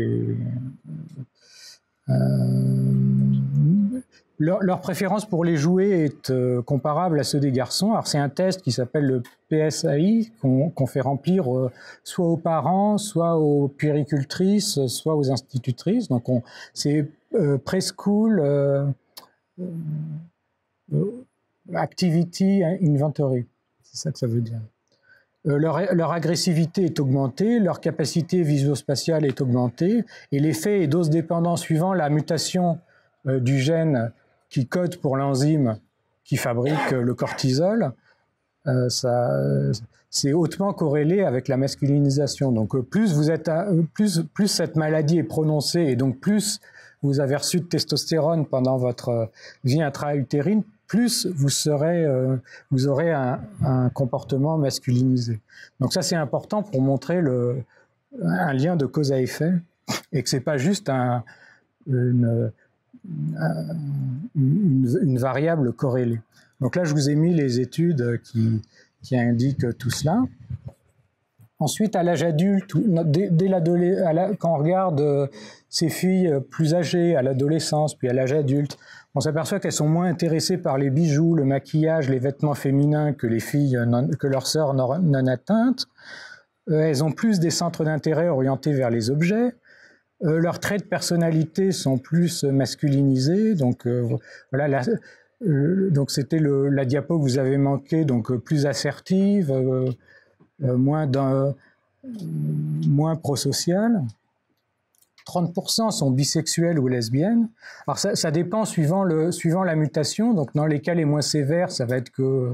leur préférence pour les jouets est comparable à ceux des garçons. Alors c'est un test qui s'appelle le PSAI qu'on fait remplir soit aux parents, soit aux puéricultrices, soit aux institutrices. Donc c'est preschool activity inventory, c'est ça que ça veut dire. Leur agressivité est augmentée, leur capacité visuospatiale est augmentée, et l'effet est dose dépendant suivant la mutation du gène qui code pour l'enzyme qui fabrique le cortisol. C'est hautement corrélé avec la masculinisation. Donc plus cette maladie est prononcée et donc plus vous avez reçu de testostérone pendant votre vie intra-utérine, plus vous aurez un comportement masculinisé. Donc ça, c'est important pour montrer un lien de cause à effet et que c'est pas juste une variable corrélée. Donc là, je vous ai mis les études qui indiquent tout cela. Ensuite, à l'âge adulte, quand on regarde ces filles plus âgées, à l'adolescence, puis à l'âge adulte, on s'aperçoit qu'elles sont moins intéressées par les bijoux, le maquillage, les vêtements féminins que les filles, que leurs sœurs non atteintes. Elles ont plus des centres d'intérêt orientés vers les objets. Leurs traits de personnalité sont plus masculinisés. Donc voilà, donc c'était la diapo que vous avez manqué, donc plus assertive, moins prosociale. 30% sont bisexuels ou lesbiennes. Alors ça dépend suivant la mutation. Donc dans les cas les moins sévères, ça va être que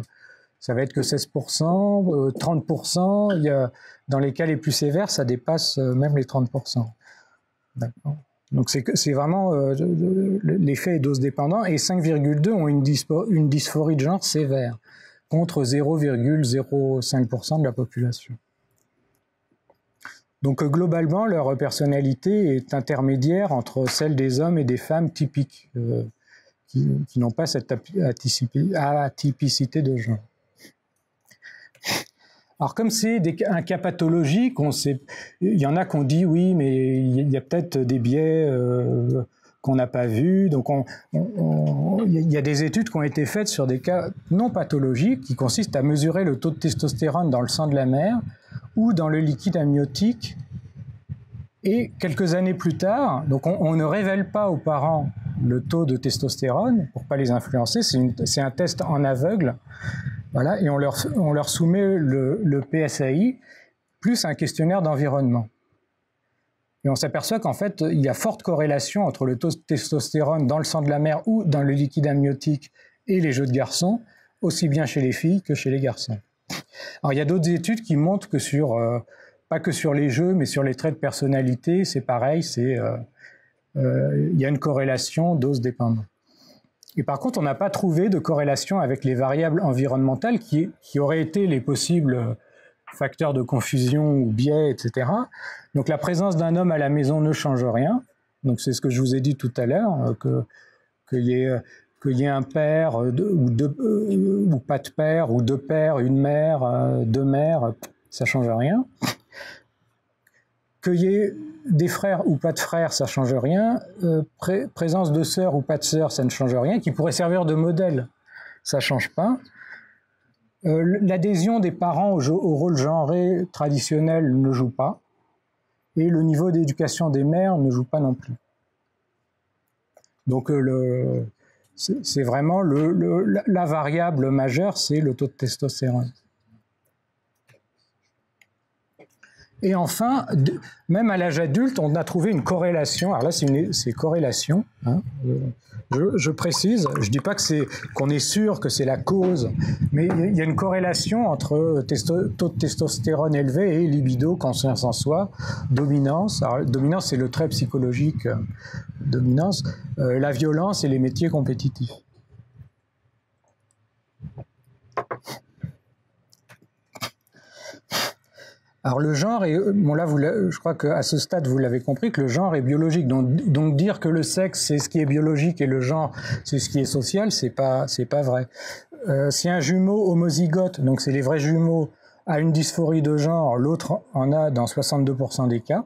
16%, 30%. Dans les cas les plus sévères, ça dépasse même les 30%. Donc c'est vraiment l'effet est dose dépendant. Et 5,2 ont une dysphorie de genre sévère, contre 0,05% de la population. Donc globalement, leur personnalité est intermédiaire entre celle des hommes et des femmes typiques, qui n'ont pas cette atypicité de genre. Alors comme c'est un cas pathologique, il y en a qui ont dit oui, mais il y a peut-être des biais qu'on n'a pas vus. Donc il y a des études qui ont été faites sur des cas non pathologiques qui consistent à mesurer le taux de testostérone dans le sang de la mère ou dans le liquide amniotique. Et quelques années plus tard, donc on ne révèle pas aux parents le taux de testostérone pour ne pas les influencer, c'est un test en aveugle. Voilà, et on leur soumet le PSAI plus un questionnaire d'environnement. Et on s'aperçoit qu'en fait, il y a forte corrélation entre le taux de testostérone dans le sang de la mère ou dans le liquide amniotique et les jeux de garçons, aussi bien chez les filles que chez les garçons. Alors il y a d'autres études qui montrent que pas que sur les jeux, mais sur les traits de personnalité, c'est pareil, il y a une corrélation dose dépendante. Et par contre, on n'a pas trouvé de corrélation avec les variables environnementales qui auraient été les possibles facteurs de confusion ou biais, etc. Donc la présence d'un homme à la maison ne change rien. Donc c'est ce que je vous ai dit tout à l'heure, qu'il y ait un père ou pas de père, ou deux pères, une mère, deux mères, ça ne change rien. Qu'il y ait des frères ou pas de frères, ça ne change rien. Présence de sœurs ou pas de sœurs, ça ne change rien. Qui pourrait servir de modèle, ça ne change pas. L'adhésion des parents au rôle genré traditionnel ne joue pas. Et le niveau d'éducation des mères ne joue pas non plus. Donc c'est vraiment la variable majeure, c'est le taux de testostérone. Et enfin, même à l'âge adulte, on a trouvé une corrélation. Alors là, c'est corrélation. Hein. Je précise, je ne dis pas qu'on est sûr que c'est la cause, mais il y a une corrélation entre taux de testostérone élevé et libido, conscience en soi, dominance. Alors, dominance, c'est le trait psychologique, dominance, la violence et les métiers compétitifs. Alors le genre, bon là, je crois qu'à ce stade, vous l'avez compris, que le genre est biologique. Donc dire que le sexe, c'est ce qui est biologique et le genre, c'est ce qui est social, c'est pas vrai. Si un jumeau homozygote, donc c'est les vrais jumeaux, a une dysphorie de genre, l'autre en a dans 62% des cas.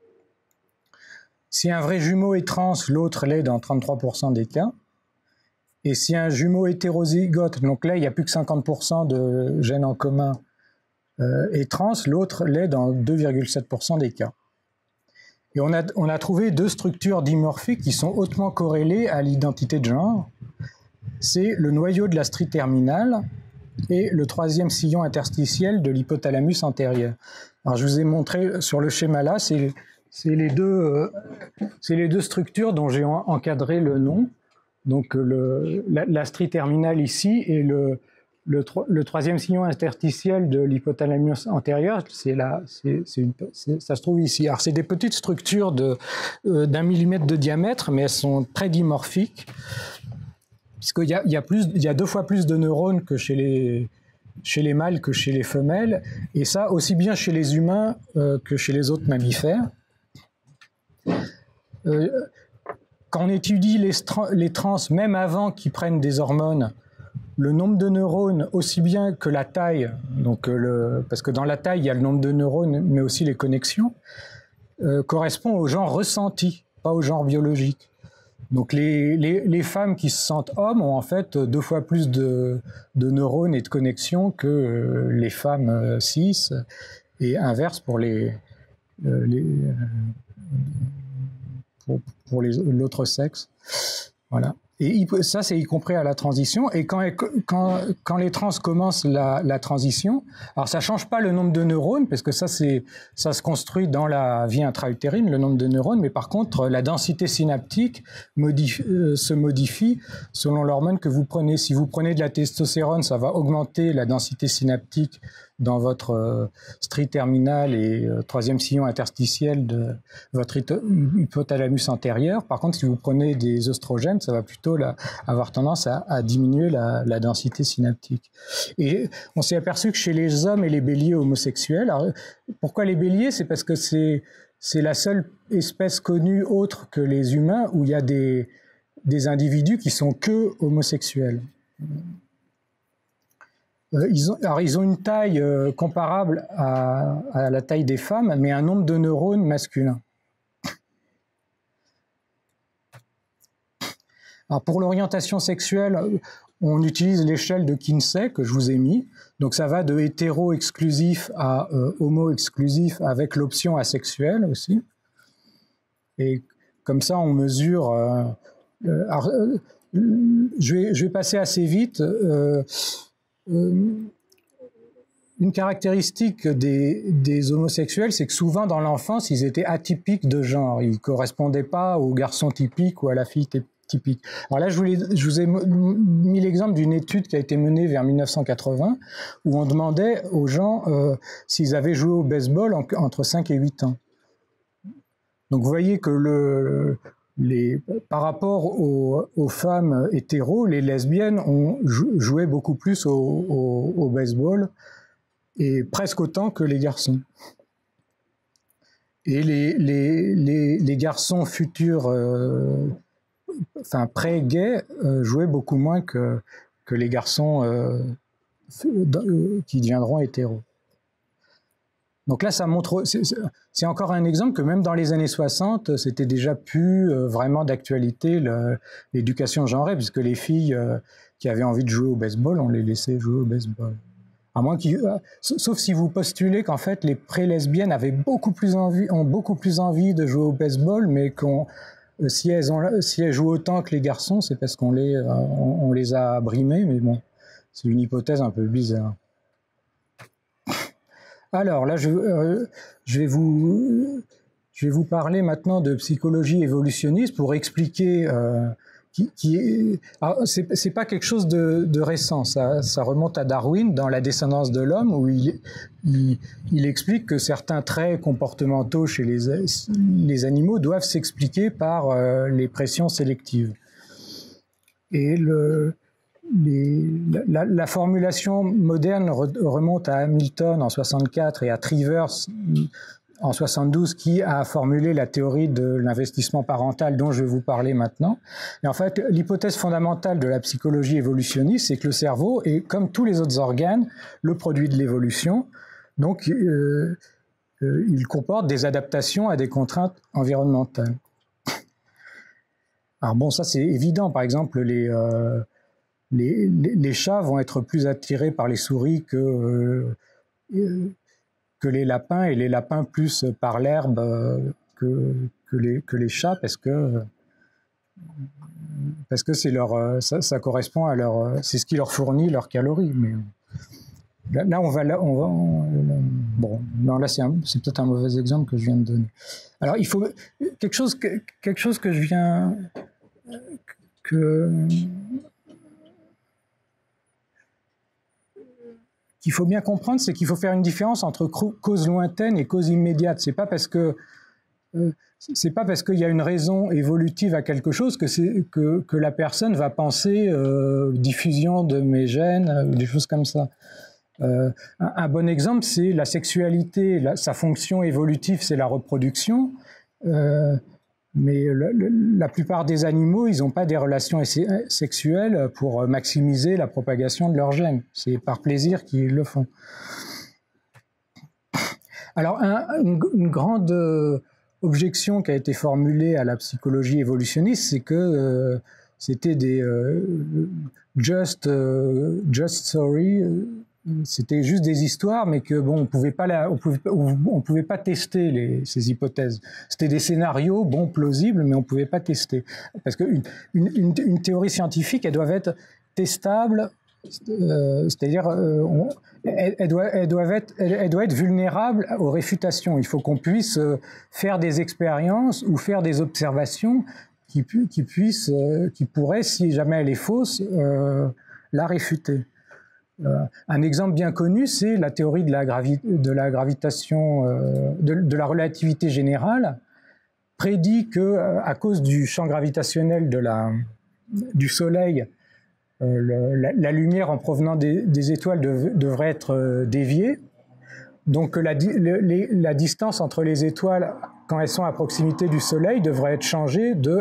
Si un vrai jumeau est trans, l'autre l'est dans 33% des cas. Et si un jumeau hétérozygote, donc là, il n'y a plus que 50% de gènes en commun, et trans, l'autre l'est dans 2,7% des cas. Et on a trouvé deux structures dimorphiques qui sont hautement corrélées à l'identité de genre. C'est le noyau de la strie terminale et le troisième sillon interstitiel de l'hypothalamus antérieur. Alors je vous ai montré sur le schéma là, c'est les deux structures dont j'ai encadré le nom. Donc la strie terminale ici et le troisième sillon interstitiel de l'hypothalamus antérieur, ça se trouve ici. Alors c'est des petites structures d'1 millimètre de diamètre, mais elles sont très dimorphiques, puisqu'il y a 2 fois plus de neurones que chez les mâles que chez les femelles, et ça aussi bien chez les humains que chez les autres mammifères. Quand on étudie les trans, même avant qu'ils prennent des hormones, le nombre de neurones, aussi bien que la taille, donc parce que dans la taille, il y a le nombre de neurones, mais aussi les connexions, correspond au genre ressenti, pas au genre biologique. Donc les femmes qui se sentent hommes ont en fait 2 fois plus de neurones et de connexions que les femmes cis, et inverse pour l'autre sexe. Voilà. Et ça, c'est y compris à la transition. Et quand les trans commencent la transition, alors ça ne change pas le nombre de neurones, parce que ça se construit dans la vie intra-utérine, le nombre de neurones, mais par contre, la densité synaptique se modifie selon l'hormone que vous prenez. Si vous prenez de la testostérone, ça va augmenter la densité synaptique dans votre strie terminale et troisième sillon interstitiel de votre hypothalamus antérieur. Par contre, si vous prenez des oestrogènes, ça va plutôt avoir tendance à diminuer la densité synaptique. Et on s'est aperçu que chez les hommes et les béliers homosexuels, alors, pourquoi les béliers? C'est parce que c'est la seule espèce connue autre que les humains où il y a des individus qui sont que homosexuels. Ils ont une taille comparable à la taille des femmes, mais un nombre de neurones masculins. Alors pour l'orientation sexuelle, on utilise l'échelle de Kinsey que je vous ai mis. Donc ça va de hétéro-exclusif à homo-exclusif avec l'option asexuelle aussi. Et comme ça, on mesure... je vais passer assez vite. Une caractéristique des homosexuels, c'est que souvent dans l'enfance, ils étaient atypiques de genre. Ils ne correspondaient pas au garçon typique ou à la fille typique. Alors là, je vous ai mis l'exemple d'une étude qui a été menée vers 1980, où on demandait aux gens s'ils avaient joué au baseball entre 5 et 8 ans. Donc vous voyez que par rapport aux femmes hétéros, les lesbiennes ont joué beaucoup plus au baseball et presque autant que les garçons. Et les garçons futurs, enfin pré-gays, jouaient beaucoup moins que les garçons qui deviendront hétéros. Donc là, ça montre, c'est encore un exemple que même dans les années 60, c'était déjà plus vraiment d'actualité l'éducation genrée, puisque les filles qui avaient envie de jouer au baseball, on les laissait jouer au baseball. À moins sauf si vous postulez qu'en fait les pré-lesbiennes ont beaucoup plus envie de jouer au baseball, mais si elles jouent autant que les garçons, c'est parce qu'on les a brimées, mais bon, c'est une hypothèse un peu bizarre. Alors là, je vais vous parler maintenant de psychologie évolutionniste pour expliquer c'est pas quelque chose de récent, ça remonte à Darwin dans La descendance de l'homme, où il explique que certains traits comportementaux chez les animaux doivent s'expliquer par les pressions sélectives. Et la formulation moderne remonte à Hamilton en 64 et à Trivers en 72 qui a formulé la théorie de l'investissement parental dont je vais vous parler maintenant. Et en fait, l'hypothèse fondamentale de la psychologie évolutionniste, c'est que le cerveau est, comme tous les autres organes, le produit de l'évolution. Donc, il comporte des adaptations à des contraintes environnementales. Alors bon, ça c'est évident. Par exemple, les chats vont être plus attirés par les souris que les lapins, et les lapins plus par l'herbe que les chats, parce que c'est ça correspond à c'est ce qui leur fournit leurs calories. Mais là, bon, non, là c'est peut-être un mauvais exemple que je viens de donner. Alors il faut quelque chose que je viens qu'il faut bien comprendre, c'est qu'il faut faire une différence entre cause lointaine et cause immédiate. C'est pas parce qu'il y a une raison évolutive à quelque chose que la personne va penser diffusion de mes gènes, des choses comme ça. Un bon exemple, c'est la sexualité. Sa fonction évolutive, c'est la reproduction. Mais la plupart des animaux, ils n'ont pas des relations sexuelles pour maximiser la propagation de leurs gènes. C'est par plaisir qu'ils le font. Alors, une grande objection qui a été formulée à la psychologie évolutionniste, c'est que c'était des just story, c'était juste des histoires, mais que bon, on pouvait pas tester ces hypothèses. C'était des scénarios, bon, plausibles, mais on pouvait pas tester. Parce qu'une une théorie scientifique, elle doit être testable, c'est-à-dire elle doit être vulnérable aux réfutations. Il faut qu'on puisse faire des expériences ou faire des observations qui pourraient, si jamais elle est fausse, la réfuter. Un exemple bien connu, c'est la théorie de la gravitation, de la relativité générale, prédit que, à cause du champ gravitationnel du Soleil, la lumière en provenant des étoiles devrait être déviée. Donc la distance entre les étoiles, quand elles sont à proximité du Soleil, devrait être changée de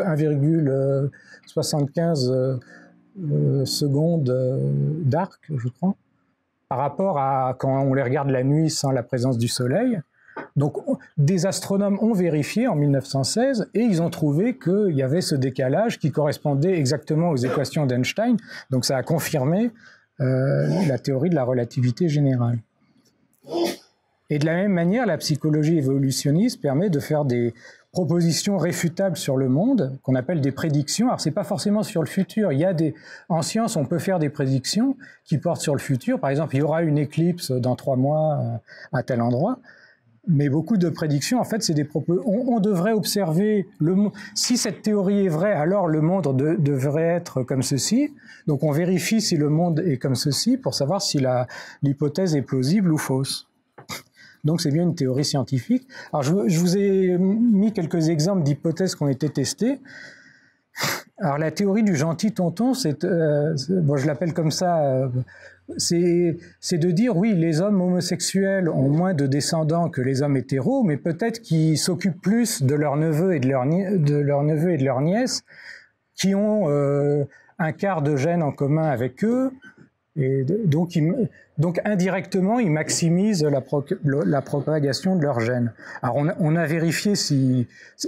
1,75 secondes d'arc, je crois, par rapport à quand on les regarde la nuit sans la présence du Soleil. Donc des astronomes ont vérifié en 1916 et ils ont trouvé qu'il y avait ce décalage qui correspondait exactement aux équations d'Einstein. Donc ça a confirmé la théorie de la relativité générale. Et de la même manière, la psychologie évolutionniste permet de faire des propositions réfutables sur le monde, qu'on appelle des prédictions. Alors, c'est pas forcément sur le futur. En science, on peut faire des prédictions qui portent sur le futur. Par exemple, il y aura une éclipse dans 3 mois à tel endroit. Mais beaucoup de prédictions, en fait, c'est des propos. On devrait observer le monde. Si cette théorie est vraie, alors le monde devrait être comme ceci. Donc, on vérifie si le monde est comme ceci pour savoir si l'hypothèse est plausible ou fausse. Donc, c'est bien une théorie scientifique. Alors, je vous ai mis quelques exemples d'hypothèses qui ont été testées. Alors, la théorie du gentil tonton, bon, je l'appelle comme ça, c'est de dire, oui, les hommes homosexuels ont moins de descendants que les hommes hétéros, mais peut-être qu'ils s'occupent plus de leurs neveux et de leurs nièces, qui ont un quart de gènes en commun avec eux. Et donc indirectement, ils maximisent la propagation de leurs gènes. Alors on a vérifié si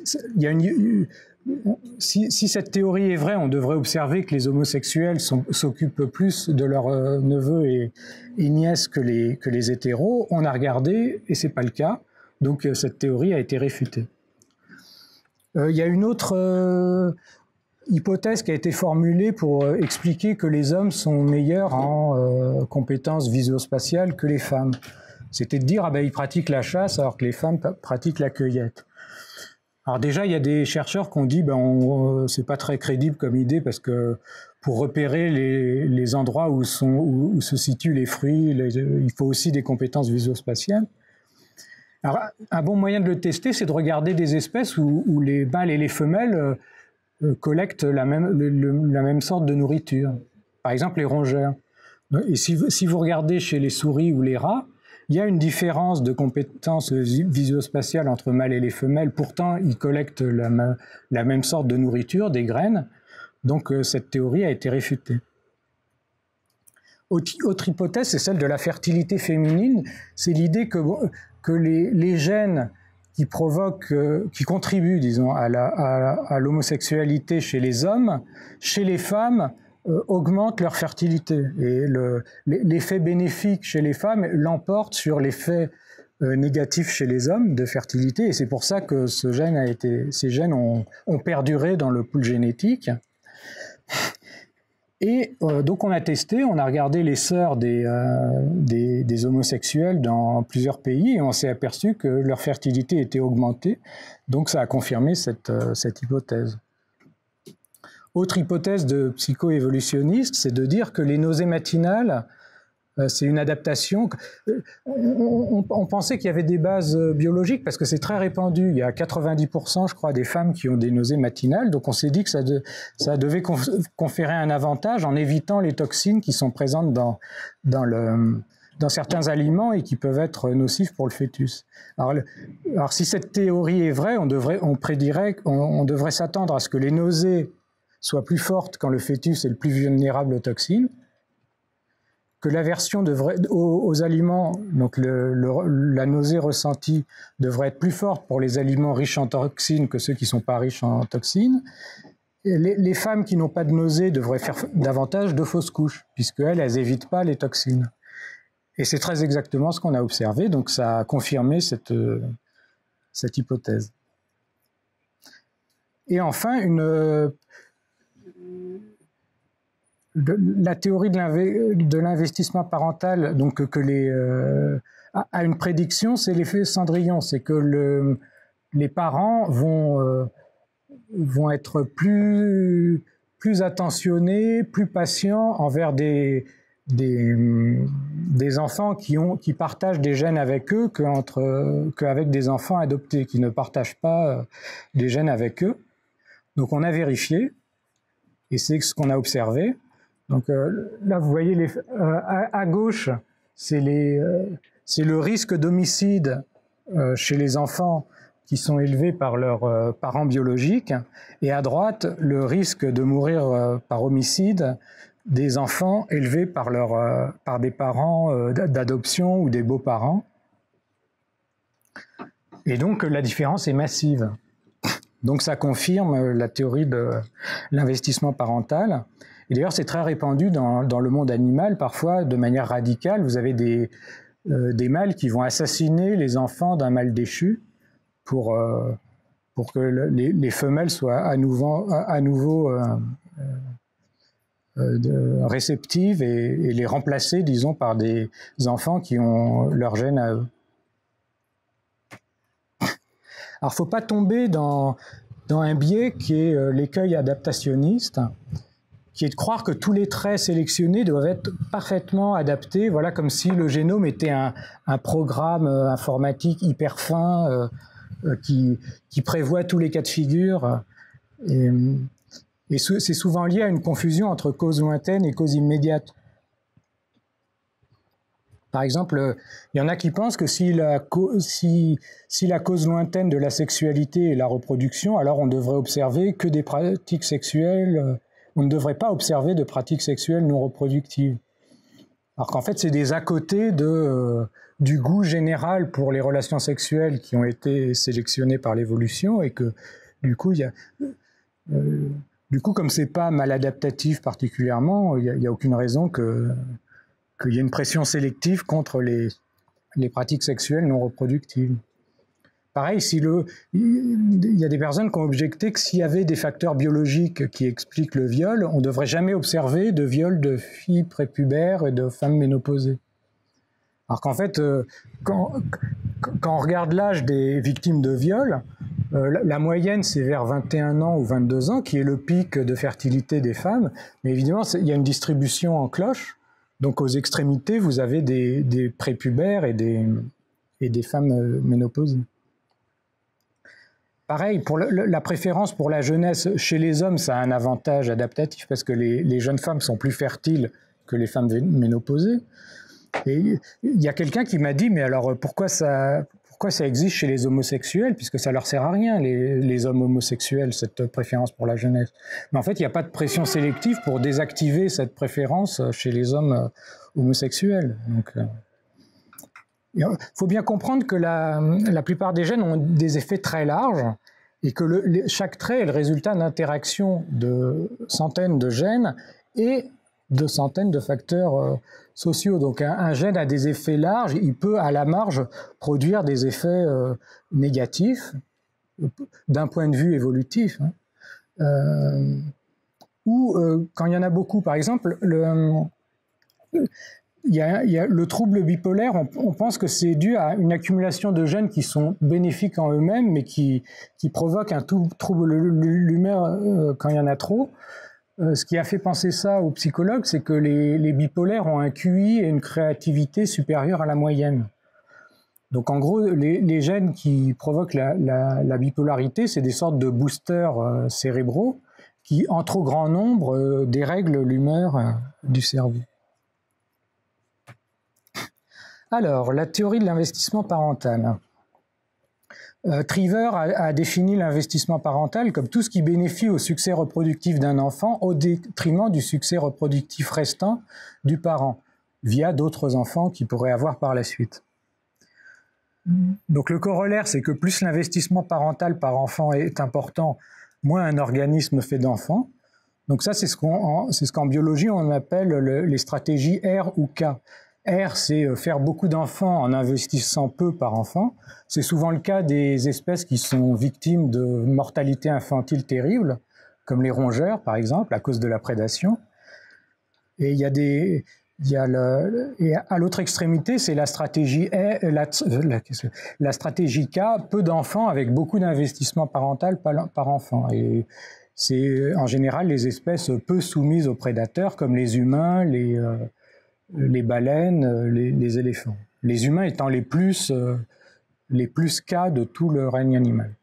cette théorie est vraie, on devrait observer que les homosexuels s'occupent plus de leurs neveux et nièces que les hétéros. On a regardé et c'est pas le cas. Donc cette théorie a été réfutée. Il y a une autre hypothèse qui a été formulée pour expliquer que les hommes sont meilleurs en compétences visuospatiales que les femmes. C'était de dire, ils pratiquent la chasse alors que les femmes pratiquent la cueillette. Alors déjà, il y a des chercheurs qui ont dit, c'est pas très crédible comme idée parce que pour repérer les endroits où se situent les fruits, il faut aussi des compétences visuospatiales. Alors, un bon moyen de le tester, c'est de regarder des espèces où les mâles et les femelles collectent la même sorte de nourriture. Par exemple, les rongeurs. Et si vous regardez chez les souris ou les rats, il y a une différence de compétences visuospatiales entre mâles et les femelles. Pourtant, ils collectent la même sorte de nourriture, des graines. Donc, cette théorie a été réfutée. Autre hypothèse, c'est celle de la fertilité féminine. C'est l'idée que les gènes qui contribuent, disons, à l'homosexualité chez les hommes, chez les femmes, augmentent leur fertilité. Et l'effet bénéfique chez les femmes l'emporte sur l'effet négatif chez les hommes de fertilité. Et c'est pour ça que ces gènes ont perduré dans le pool génétique. Et donc on a testé, on a regardé les sœurs des homosexuels dans plusieurs pays et on s'est aperçu que leur fertilité était augmentée. Donc ça a confirmé cette hypothèse. Autre hypothèse de psycho-évolutionniste, c'est de dire que les nausées matinales, c'est une adaptation. On pensait qu'il y avait des bases biologiques parce que c'est très répandu. Il y a 90%, je crois, des femmes qui ont des nausées matinales. Donc on s'est dit que ça devait conférer un avantage en évitant les toxines qui sont présentes dans certains aliments et qui peuvent être nocifs pour le fœtus. Alors si cette théorie est vraie, on devrait s'attendre à ce que les nausées soient plus fortes quand le fœtus est le plus vulnérable aux toxines, que l'aversion aux aliments, donc la nausée ressentie, devrait être plus forte pour les aliments riches en toxines que ceux qui ne sont pas riches en toxines. Et les femmes qui n'ont pas de nausée devraient faire davantage de fausses couches, puisqu'elles n'évitent pas les toxines. Et c'est très exactement ce qu'on a observé, donc ça a confirmé cette hypothèse. Et enfin, la théorie de l'investissement parental, donc a une prédiction, c'est l'effet Cendrillon, c'est que les parents vont être plus attentionnés, plus patients envers des enfants qui partagent des gènes avec eux qu'avec des enfants adoptés qui ne partagent pas des gènes avec eux. Donc on a vérifié, et c'est ce qu'on a observé. Donc là, vous voyez, à gauche, c'est le risque d'homicide chez les enfants qui sont élevés par leurs parents biologiques, et à droite, le risque de mourir par homicide des enfants élevés par des parents d'adoption ou des beaux-parents. Et donc la différence est massive. Donc ça confirme la théorie de l'investissement parental. Et d'ailleurs, c'est très répandu dans le monde animal, parfois de manière radicale. Vous avez des mâles qui vont assassiner les enfants d'un mâle déchu pour que les femelles soient à nouveau réceptives et les remplacer, disons, par des enfants qui ont leur gène à eux. Alors, il ne faut pas tomber dans un biais qui est l'écueil adaptationniste, qui est de croire que tous les traits sélectionnés doivent être parfaitement adaptés, voilà, comme si le génome était un programme informatique hyper fin qui prévoit tous les cas de figure. Et c'est souvent lié à une confusion entre cause lointaine et cause immédiate. Par exemple, il y en a qui pensent que si la cause lointaine de la sexualité est la reproduction, alors on devrait observer que des pratiques sexuelles, on ne devrait pas observer de pratiques sexuelles non reproductives. Alors qu'en fait, c'est des à côté du goût général pour les relations sexuelles qui ont été sélectionnées par l'évolution, et que du coup, comme c'est pas maladaptatif particulièrement, il y a aucune raison qu'il y ait une pression sélective contre les pratiques sexuelles non reproductives. Pareil, il y a des personnes qui ont objecté que s'il y avait des facteurs biologiques qui expliquent le viol, on ne devrait jamais observer de viol de filles prépubères et de femmes ménopausées. Alors qu'en fait, quand on regarde l'âge des victimes de viol, la moyenne, c'est vers 21 ans ou 22 ans, qui est le pic de fertilité des femmes. Mais évidemment, il y a une distribution en cloche. Donc aux extrémités, vous avez des prépubères et des femmes ménopausées. Pareil, pour la préférence pour la jeunesse chez les hommes, ça a un avantage adaptatif parce que les jeunes femmes sont plus fertiles que les femmes ménopausées. Et il y a quelqu'un qui m'a dit, mais alors pourquoi ça existe chez les homosexuels, puisque ça leur sert à rien, les hommes homosexuels, cette préférence pour la jeunesse. Mais en fait, il n'y a pas de pression sélective pour désactiver cette préférence chez les hommes homosexuels. Donc, il faut bien comprendre que la plupart des gènes ont des effets très larges et que chaque trait est le résultat d'interactions de centaines de gènes et de centaines de facteurs sociaux. Donc un gène a des effets larges, il peut à la marge produire des effets négatifs d'un point de vue évolutif. Ou quand il y en a beaucoup, par exemple, il y a le trouble bipolaire, on pense que c'est dû à une accumulation de gènes qui sont bénéfiques en eux-mêmes, mais qui provoquent un trouble l'humeur quand il y en a trop. Ce qui a fait penser ça aux psychologues, c'est que les bipolaires ont un QI et une créativité supérieure à la moyenne. Donc en gros, les gènes qui provoquent la bipolarité, c'est des sortes de boosters cérébraux qui, en trop grand nombre, dérèglent l'humeur du cerveau. Alors, la théorie de l'investissement parental. Triever a défini l'investissement parental comme tout ce qui bénéficie au succès reproductif d'un enfant au détriment du succès reproductif restant du parent, via d'autres enfants qu'il pourrait avoir par la suite. Donc le corollaire, c'est que plus l'investissement parental par enfant est important, moins un organisme fait d'enfants. Donc ça, c'est ce qu'en biologie, on appelle les stratégies R ou K. R, c'est faire beaucoup d'enfants en investissant peu par enfant. C'est souvent le cas des espèces qui sont victimes de mortalité infantile terrible, comme les rongeurs, par exemple, à cause de la prédation. Et et à l'autre extrémité, c'est la stratégie la stratégie K, peu d'enfants avec beaucoup d'investissement parental par enfant. Et c'est en général les espèces peu soumises aux prédateurs, comme les humains, les baleines, les éléphants. Les humains étant les plus K de tout le règne animal.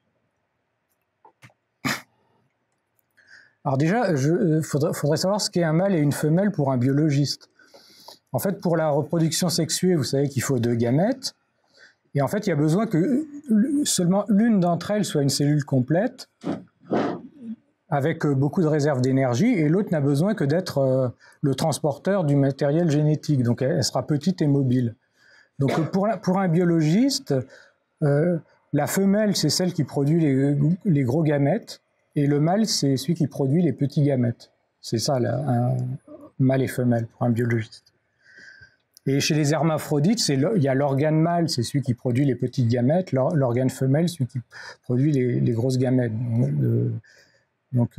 Alors déjà, faudrait savoir ce qu'est un mâle et une femelle pour un biologiste. En fait, pour la reproduction sexuée, vous savez qu'il faut 2 gamètes. Et en fait, il y a besoin que seulement l'une d'entre elles soit une cellule complète, avec beaucoup de réserves d'énergie, et l'autre n'a besoin que d'être le transporteur du matériel génétique. Donc elle sera petite et mobile. Donc pour un biologiste, la femelle, c'est celle qui produit les gros gamètes, et le mâle, c'est celui qui produit les petits gamètes. C'est ça, un mâle et femelle, pour un biologiste. Et chez les hermaphrodites, il y a l'organe mâle, c'est celui qui produit les petits gamètes, l'organe femelle, celui qui produit les grosses gamètes. Donc,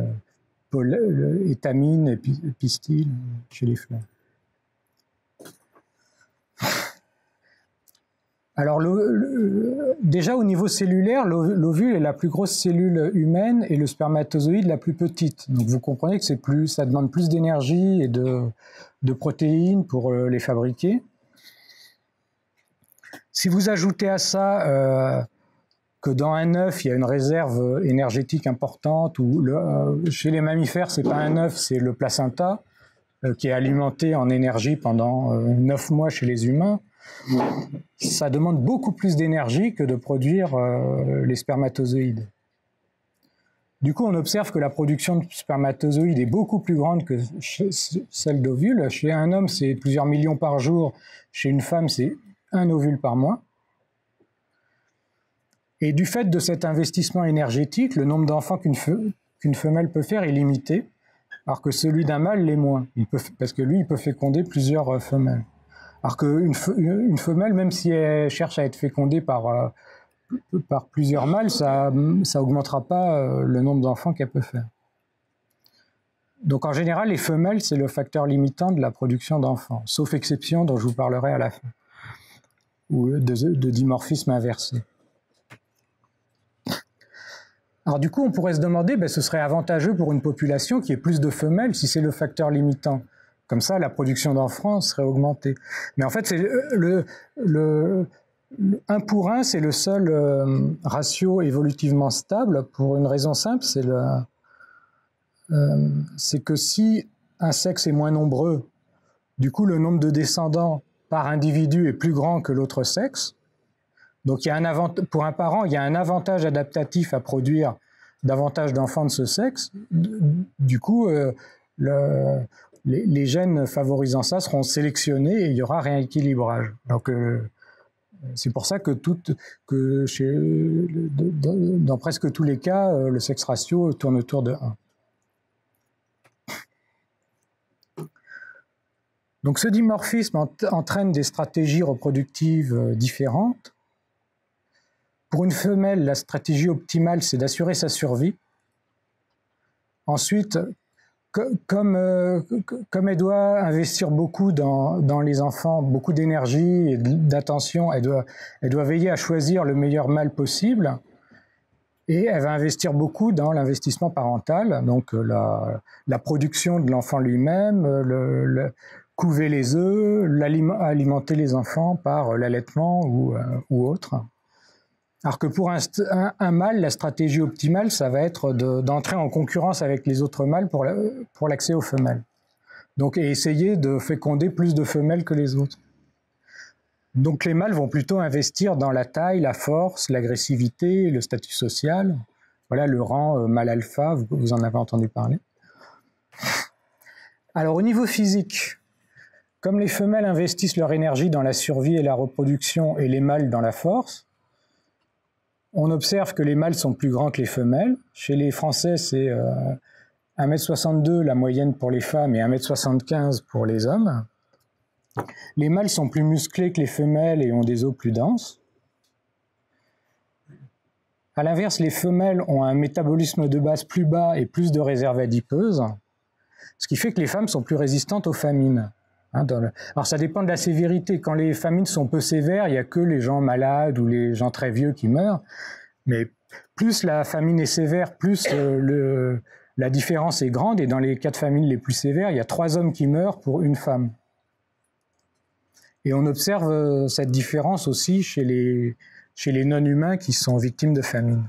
étamine et pistil chez les fleurs. Alors, déjà au niveau cellulaire, l'ovule est la plus grosse cellule humaine et le spermatozoïde la plus petite. Donc, vous comprenez que ça demande plus d'énergie et de protéines pour les fabriquer. Si vous ajoutez à ça que dans un œuf, il y a une réserve énergétique importante, ou chez les mammifères, c'est pas un œuf, c'est le placenta, qui est alimenté en énergie pendant 9 mois chez les humains, ça demande beaucoup plus d'énergie que de produire les spermatozoïdes. Du coup, on observe que la production de spermatozoïdes est beaucoup plus grande que celle d'ovules. Chez un homme, c'est plusieurs millions par jour. Chez une femme, c'est 1 ovule par mois. Et du fait de cet investissement énergétique, le nombre d'enfants qu'une femelle peut faire est limité, alors que celui d'un mâle l'est moins, parce que lui, il peut féconder plusieurs femelles. Alors qu'une femelle, même si elle cherche à être fécondée par plusieurs mâles, ça augmentera pas le nombre d'enfants qu'elle peut faire. Donc en général, les femelles, c'est le facteur limitant de la production d'enfants, sauf exception dont je vous parlerai à la fin, ou de dimorphisme inversé. Alors du coup, on pourrait se demander, ce serait avantageux pour une population qui ait plus de femelles si c'est le facteur limitant. Comme ça, la production d'enfants serait augmentée. Mais en fait, c'est le 1 pour 1, c'est le seul ratio évolutivement stable pour une raison simple, c'est que si un sexe est moins nombreux, du coup, le nombre de descendants par individu est plus grand que l'autre sexe. Donc, pour un parent, il y a un avantage adaptatif à produire davantage d'enfants de ce sexe. Du coup, les gènes favorisant ça seront sélectionnés et il y aura rééquilibrage. Donc, c'est pour ça que dans presque tous les cas, le sexe ratio tourne autour de 1. Donc, ce dimorphisme entraîne des stratégies reproductives différentes. Pour une femelle, la stratégie optimale, c'est d'assurer sa survie. Ensuite, comme elle doit investir beaucoup dans les enfants, beaucoup d'énergie et d'attention, elle doit veiller à choisir le meilleur mâle possible. Et elle va investir beaucoup dans l'investissement parental, donc la production de l'enfant lui-même, couver les œufs, alimenter les enfants par l'allaitement ou autre. Alors que pour un mâle, la stratégie optimale, ça va être d'entrer en concurrence avec les autres mâles pour l'accès aux femelles. Donc, et essayer de féconder plus de femelles que les autres. Donc les mâles vont plutôt investir dans la taille, la force, l'agressivité, le statut social. Voilà le rang mâle alpha, vous en avez entendu parler. Alors au niveau physique, comme les femelles investissent leur énergie dans la survie et la reproduction et les mâles dans la force, on observe que les mâles sont plus grands que les femelles. Chez les Français, c'est 1,62 m la moyenne pour les femmes et 1,75 m pour les hommes. Les mâles sont plus musclés que les femelles et ont des os plus denses. À l'inverse, les femelles ont un métabolisme de base plus bas et plus de réserves adipeuses, ce qui fait que les femmes sont plus résistantes aux famines. Alors ça dépend de la sévérité. Quand les famines sont peu sévères, il n'y a que les gens malades ou les gens très vieux qui meurent. Mais plus la famine est sévère, plus la différence est grande. Et dans les cas de famine les plus sévères, il y a 3 hommes qui meurent pour une femme. Et on observe cette différence aussi chez les non-humains qui sont victimes de famine.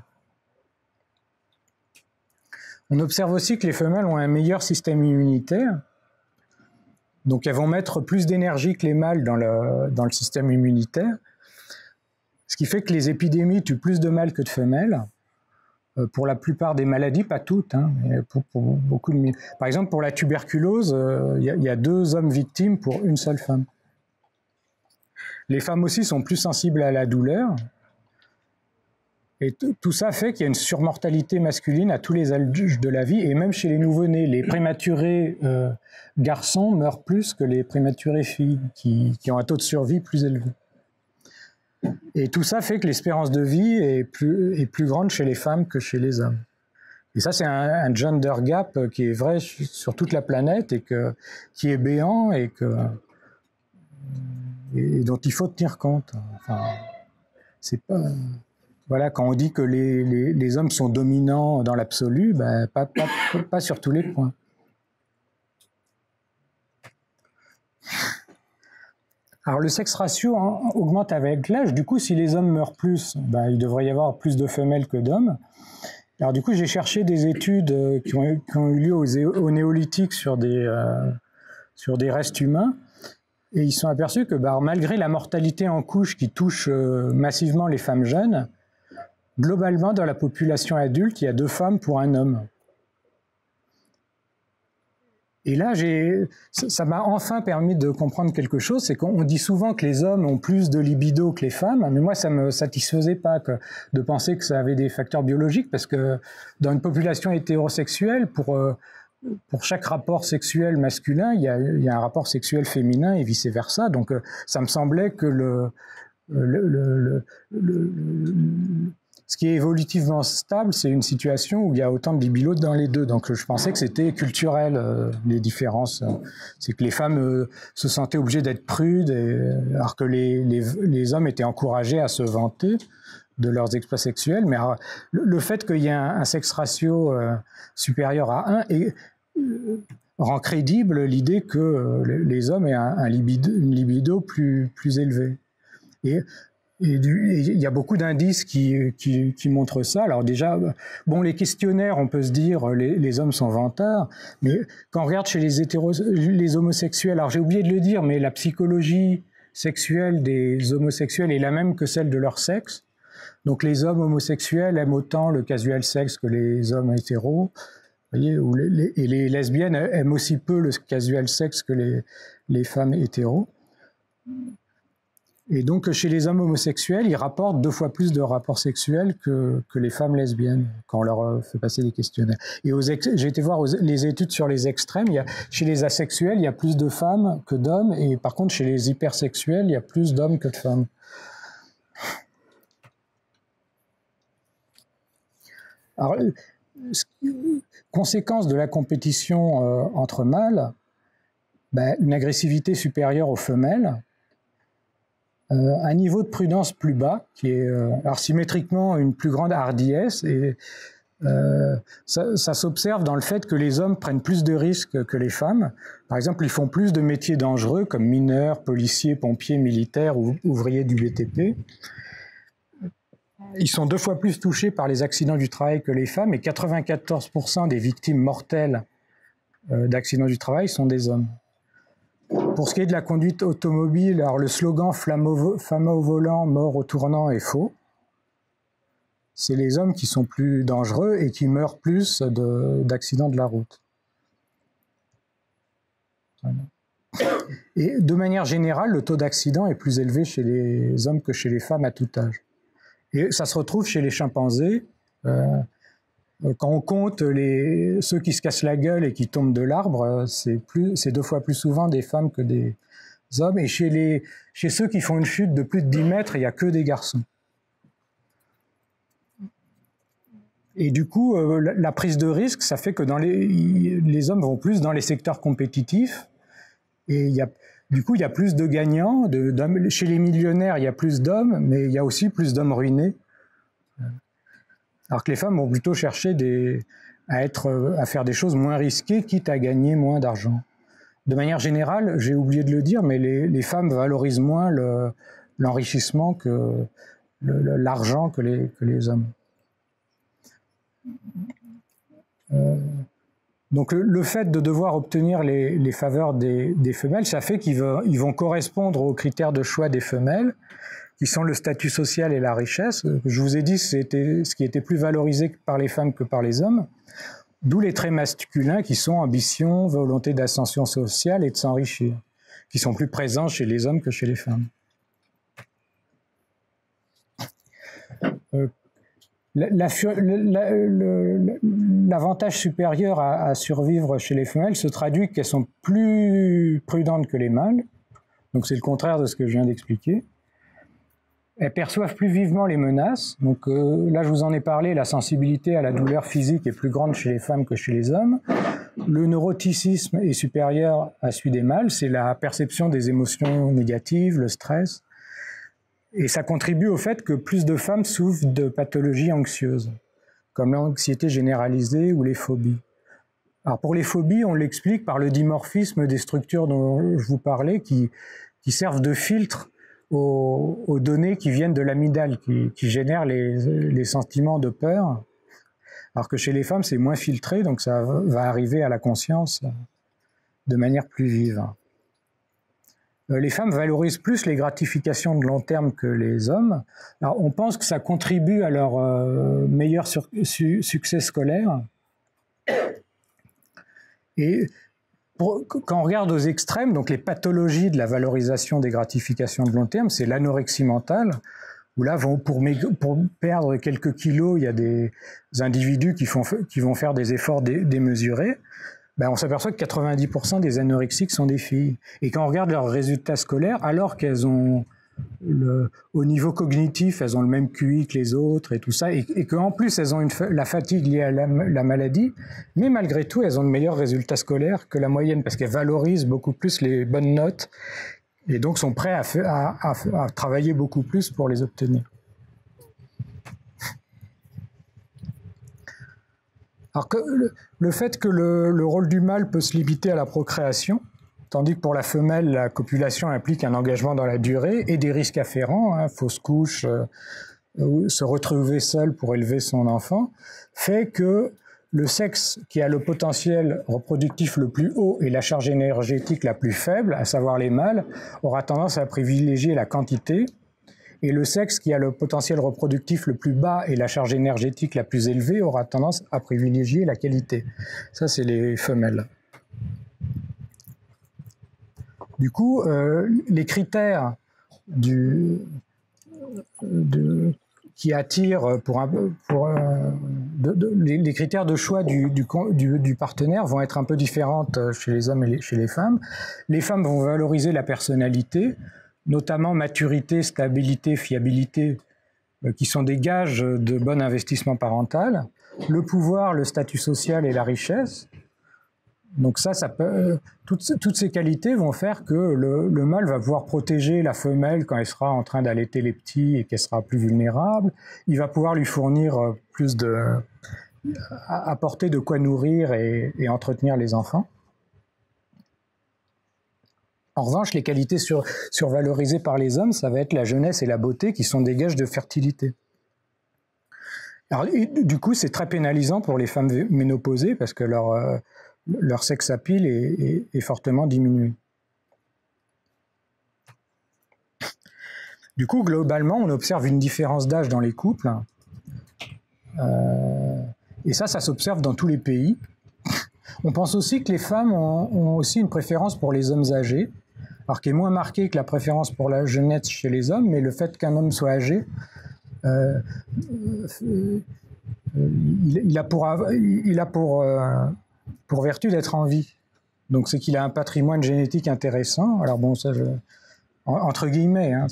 On observe aussi que les femelles ont un meilleur système immunitaire. Donc elles vont mettre plus d'énergie que les mâles dans le système immunitaire, ce qui fait que les épidémies tuent plus de mâles que de femelles, pour la plupart des maladies, pas toutes, hein, mais pour beaucoup de... Par exemple, pour la tuberculose, il y a 2 hommes victimes pour une seule femme. Les femmes aussi sont plus sensibles à la douleur, et tout ça fait qu'il y a une surmortalité masculine à tous les âges de la vie, et même chez les nouveau-nés. Les prématurés garçons meurent plus que les prématurés filles, qui ont un taux de survie plus élevé. Et tout ça fait que l'espérance de vie est plus grande chez les femmes que chez les hommes. Et ça, c'est un gender gap qui est vrai sur toute la planète, et qui est béant, et dont il faut tenir compte. Enfin, c'est pas... Voilà, quand on dit que les hommes sont dominants dans l'absolu, ben, pas sur tous les points. Alors le sexe ratio augmente avec l'âge. Du coup, si les hommes meurent plus, ben, il devrait y avoir plus de femelles que d'hommes. Alors du coup, j'ai cherché des études qui ont eu lieu au néolithique sur des restes humains. Et ils se sont aperçus que malgré la mortalité en couche qui touche massivement les femmes jeunes, globalement, dans la population adulte, il y a 2 femmes pour un homme. Et là, ça m'a enfin permis de comprendre quelque chose, c'est qu'on dit souvent que les hommes ont plus de libido que les femmes, mais moi, ça me satisfaisait pas de penser que ça avait des facteurs biologiques, parce que dans une population hétérosexuelle, pour chaque rapport sexuel masculin, il y a un rapport sexuel féminin et vice-versa. Donc, ça me semblait que ce qui est évolutivement stable, c'est une situation où il y a autant de libido dans les deux. Donc je pensais que c'était culturel, les différences. C'est que les femmes se sentaient obligées d'être prudes, alors que les hommes étaient encouragés à se vanter de leurs exploits sexuels. Mais alors, le fait qu'il y ait un sexe ratio supérieur à 1 rend crédible l'idée que les hommes aient une libido plus élevée. Et il y a beaucoup d'indices qui montrent ça. Alors déjà, bon, les questionnaires, on peut se dire les hommes sont vantards, mais quand on regarde chez les homosexuels, alors j'ai oublié de le dire, mais la psychologie sexuelle des homosexuels est la même que celle de leur sexe. Donc les hommes homosexuels aiment autant le casual sexe que les hommes hétéros. Vous voyez, et les lesbiennes aiment aussi peu le casual sexe que les femmes hétéros. Et donc, chez les hommes homosexuels, ils rapportent 2 fois plus de rapports sexuels que les femmes lesbiennes, quand on leur fait passer des questionnaires. Et j'ai été voir les études sur les extrêmes. Chez les asexuels, il y a plus de femmes que d'hommes, et par contre, chez les hypersexuels, il y a plus d'hommes que de femmes. Alors, conséquence de la compétition entre mâles, une agressivité supérieure aux femelles, un niveau de prudence plus bas, qui est alors symétriquement une plus grande hardiesse, et ça s'observe dans le fait que les hommes prennent plus de risques que les femmes. Par exemple, ils font plus de métiers dangereux comme mineurs, policiers, pompiers, militaires ou ouvriers du BTP. Ils sont 2 fois plus touchés par les accidents du travail que les femmes, et 94% des victimes mortelles d'accidents du travail sont des hommes. Pour ce qui est de la conduite automobile, alors le slogan « Femme au volant, mort au tournant » est faux. C'est les hommes qui sont plus dangereux et qui meurent plus d'accidents de la route. Voilà. Et de manière générale, le taux d'accident est plus élevé chez les hommes que chez les femmes à tout âge. Et ça se retrouve chez les chimpanzés. Quand on compte ceux qui se cassent la gueule et qui tombent de l'arbre, c'est 2 fois plus souvent des femmes que des hommes, et chez ceux qui font une chute de plus de 10 mètres, il n'y a que des garçons. Et du coup, la prise de risque, ça fait que les hommes vont plus dans les secteurs compétitifs, et du coup, il y a plus de gagnants. Chez les millionnaires, il y a plus d'hommes, mais il y a aussi plus d'hommes ruinés. Alors que les femmes vont plutôt chercher à faire des choses moins risquées, quitte à gagner moins d'argent. De manière générale, j'ai oublié de le dire, mais les femmes valorisent moins l'enrichissement que l'argent que les hommes. Donc le fait de devoir obtenir les faveurs des femelles, ça fait qu'ils vont correspondre aux critères de choix des femelles, qui sont le statut social et la richesse. Je vous ai dit c'était ce qui était plus valorisé par les femmes que par les hommes, d'où les traits masculins qui sont ambition, volonté d'ascension sociale et de s'enrichir, qui sont plus présents chez les hommes que chez les femmes. L'avantage supérieur à survivre chez les femelles se traduit qu'elles sont plus prudentes que les mâles. Donc c'est le contraire de ce que je viens d'expliquer. Elles perçoivent plus vivement les menaces. Donc là, je vous en ai parlé, la sensibilité à la douleur physique est plus grande chez les femmes que chez les hommes. Le neuroticisme est supérieur à celui des mâles. C'est la perception des émotions négatives, le stress. Et ça contribue au fait que plus de femmes souffrent de pathologies anxieuses, comme l'anxiété généralisée ou les phobies. Alors pour les phobies, on l'explique par le dimorphisme des structures dont je vous parlais, qui servent de filtre aux données qui viennent de l'amygdale, qui génèrent les sentiments de peur, alors que chez les femmes, c'est moins filtré, donc ça va arriver à la conscience de manière plus vive. Les femmes valorisent plus les gratifications de long terme que les hommes. Alors, on pense que ça contribue à leur meilleur succès scolaire. Et quand on regarde aux extrêmes, donc les pathologies de la valorisation des gratifications de long terme, c'est l'anorexie mentale, où là, pour perdre quelques kilos, il y a des individus qui vont faire des efforts démesurés. Ben, on s'aperçoit que 90% des anorexiques sont des filles. Et quand on regarde leurs résultats scolaires, alors qu'elles ont, au niveau cognitif, elles ont le même QI que les autres et tout ça, et qu'en plus elles ont la fatigue liée à la maladie, mais malgré tout, elles ont de meilleurs résultats scolaires que la moyenne, parce qu'elles valorisent beaucoup plus les bonnes notes, et donc sont prêts à travailler beaucoup plus pour les obtenir. Alors que le fait que le rôle du mâle peut se limiter à la procréation, tandis que pour la femelle, la copulation implique un engagement dans la durée et des risques afférents, fausse couche, se retrouver seul pour élever son enfant, fait que le sexe qui a le potentiel reproductif le plus haut et la charge énergétique la plus faible, à savoir les mâles, aura tendance à privilégier la quantité, et le sexe qui a le potentiel reproductif le plus bas et la charge énergétique la plus élevée aura tendance à privilégier la qualité. Ça, c'est les femelles. Du coup, les critères qui attirent les critères de choix du partenaire vont être un peu différentes chez les hommes et chez les femmes. Les femmes vont valoriser la personnalité, notamment maturité, stabilité, fiabilité, qui sont des gages de bon investissement parental, le pouvoir, le statut social et la richesse. Donc toutes ces qualités vont faire que le mâle va pouvoir protéger la femelle quand elle sera en train d'allaiter les petits et qu'elle sera plus vulnérable. Il va pouvoir lui fournir apporter de quoi nourrir et entretenir les enfants. En revanche, les qualités survalorisées par les hommes, ça va être la jeunesse et la beauté qui sont des gages de fertilité. Alors, du coup, c'est très pénalisant pour les femmes ménopausées parce que leur sex appeal est fortement diminué. Du coup, globalement, on observe une différence d'âge dans les couples. Et ça s'observe dans tous les pays. On pense aussi que les femmes ont aussi une préférence pour les hommes âgés, alors qui est moins marquée que la préférence pour la jeunesse chez les hommes, mais le fait qu'un homme soit âgé, il a pour vertu d'être en vie. Donc c'est qu'il a un patrimoine génétique intéressant. Alors bon, ça, entre guillemets, hein,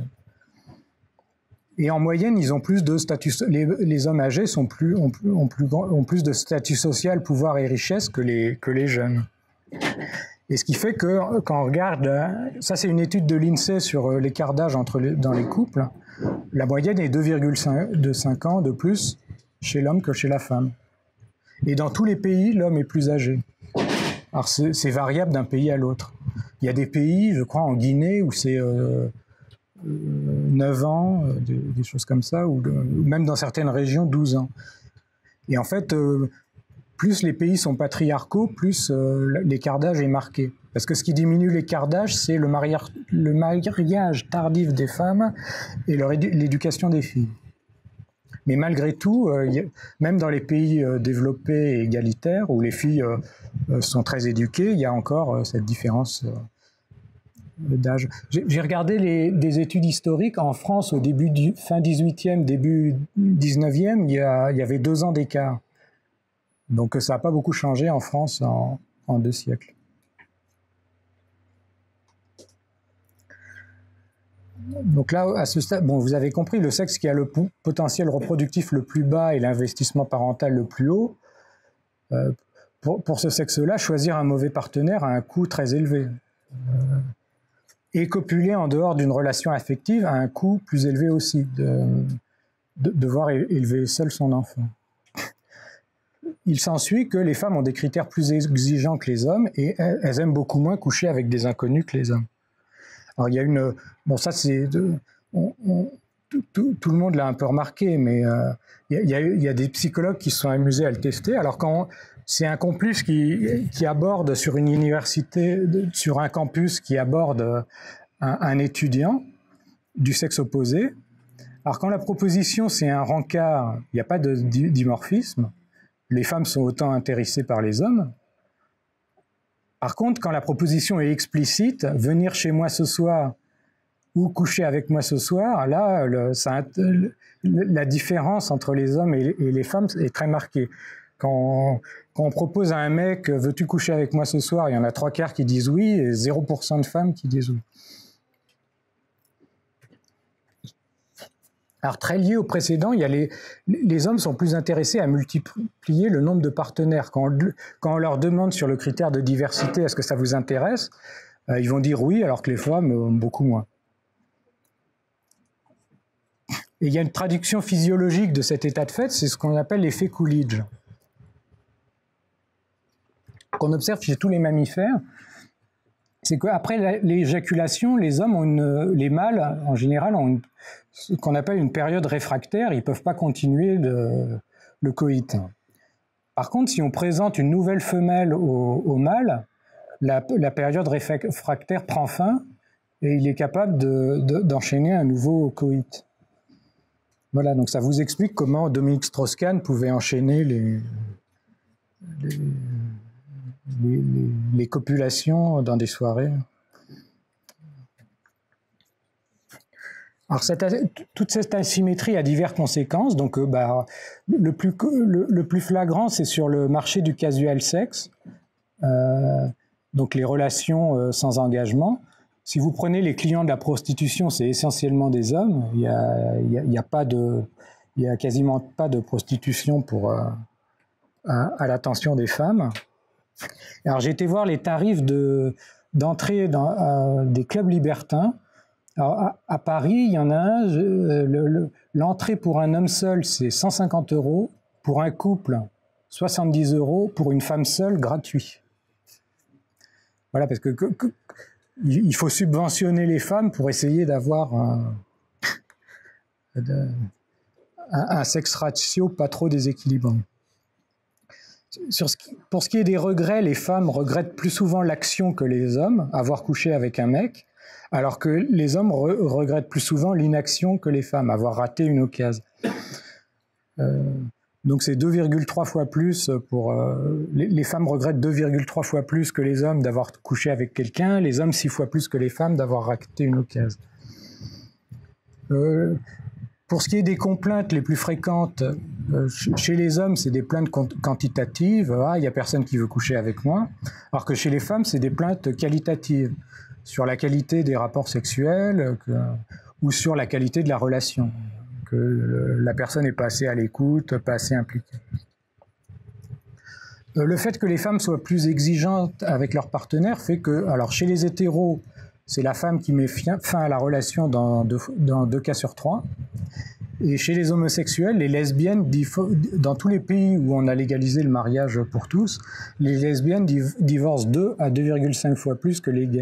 et en moyenne, ils ont plus de statut. Les hommes âgés ont plus de statut social, pouvoir et richesse que les jeunes. Et ce qui fait que quand on regarde, ça c'est une étude de l'INSEE sur l'écart d'âge dans les couples, la moyenne est 2,5 ans de plus chez l'homme que chez la femme. Et dans tous les pays, l'homme est plus âgé. Alors c'est variable d'un pays à l'autre. Il y a des pays, je crois en Guinée, où c'est 9 ans, des choses comme ça, ou même dans certaines régions, 12 ans. Et en fait, plus les pays sont patriarcaux, plus l'écart d'âge est marqué. Parce que ce qui diminue l'écart d'âge, c'est le mariage tardif des femmes et l'éducation des filles. Mais malgré tout, même dans les pays développés et égalitaires, où les filles sont très éduquées, il y a encore cette différence d'âge. J'ai regardé des études historiques. En France, au début fin 18e, début 19e, il y avait 2 ans d'écart. Donc ça n'a pas beaucoup changé en France en 2 siècles. Donc là, à ce stade, bon, vous avez compris, le sexe qui a le potentiel reproductif le plus bas et l'investissement parental le plus haut, pour ce sexe-là, choisir un mauvais partenaire a un coût très élevé. Et copuler en dehors d'une relation affective a un coût plus élevé aussi, devoir élever seul son enfant. Il s'ensuit que les femmes ont des critères plus exigeants que les hommes et elles aiment beaucoup moins coucher avec des inconnus que les hommes. Alors il y a une... Bon, ça c'est... Tout le monde l'a un peu remarqué, mais il y a des psychologues qui se sont amusés à le tester. Alors quand c'est un campus qui aborde sur une université, sur un campus qui aborde un étudiant du sexe opposé, alors quand la proposition c'est un rencard, il n'y a pas de dimorphisme, les femmes sont autant intéressées par les hommes. Par contre, quand la proposition est explicite, venir chez moi ce soir ou coucher avec moi ce soir, là, la différence entre les hommes et les femmes est très marquée. Quand on propose à un mec « Veux-tu coucher avec moi ce soir ?» il y en a 3/4 qui disent oui et 0% de femmes qui disent oui. Alors, très lié au précédent, il y a les hommes sont plus intéressés à multiplier le nombre de partenaires. Quand on leur demande sur le critère de diversité « Est-ce que ça vous intéresse ?» ils vont dire oui, alors que les femmes, beaucoup moins. Et il y a une traduction physiologique de cet état de fait, c'est ce qu'on appelle l'effet Coolidge, qu'on observe chez tous les mammifères. C'est qu'après l'éjaculation, les hommes les mâles, en général, ont ce qu'on appelle une période réfractaire, ils ne peuvent pas continuer le coït. Par contre, si on présente une nouvelle femelle au mâle, la période réfractaire prend fin et il est capable d'enchaîner un nouveau coït. Voilà, donc ça vous explique comment Dominique Strauss-Kahn pouvait enchaîner les copulations dans des soirées. Alors toute cette asymétrie a diverses conséquences. Donc le plus flagrant, c'est sur le marché du casual sex, donc les relations sans engagement. Si vous prenez les clients de la prostitution, c'est essentiellement des hommes. Il y a quasiment pas de prostitution à l'attention des femmes. Alors j'ai été voir les tarifs d'entrée dans des clubs libertins. Alors, à Paris, il y en a un, l'entrée pour un homme seul, c'est 150 €, pour un couple, 70 €, pour une femme seule, gratuit. Voilà, parce que il faut subventionner les femmes pour essayer d'avoir un sexe ratio pas trop déséquilibré. Pour ce qui est des regrets, les femmes regrettent plus souvent l'action que les hommes, avoir couché avec un mec, alors que les hommes regrettent plus souvent l'inaction que les femmes, avoir raté une occasion. Donc c'est 2,3 fois plus pour... les femmes regrettent 2,3 fois plus que les hommes d'avoir couché avec quelqu'un, les hommes 6 fois plus que les femmes d'avoir raté une occasion. Pour ce qui est des complaintes les plus fréquentes, Chez les hommes, c'est des plaintes quantitatives. Ah, il n'y a personne qui veut coucher avec moi. Alors que chez les femmes, c'est des plaintes qualitatives sur la qualité des rapports sexuels ou sur la qualité de la relation. Que la personne n'est pas assez à l'écoute, pas assez impliquée. Le fait que les femmes soient plus exigeantes avec leurs partenaires fait que, alors chez les hétéros, c'est la femme qui met fin à la relation dans 2 cas sur 3. Et chez les homosexuels, les lesbiennes, dans tous les pays où on a légalisé le mariage pour tous, les lesbiennes divorcent 2 à 2,5 fois plus que les gays.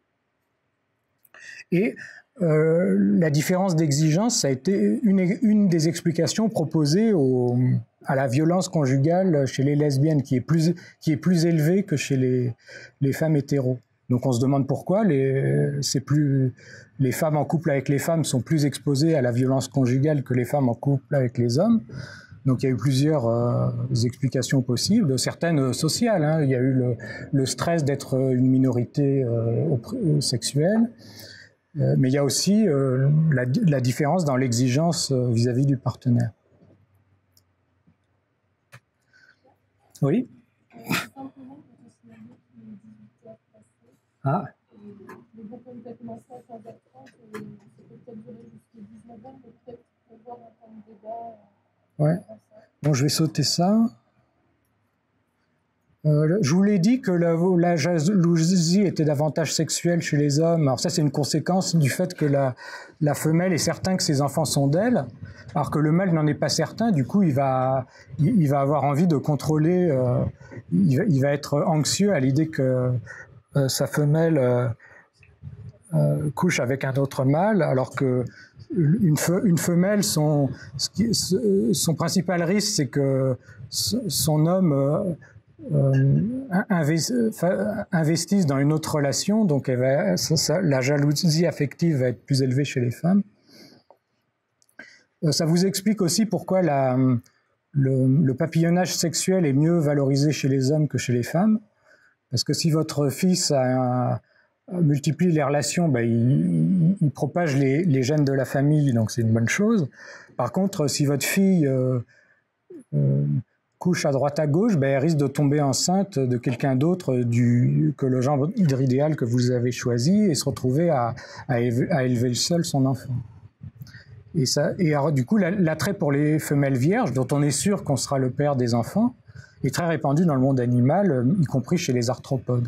Et la différence d'exigence, ça a été une des explications proposées à la violence conjugale chez les lesbiennes, qui est plus élevée que chez les femmes hétéros. Donc on se demande pourquoi les femmes en couple avec les femmes sont plus exposées à la violence conjugale que les femmes en couple avec les hommes. Donc il y a eu plusieurs explications possibles, certaines sociales, hein. Il y a eu le stress d'être une minorité sexuelle, mais il y a aussi la différence dans l'exigence vis-à-vis du partenaire. Oui ? Ah. Le groupe a commencé à 15h30, c'était peut-être duré jusqu'à 19h, mais peut-être prévoir un temps de débat. Ouais. Bon, je vais sauter ça. Je vous l'ai dit que la jalousie était davantage sexuelle chez les hommes. Alors ça, c'est une conséquence du fait que la femelle est certain que ses enfants sont d'elle, alors que le mâle n'en est pas certain. Du coup, il va avoir envie de contrôler. Il va être anxieux à l'idée que sa femelle couche avec un autre mâle, alors que une femelle, son principal risque, c'est que son homme investisse dans une autre relation, donc la jalousie affective va être plus élevée chez les femmes. Ça vous explique aussi pourquoi le papillonnage sexuel est mieux valorisé chez les hommes que chez les femmes. Parce que si votre fils multiplie les relations, ben, il propage les gènes de la famille, donc c'est une bonne chose. Par contre, si votre fille couche à droite à gauche, ben, elle risque de tomber enceinte de quelqu'un d'autre que le genre idéal que vous avez choisi et se retrouver à élever seul son enfant. Et alors, du coup, l'attrait pour les femelles vierges, dont on est sûr qu'on sera le père des enfants, est très répandu dans le monde animal, y compris chez les arthropodes.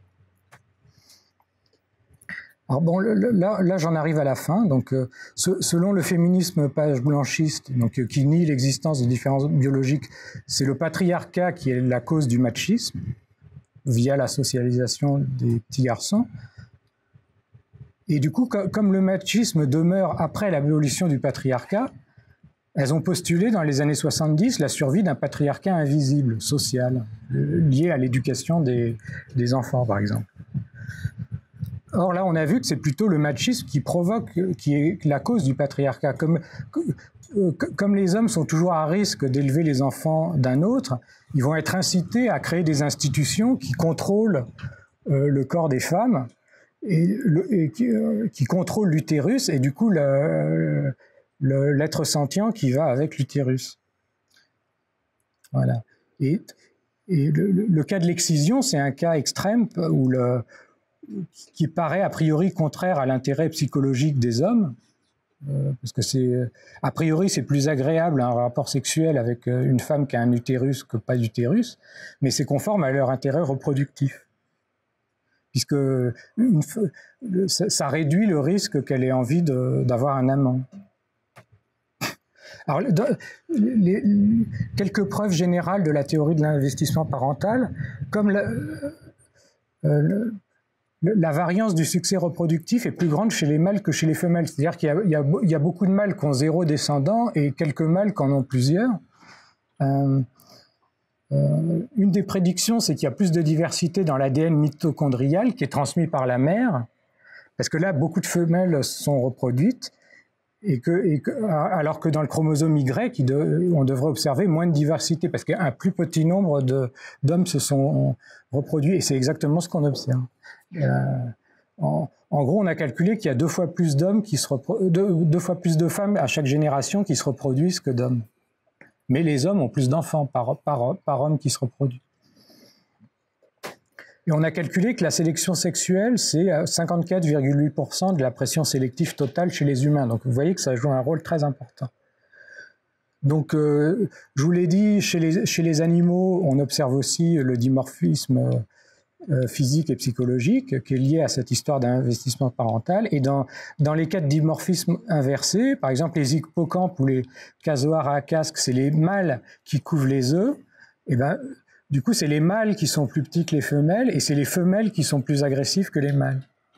Alors bon, là j'en arrive à la fin. Donc, selon le féminisme page blanchiste, donc, qui nie l'existence de différences biologiques, c'est le patriarcat qui est la cause du machisme, via la socialisation des petits garçons. Et du coup, comme le machisme demeure après l'abolition du patriarcat, elles ont postulé dans les années 70 la survie d'un patriarcat invisible, social, lié à l'éducation des enfants, par exemple. Or là, on a vu que c'est plutôt le machisme qui est la cause du patriarcat. Comme les hommes sont toujours à risque d'élever les enfants d'un autre, ils vont être incités à créer des institutions qui contrôlent le corps des femmes et qui contrôlent l'utérus et du coup l'être sentient qui va avec l'utérus. Voilà. Et le cas de l'excision, c'est un cas extrême qui paraît a priori contraire à l'intérêt psychologique des hommes, parce que a priori c'est plus agréable un rapport sexuel avec une femme qui a un utérus que pas d'utérus, mais c'est conforme à leur intérêt reproductif, puisque ça réduit le risque qu'elle ait envie d'avoir un amant. Alors, quelques preuves générales de la théorie de l'investissement parental, comme la variance du succès reproductif est plus grande chez les mâles que chez les femelles. C'est-à-dire qu'il y a beaucoup de mâles qui ont 0 descendant et quelques mâles qui en ont plusieurs. Une des prédictions, c'est qu'il y a plus de diversité dans l'ADN mitochondrial qui est transmis par la mère, parce que là, beaucoup de femelles sont reproduites, alors que dans le chromosome Y, on devrait observer moins de diversité, parce qu'un plus petit nombre d'hommes se sont reproduits, et c'est exactement ce qu'on observe. En gros, on a calculé qu'il y a 2 fois plus d'hommes deux fois plus de femmes à chaque génération qui se reproduisent que d'hommes. Mais les hommes ont plus d'enfants par homme qui se reproduit. Et on a calculé que la sélection sexuelle, c'est 54,8% de la pression sélective totale chez les humains. Donc vous voyez que ça joue un rôle très important. Donc je vous l'ai dit, chez les animaux, on observe aussi le dimorphisme physique et psychologique qui est lié à cette histoire d'investissement parental. Et dans les cas de dimorphisme inversé, par exemple les hippocampes ou les casoars à casque, c'est les mâles qui couvent les œufs, et ben du coup, c'est les mâles qui sont plus petits que les femelles, et c'est les femelles qui sont plus agressives que les mâles.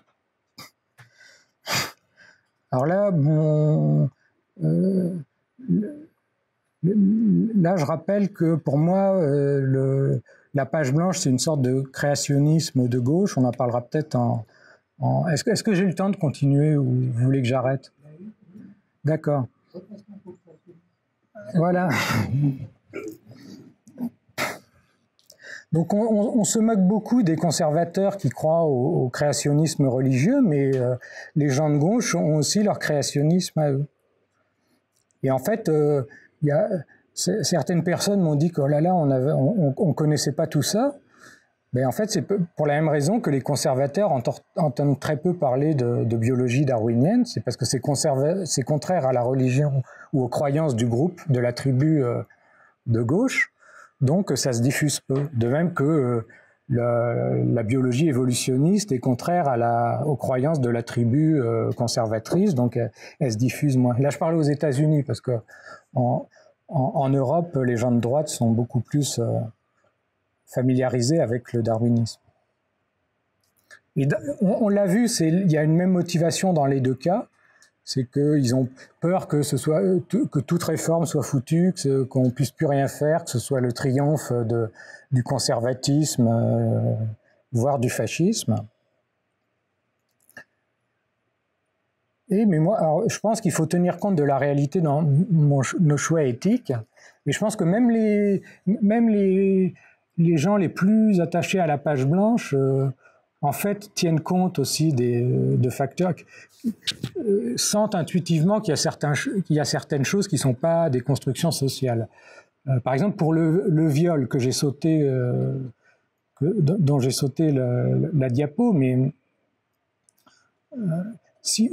Alors là, bon, là, je rappelle que pour moi, la page blanche, c'est une sorte de créationnisme de gauche. On en parlera peut-être en... Est-ce que j'ai le temps de continuer ou vous voulez que j'arrête? D'accord. Voilà. Donc on se moque beaucoup des conservateurs qui croient au créationnisme religieux, mais les gens de gauche ont aussi leur créationnisme à eux. Et en fait, certaines personnes m'ont dit que oh là là, on connaissait pas tout ça. Mais en fait, c'est pour la même raison que les conservateurs entendent très peu parler de biologie darwinienne. C'est parce que c'est contraire à la religion ou aux croyances du groupe, de la tribu de gauche. Donc ça se diffuse peu. De même que la biologie évolutionniste est contraire aux croyances de la tribu conservatrice, donc elle se diffuse moins. Là, je parlais aux États-Unis parce que en Europe, les gens de droite sont beaucoup plus familiarisés avec le darwinisme. Et on l'a vu, il y a une même motivation dans les deux cas. C'est qu'ils ont peur que toute réforme soit foutue, qu'on ne puisse plus rien faire, que ce soit le triomphe du conservatisme, voire du fascisme. Mais moi, alors, je pense qu'il faut tenir compte de la réalité dans nos choix éthiques. Mais je pense que même les gens les plus attachés à la page blanche, en fait, tiennent compte aussi de facteurs, sentent intuitivement qu'il y a certaines choses qui ne sont pas des constructions sociales. Par exemple, pour le viol que j'ai sauté, dont j'ai sauté la diapo, mais si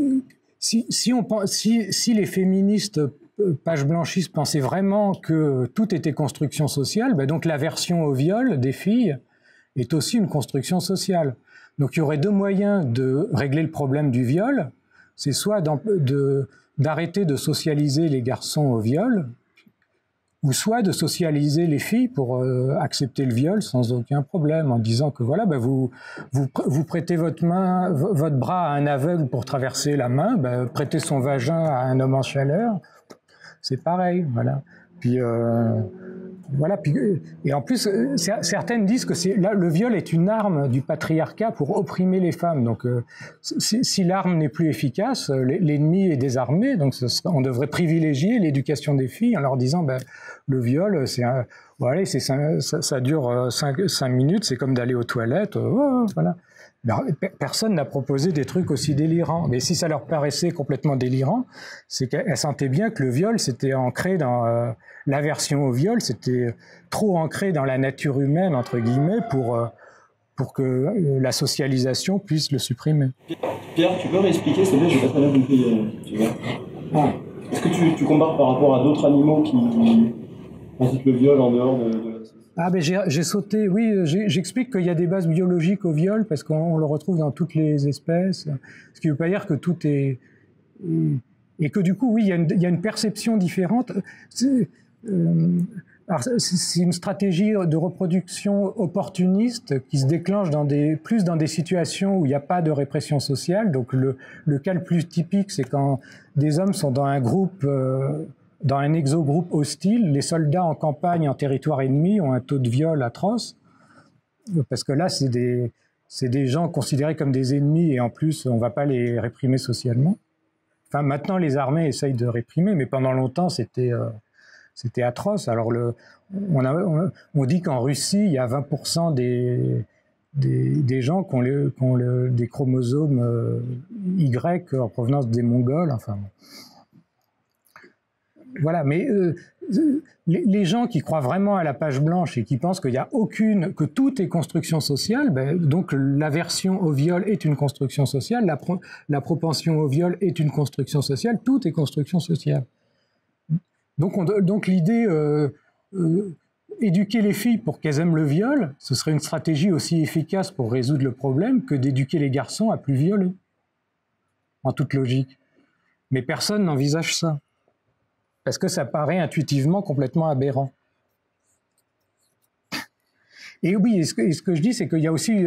les féministes page blanchiste pensaient vraiment que tout était construction sociale, ben donc l'aversion au viol des filles est aussi une construction sociale. Donc il y aurait deux moyens de régler le problème du viol. C'est soit d'arrêter de socialiser les garçons au viol, ou soit de socialiser les filles pour accepter le viol sans aucun problème, en disant que voilà, ben vous prêtez votre bras à un aveugle pour traverser la main, ben prêtez son vagin à un homme en chaleur, c'est pareil, voilà. Puis voilà, et en plus, certaines disent que le viol est une arme du patriarcat pour opprimer les femmes. Donc, si l'arme n'est plus efficace, l'ennemi est désarmé. Donc, on devrait privilégier l'éducation des filles en leur disant, ben, le viol, voilà, ça dure 5 minutes, c'est comme d'aller aux toilettes. Voilà. Alors, personne n'a proposé des trucs aussi délirants. Mais si ça leur paraissait complètement délirant, c'est qu'elles sentaient bien que le viol, c'était ancré dans... l'aversion au viol, c'était trop ancré dans la nature humaine, entre guillemets, pour que la socialisation puisse le supprimer. Pierre, tu peux m'expliquer, c'est bien, je n'ai pas très bien compris. Tu vois. Est-ce que tu compares par rapport à d'autres animaux qui pratiquent le viol en dehors de la société? Ah ben j'ai sauté, oui, j'explique qu'il y a des bases biologiques au viol parce qu'on le retrouve dans toutes les espèces, ce qui ne veut pas dire que tout est... Et que du coup, oui, il y a une perception différente. C'est une stratégie de reproduction opportuniste qui se déclenche plus dans des situations où il n'y a pas de répression sociale. Donc le cas le plus typique, c'est quand des hommes sont dans un groupe... dans un exogroupe hostile, les soldats en campagne, en territoire ennemi, ont un taux de viol atroce, parce que là, c'est des gens considérés comme des ennemis, et en plus, on ne va pas les réprimer socialement. Enfin, maintenant, les armées essayent de réprimer, mais pendant longtemps, c'était atroce. Alors, on dit qu'en Russie, il y a 20% des gens qui ont des chromosomes Y en provenance des Mongols, enfin... Voilà, mais les gens qui croient vraiment à la page blanche et qui pensent qu'il n'y a que tout est construction sociale, ben, donc l'aversion au viol est une construction sociale, la propension au viol est une construction sociale, tout est construction sociale. Donc l'idée, éduquer les filles pour qu'elles aiment le viol, ce serait une stratégie aussi efficace pour résoudre le problème que d'éduquer les garçons à plus violer, en toute logique. Mais personne n'envisage ça. Parce que ça paraît intuitivement complètement aberrant. Et oui, et ce que je dis, c'est qu'il y a aussi...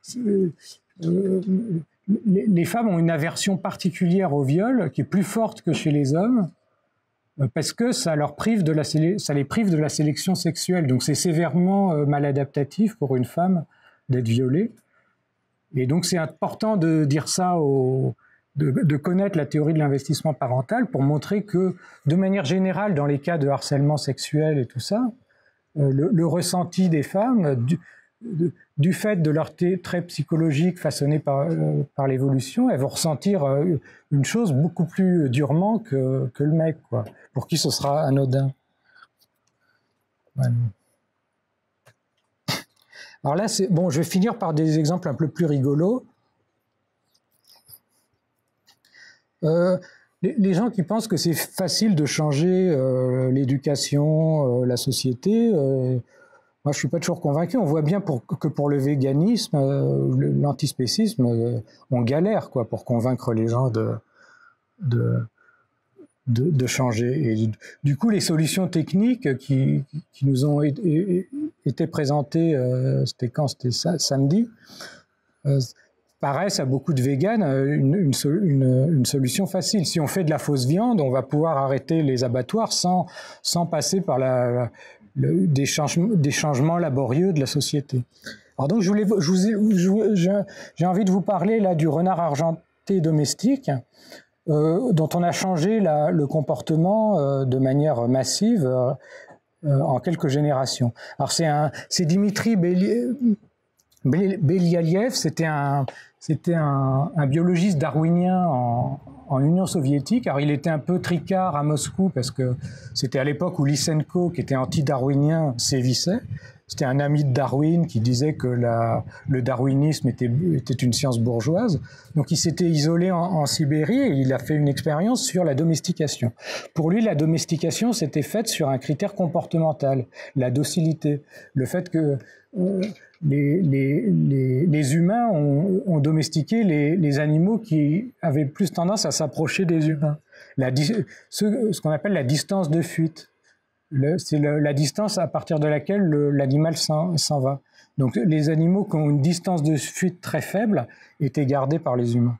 les femmes ont une aversion particulière au viol qui est plus forte que chez les hommes, parce que ça les prive de la sélection sexuelle. Donc c'est sévèrement maladaptatif pour une femme d'être violée. Et donc c'est important de dire ça de connaître la théorie de l'investissement parental pour montrer que, de manière générale, dans les cas de harcèlement sexuel et tout ça, le ressenti des femmes, du fait de leurs traits psychologiques façonnés par l'évolution, elles vont ressentir une chose beaucoup plus durement que le mec, quoi, pour qui ce sera anodin. Voilà. Alors là, bon, je vais finir par des exemples un peu plus rigolos. Les gens qui pensent que c'est facile de changer l'éducation, la société, moi je suis pas toujours convaincu. On voit bien que pour le véganisme, l'antispécisme, on galère quoi pour convaincre les gens de changer. Et du coup, les solutions techniques qui nous ont été présentées, c'était quand? C'était samedi. Paraissent à beaucoup de véganes une solution facile. Si on fait de la fausse viande, on va pouvoir arrêter les abattoirs sans passer par des changements laborieux de la société. Alors donc, j'ai envie de vous parler là du renard argenté domestique, dont on a changé le comportement de manière massive en quelques générations. Alors c'est Dimitri Belialiev, c'était un biologiste darwinien en Union soviétique. Alors il était un peu tricard à Moscou parce que c'était à l'époque où Lysenko, qui était anti-darwinien, sévissait. C'était un ami de Darwin qui disait que le darwinisme était une science bourgeoise. Donc il s'était isolé en Sibérie et il a fait une expérience sur la domestication. Pour lui, la domestication s'était faite sur un critère comportemental, la docilité, le fait que les humains ont domestiqué les animaux qui avaient plus tendance à s'approcher des humains. Ce qu'on appelle la distance de fuite. C'est la distance à partir de laquelle l'animal s'en va. Donc les animaux qui ont une distance de fuite très faible étaient gardés par les humains.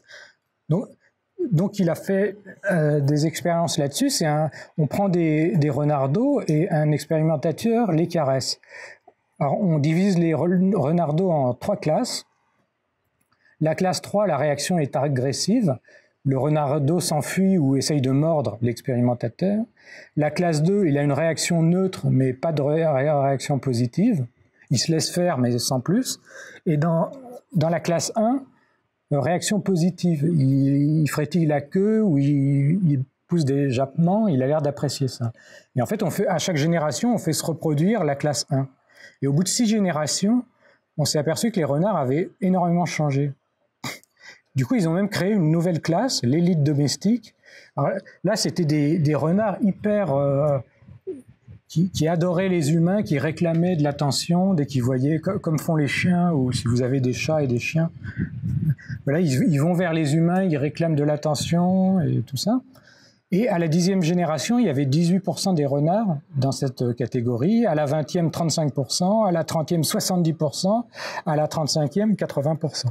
Donc il a fait des expériences là-dessus. On prend des renardeaux et un expérimentateur les caresse. Alors, on divise les renardeaux en 3 classes. La classe 3, la réaction est agressive. Le renardeau s'enfuit ou essaye de mordre l'expérimentateur. La classe 2, il a une réaction neutre, mais pas de réaction positive. Il se laisse faire, mais sans plus. Et dans la classe 1, réaction positive. Il frétille la queue ou il pousse des jappements. Il a l'air d'apprécier ça. Et en fait, à chaque génération, on fait se reproduire la classe 1. Et au bout de 6 générations, on s'est aperçu que les renards avaient énormément changé. Du coup, ils ont même créé une nouvelle classe, l'élite domestique. Alors là, c'était des renards hyper... qui adoraient les humains, qui réclamaient de l'attention dès qu'ils voyaient, comme font les chiens, ou si vous avez des chats et des chiens. Voilà, ils vont vers les humains, ils réclament de l'attention et tout ça. Et à la 10e génération, il y avait 18% des renards dans cette catégorie, à la 20e, 35%, à la 30e, 70%, à la 35e, 80%.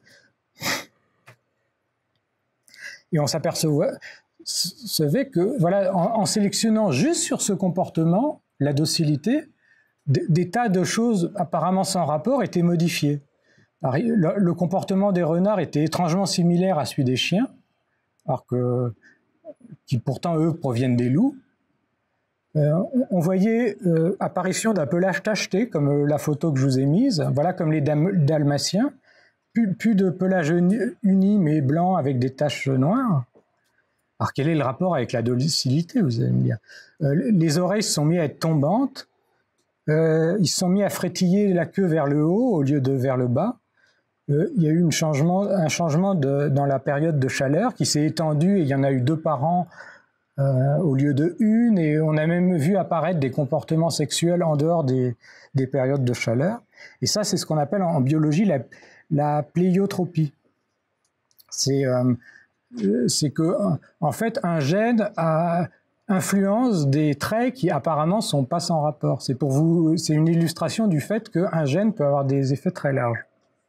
Et on s'apercevait que, voilà, en sélectionnant juste sur ce comportement, la docilité, des tas de choses apparemment sans rapport étaient modifiées. Alors, le comportement des renards était étrangement similaire à celui des chiens, alors qui pourtant, eux, proviennent des loups. On voyait apparition d'un pelage tacheté, comme la photo que je vous ai mise, voilà, comme les dalmatiens, plus de pelage uni, mais blanc avec des taches noires. Alors, quel est le rapport avec la docilité, vous allez me dire? Les oreilles se sont mises à être tombantes, ils se sont mis à frétiller la queue vers le haut au lieu de vers le bas. Il y a eu un changement dans la période de chaleur qui s'est étendu, et il y en a eu 2 par an au lieu de 1, et on a même vu apparaître des comportements sexuels en dehors des périodes de chaleur. Et ça, c'est ce qu'on appelle en biologie la pléiotropie. C'est que, en fait, un gène influence des traits qui apparemment sont pas sans rapport. C'est une illustration du fait qu'un gène peut avoir des effets très larges.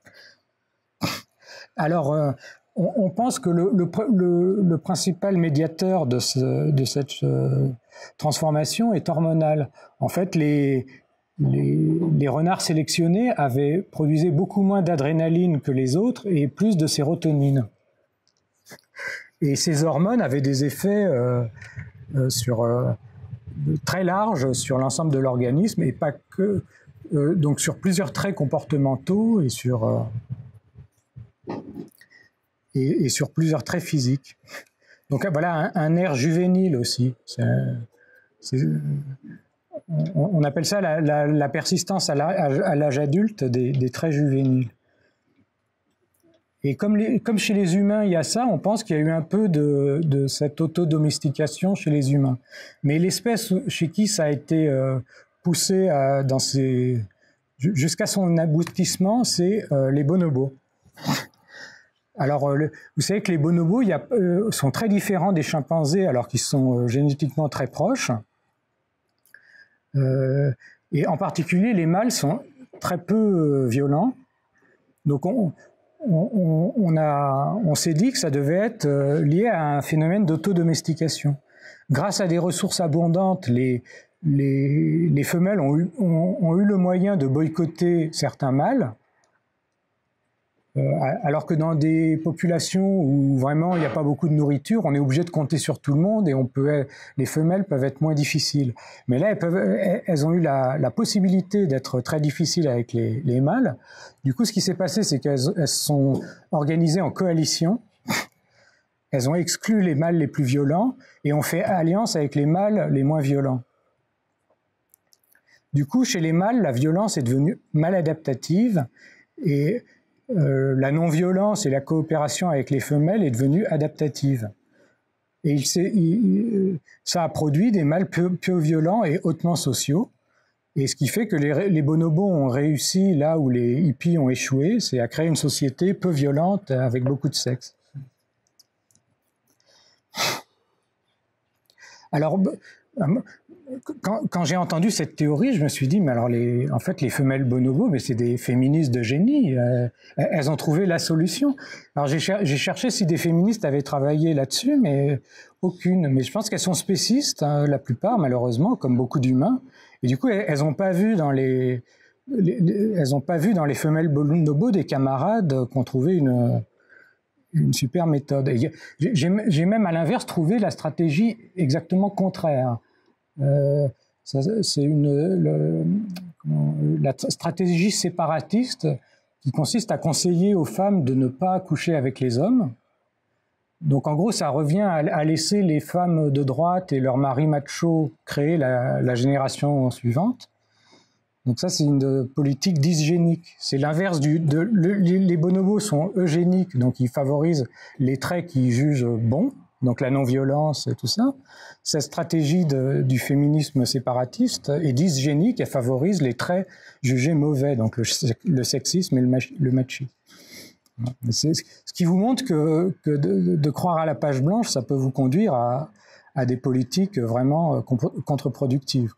Alors, on pense que le principal médiateur de cette transformation est hormonal. En fait, les renards sélectionnés produisaient beaucoup moins d'adrénaline que les autres et plus de sérotonine. Et ces hormones avaient des effets très larges sur l'ensemble de l'organisme, et pas que, donc sur plusieurs traits comportementaux et sur plusieurs traits physiques. Donc voilà un air juvénile aussi. On appelle ça la persistance à l'âge adulte des traits juvéniles. Et comme chez les humains, il y a ça, on pense qu'il y a eu un peu de cette autodomestication chez les humains. Mais l'espèce chez qui ça a été poussé jusqu'à son aboutissement, c'est les bonobos. Alors, vous savez que les bonobos sont très différents des chimpanzés, alors qu'ils sont génétiquement très proches. Et en particulier, les mâles sont très peu violents. Donc, on s'est dit que ça devait être lié à un phénomène d'autodomestication. Grâce à des ressources abondantes, les femelles ont eu le moyen de boycotter certains mâles, alors que dans des populations où vraiment il n'y a pas beaucoup de nourriture, on est obligé de compter sur tout le monde, et les femelles peuvent être moins difficiles. Mais là, elles ont eu la possibilité d'être très difficiles avec les mâles. Du coup, ce qui s'est passé, c'est qu'elles se sont organisées en coalition. Elles ont exclu les mâles les plus violents et ont fait alliance avec les mâles les moins violents. Du coup, chez les mâles, la violence est devenue maladaptative, et la non-violence et la coopération avec les femelles est devenue adaptative. Et ça a produit des mâles peu violents et hautement sociaux. Et ce qui fait que les bonobos ont réussi là où les hippies ont échoué, c'est à créer une société peu violente avec beaucoup de sexe. Alors, quand j'ai entendu cette théorie, je me suis dit, mais alors en fait, les femelles bonobos, mais c'est des féministes de génie. Elles ont trouvé la solution. Alors j'ai cherché si des féministes avaient travaillé là-dessus, mais aucune. Mais je pense qu'elles sont spécistes, hein, la plupart, malheureusement, comme beaucoup d'humains. Et du coup, elles n'ont pas vu dans les femelles bonobos des camarades qui ont trouvé une super méthode. J'ai même à l'inverse trouvé la stratégie exactement contraire. C'est la stratégie séparatiste qui consiste à conseiller aux femmes de ne pas coucher avec les hommes. Donc en gros, ça revient à laisser les femmes de droite et leurs maris machos créer la génération suivante. Donc ça, c'est une politique dysgénique. C'est l'inverse les bonobos sont eugéniques, donc ils favorisent les traits qu'ils jugent bons, donc la non-violence et tout ça. Cette stratégie du féminisme séparatiste est dysgénique, elle favorise les traits jugés mauvais, donc le sexisme et le machisme. C'est ce qui vous montre que de croire à la page blanche, ça peut vous conduire à des politiques vraiment contre-productives.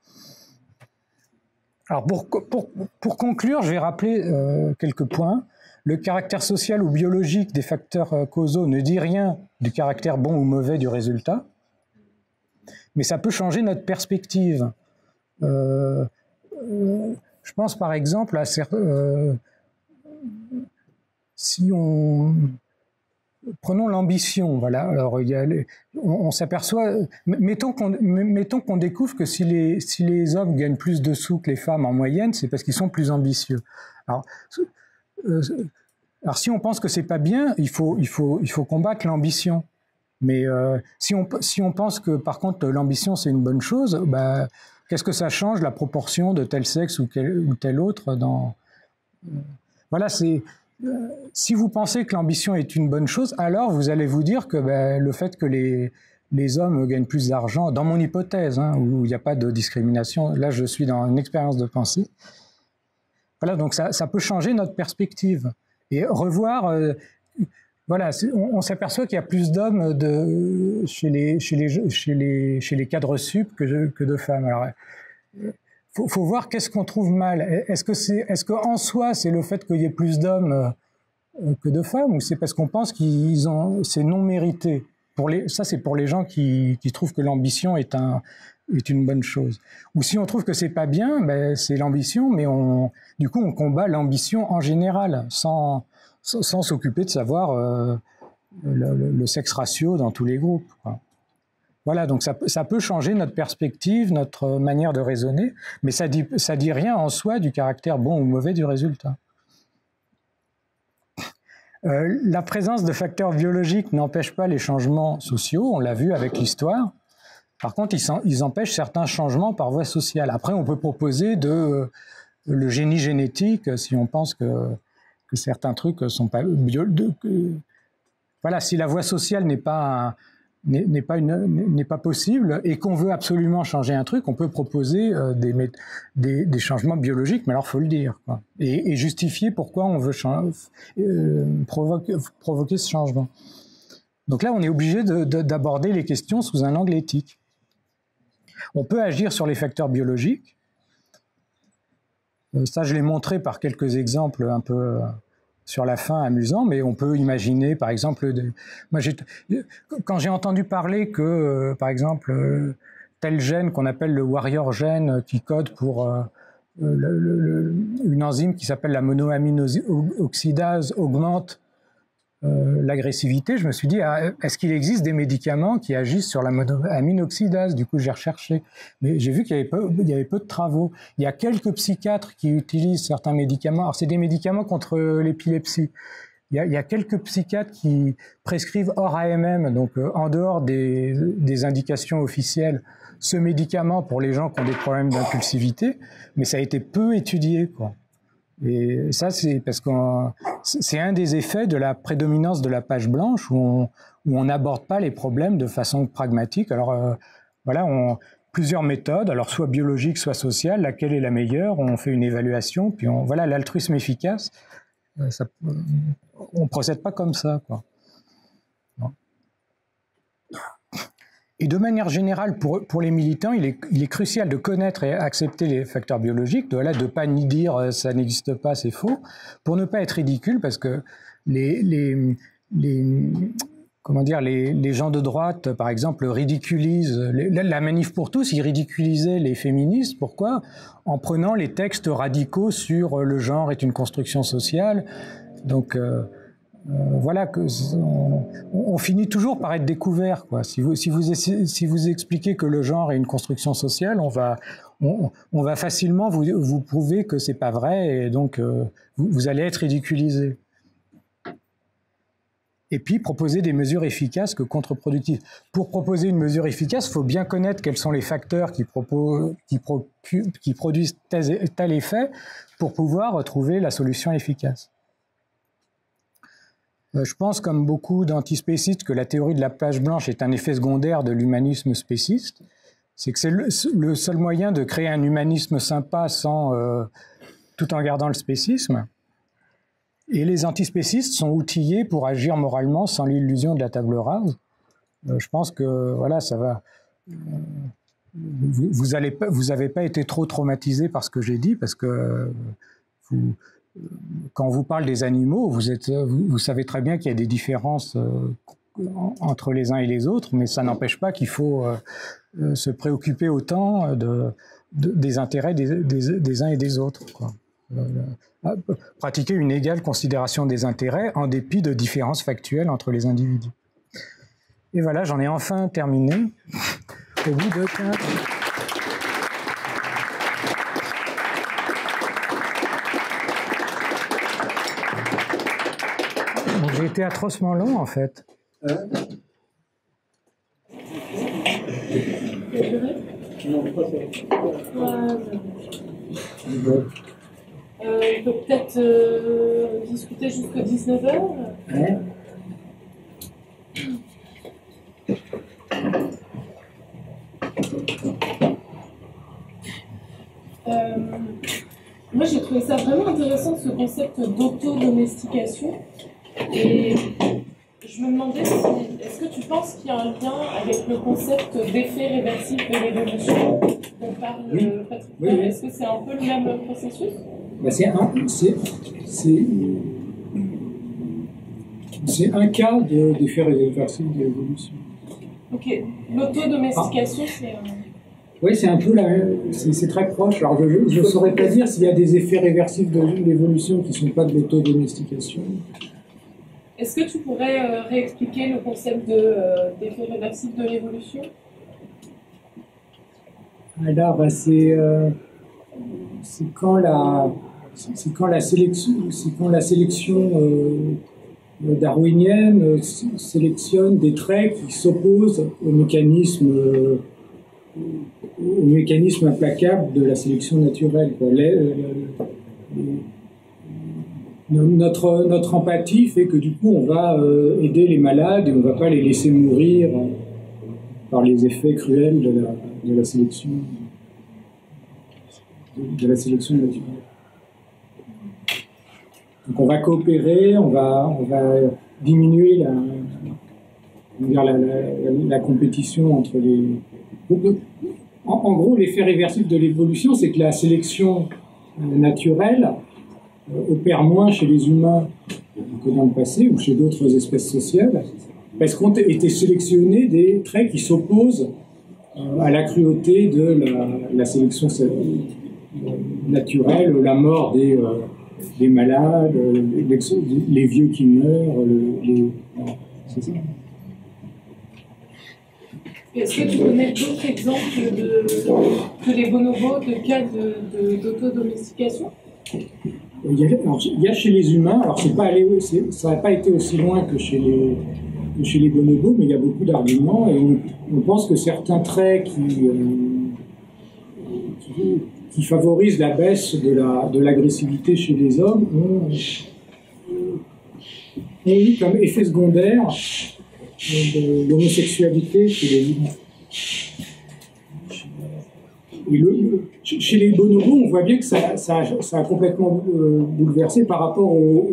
Alors pour conclure, je vais rappeler quelques points. Le caractère social ou biologique des facteurs causaux ne dit rien du caractère bon ou mauvais du résultat, mais ça peut changer notre perspective. Je pense par exemple à prenons l'ambition, voilà. Alors on s'aperçoit, mettons qu'on découvre que si les hommes gagnent plus de sous que les femmes en moyenne, c'est parce qu'ils sont plus ambitieux. Alors si on pense que c'est pas bien, il faut combattre l'ambition. Mais si on pense que, par contre, l'ambition, c'est une bonne chose, bah, qu'est-ce que ça change, la proportion de tel sexe ou tel autre dans... Voilà, si vous pensez que l'ambition est une bonne chose, alors vous allez vous dire que bah, le fait que les hommes gagnent plus d'argent, dans mon hypothèse, hein, où il n'y a pas de discrimination, là je suis dans une expérience de pensée, voilà, donc ça peut changer notre perspective. Et revoir, voilà, on s'aperçoit qu'il y a plus d'hommes chez les cadres sup que de femmes. Alors, faut voir qu'est-ce qu'on trouve mal. Est-ce qu'en soi, c'est le fait qu'il y ait plus d'hommes que de femmes, ou c'est parce qu'on pense c'est non mérité? Ça, c'est pour les gens qui trouvent que l'ambition est une bonne chose. Ou si on trouve que c'est pas bien, ben, c'est l'ambition, mais du coup, on combat l'ambition en général, sans s'occuper de savoir le sexe ratio dans tous les groupes, quoi. Voilà, donc ça peut changer notre perspective, notre manière de raisonner, mais ça dit rien en soi du caractère bon ou mauvais du résultat. La présence de facteurs biologiques n'empêche pas les changements sociaux, on l'a vu avec l'histoire. Par contre, ils empêchent certains changements par voie sociale. Après, on peut proposer le génie génétique si on pense que certains trucs sont pas voilà, si la voie sociale n'est pas possible et qu'on veut absolument changer un truc, on peut proposer des changements biologiques, mais alors faut le dire, quoi. Et justifier pourquoi on veut provoquer ce changement. Donc là, on est obligé d'aborder les questions sous un angle éthique. On peut agir sur les facteurs biologiques. Ça, je l'ai montré par quelques exemples un peu sur la fin amusants, mais on peut imaginer, par exemple, quand j'ai entendu parler que, par exemple, tel gène qu'on appelle le warrior gène, qui code pour une enzyme qui s'appelle la monoamine oxydase, augmente l'agressivité, je me suis dit, est-ce qu'il existe des médicaments qui agissent sur la monoamine oxydase? Du coup, j'ai recherché. Mais j'ai vu qu'il y avait peu de travaux. Il y a quelques psychiatres qui utilisent certains médicaments. Alors, c'est des médicaments contre l'épilepsie. Il y a quelques psychiatres qui prescrivent hors AMM, donc en dehors des indications officielles, ce médicament pour les gens qui ont des problèmes d'impulsivité, mais ça a été peu étudié, quoi. Et ça, c'est parce que c'est un des effets de la prédominance de la page blanche où on n'aborde pas les problèmes de façon pragmatique. Alors, voilà, plusieurs méthodes, alors soit biologique, soit sociale, laquelle est la meilleure, on fait une évaluation, puis voilà, l'altruisme efficace, on ne procède pas comme ça, quoi. Et de manière générale, pour les militants, il est crucial de connaître et accepter les facteurs biologiques, de ne pas ni dire ça n'existe pas, c'est faux, pour ne pas être ridicule, parce que les gens de droite, par exemple, ridiculisent la Manif pour tous, ils ridiculisaient les féministes. Pourquoi? En prenant les textes radicaux sur le genre est une construction sociale. Donc voilà, on finit toujours par être découvert, quoi. Si vous expliquez que le genre est une construction sociale, on va facilement vous prouver que c'est pas vrai, et donc vous allez être ridiculisé. Et puis proposer des mesures efficaces que contre-productives. Pour proposer une mesure efficace, il faut bien connaître quels sont les facteurs qui produisent tel effet pour pouvoir trouver la solution efficace. Je pense, comme beaucoup d'antispécistes, que la théorie de la page blanche est un effet secondaire de l'humanisme spéciste. C'est que c'est le seul moyen de créer un humanisme sympa tout en gardant le spécisme. Et les antispécistes sont outillés pour agir moralement sans l'illusion de la table rase. Je pense que voilà, ça va. Vous n'avez pas été trop traumatisé par ce que j'ai dit, parce que quand on vous parle des animaux, vous savez très bien qu'il y a des différences entre les uns et les autres, mais ça n'empêche pas qu'il faut se préoccuper autant des intérêts des uns et des autres, quoi. Pratiquer une égale considération des intérêts en dépit de différences factuelles entre les individus. Et voilà, j'en ai enfin terminé. Au bout de 15... J'ai été atrocement long, en fait. On peut peut-être discuter jusqu'à 19h. Ouais. Moi, j'ai trouvé ça vraiment intéressant, ce concept d'autodomestication. Et je me demandais si, est-ce que tu penses qu'il y a un lien avec le concept d'effet réversible de l'évolution dont parle Patrick? Oui. Est-ce que c'est un peu le même processus? Bah, c'est un cas d'effet réversible de l'évolution. Ok, l'autodomestication, c'est un... Oui, c'est un peu c'est très proche. Alors, je ne saurais pas dire s'il y a des effets réversibles de l'évolution qui ne sont pas de l'autodomestication. Est-ce que tu pourrais réexpliquer le concept d'effet réversible de l'évolution? Alors, bah, c'est quand la sélection darwinienne sélectionne des traits qui s'opposent au mécanisme implacable de la sélection naturelle. Notre empathie fait que du coup on va aider les malades et on ne va pas les laisser mourir par les effets cruels de la sélection naturelle. Donc on va coopérer, on va diminuer la compétition entre les... En gros, l'effet réversible de l'évolution, c'est que la sélection naturelle opère moins chez les humains que dans le passé ou chez d'autres espèces sociales, parce qu'ont été sélectionnés des traits qui s'opposent à la cruauté de la sélection naturelle, la mort des malades, les vieux qui meurent, c'est ça. Est-ce que tu connais d'autres exemples que les bonobos de cas d'autodomestication? Il y a chez les humains, alors ça n'a pas été aussi loin que chez les bonobos, mais il y a beaucoup d'arguments et on pense que certains traits qui favorisent la baisse de l'agressivité chez les hommes ont eu comme effet secondaire de l'homosexualité chez les humains. Et chez les bonobos, on voit bien que ça a complètement bouleversé par rapport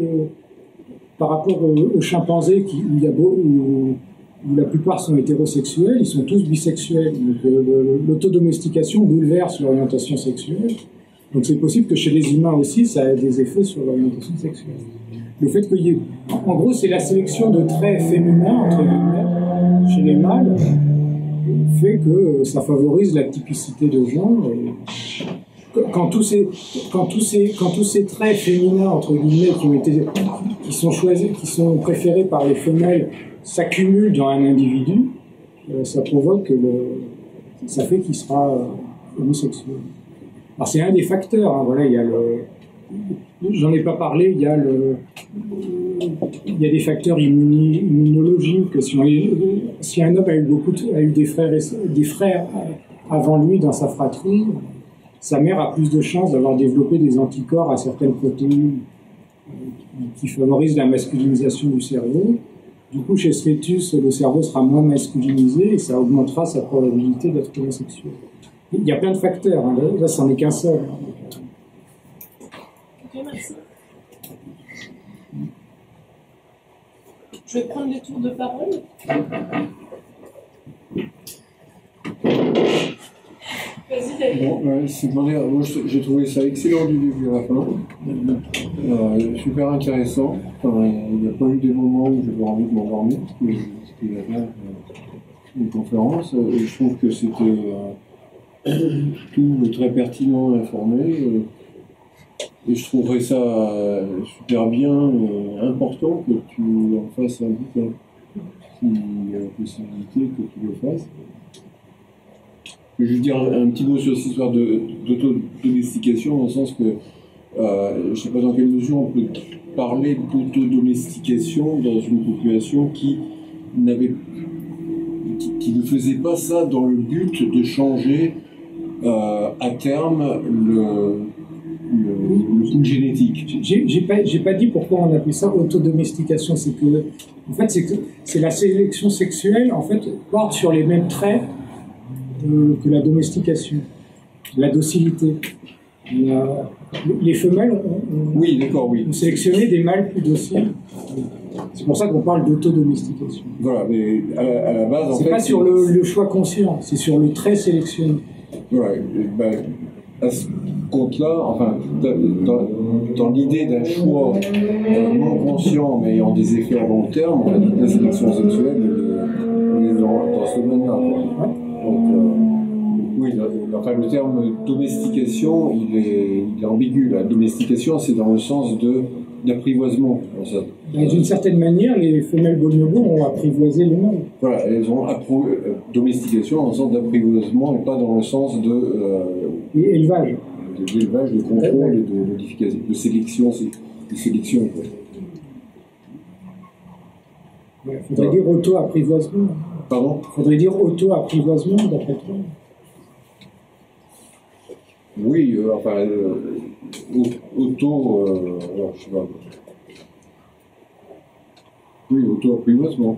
aux chimpanzés où la plupart sont hétérosexuels, ils sont tous bisexuels. Donc l'autodomestication bouleverse l'orientation sexuelle. Donc c'est possible que chez les humains aussi, ça ait des effets sur l'orientation sexuelle. Le fait qu'il y ait... En gros, c'est la sélection de traits féminins, entre guillemets, chez les mâles, fait que ça favorise la typicité de genre. Et quand tous ces traits féminins, entre guillemets, qui sont choisis, qui sont préférés par les femelles, s'accumulent dans un individu, ça provoque ça fait qu'il sera homosexuel. Alors c'est un des facteurs, hein, voilà, il y a j'en ai pas parlé, il y a des facteurs immunologiques. Si un homme a eu des frères avant lui dans sa fratrie, sa mère a plus de chances d'avoir développé des anticorps à certaines protéines qui favorisent la masculinisation du cerveau. Du coup, chez ce fœtus, le cerveau sera moins masculinisé et ça augmentera sa probabilité d'être homosexuel. Il y a plein de facteurs, hein. Là, c'en est qu'un seul. Ok, merci. Je vais prendre les tours de parole. Vas-y, David. Bon, moi, j'ai trouvé ça excellent du début à la fin. Super intéressant. Enfin, il n'y a pas eu des moments où j'avais envie de m'endormir, parce qu'il y avait une conférence. Et je trouve que c'était tout très pertinent et informé. Et je trouverais ça super bien et important que tu en fasses un bouquin, s'il y a la possibilité que tu le fasses. Je veux dire un petit mot sur cette histoire d'autodomestication, dans le sens que je ne sais pas dans quelle mesure on peut parler d'autodomestication dans une population qui qui ne faisait pas ça dans le but de changer à terme le pool génétique. J'ai pas dit pourquoi on appelle ça autodomestication. C'est que, en fait, c'est la sélection sexuelle, en fait, porte sur les mêmes traits que la domestication, la docilité. Les femelles ont sélectionné des mâles plus dociles. C'est pour ça qu'on parle d'autodomestication. Voilà, mais à la base, en fait... C'est pas sur le choix conscient, c'est sur le trait sélectionné. Voilà, à ce compte-là, enfin, dans l'idée d'un choix non conscient, mais ayant des effets à long terme, on a dit que la sélection sexuelle est dans ce domaine-là. Donc, oui, le terme domestication, il est ambigu. La domestication, c'est dans le sens d'apprivoisement. D'une certaine manière, les femelles bonobos ont apprivoisé les mâles. Voilà, elles ont domestication dans le sens d'apprivoisement et pas dans le sens élevage. D'élevage, de contrôle et de modification, de sélection. Il faudrait dire auto-apprivoisement. Pardon ? Il faudrait dire auto-apprivoisement, d'après toi. Oui, alors, je sais pas. Oui, auto-apprivoisement.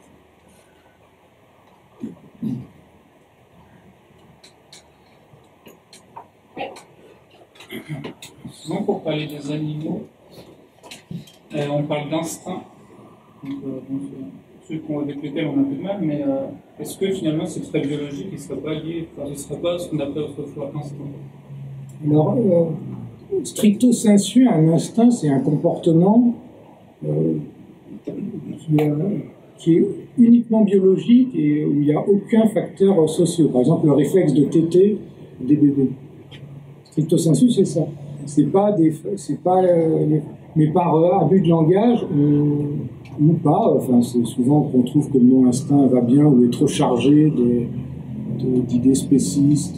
Souvent, pour parler des animaux, on parle d'instinct. Ceux avec lesquels on a un peu de mal, mais est-ce que finalement c'est très biologique, il ne serait pas lié, il ne serait pas ce qu'on appelait autrefois instinct? Alors, stricto sensu, un instinct, c'est un comportement qui est uniquement biologique et où il n'y a aucun facteur social. Par exemple, le réflexe de téter des bébés. Stricto sensu, c'est ça. Mais par abus de langage ou pas. Enfin, c'est souvent qu'on trouve que le mot instinct va bien ou est trop chargé d'idées spécistes.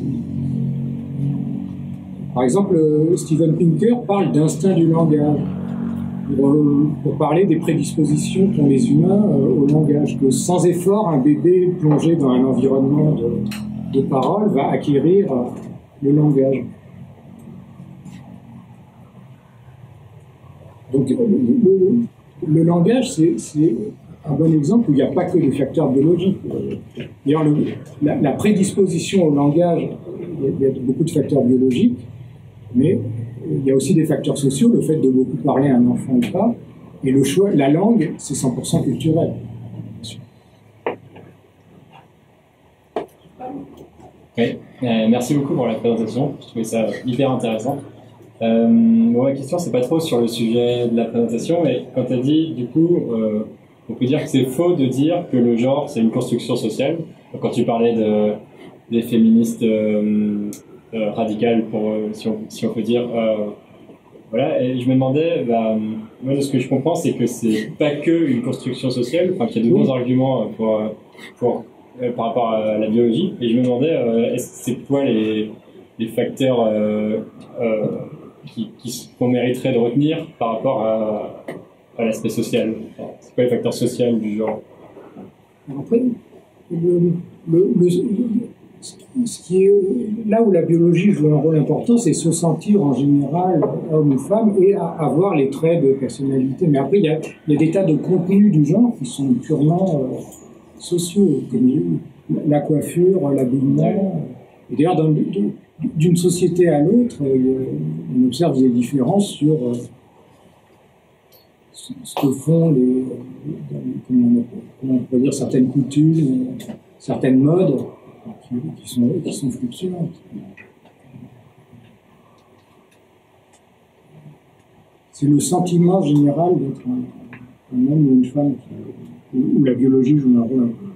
Par exemple, Steven Pinker parle d'instinct du langage pour parler des prédispositions qu'ont les humains au langage, que sans effort, un bébé plongé dans un environnement de parole va acquérir le langage. Donc, le langage, c'est un bon exemple où il n'y a pas que des facteurs biologiques. D'ailleurs, la prédisposition au langage, il y a beaucoup de facteurs biologiques, mais il y a aussi des facteurs sociaux, le fait de beaucoup parler à un enfant ou pas, et le choix, la langue, c'est 100% culturel. Oui, merci beaucoup pour la présentation, je trouvais ça hyper intéressant. Ma question, c'est pas trop sur le sujet de la présentation, mais quand tu as dit, du coup, on peut dire que c'est faux de dire que le genre, c'est une construction sociale. Quand tu parlais des féministes radicales, si on peut dire, voilà, et je me demandais, moi, de ce que je comprends, c'est que c'est pas que une construction sociale, enfin, qu'il y a de bons arguments par rapport à la biologie, et je me demandais, c'est quoi les facteurs qu'on mériterait de retenir par rapport à l'aspect social. C'est quoi les facteurs sociaux du genre? Après, ce qui est là où la biologie joue un rôle important, c'est se sentir en général homme ou femme et avoir les traits de personnalité. Mais après, il y a des tas de contenus du genre qui sont purement sociaux, comme la coiffure, l'habillement. Et d'ailleurs, d'une société à l'autre, on observe des différences sur ce que font comment on peut dire, certaines coutumes, certaines modes qui sont fluctuantes. C'est le sentiment général d'être un homme ou une femme où la biologie joue un rôle important.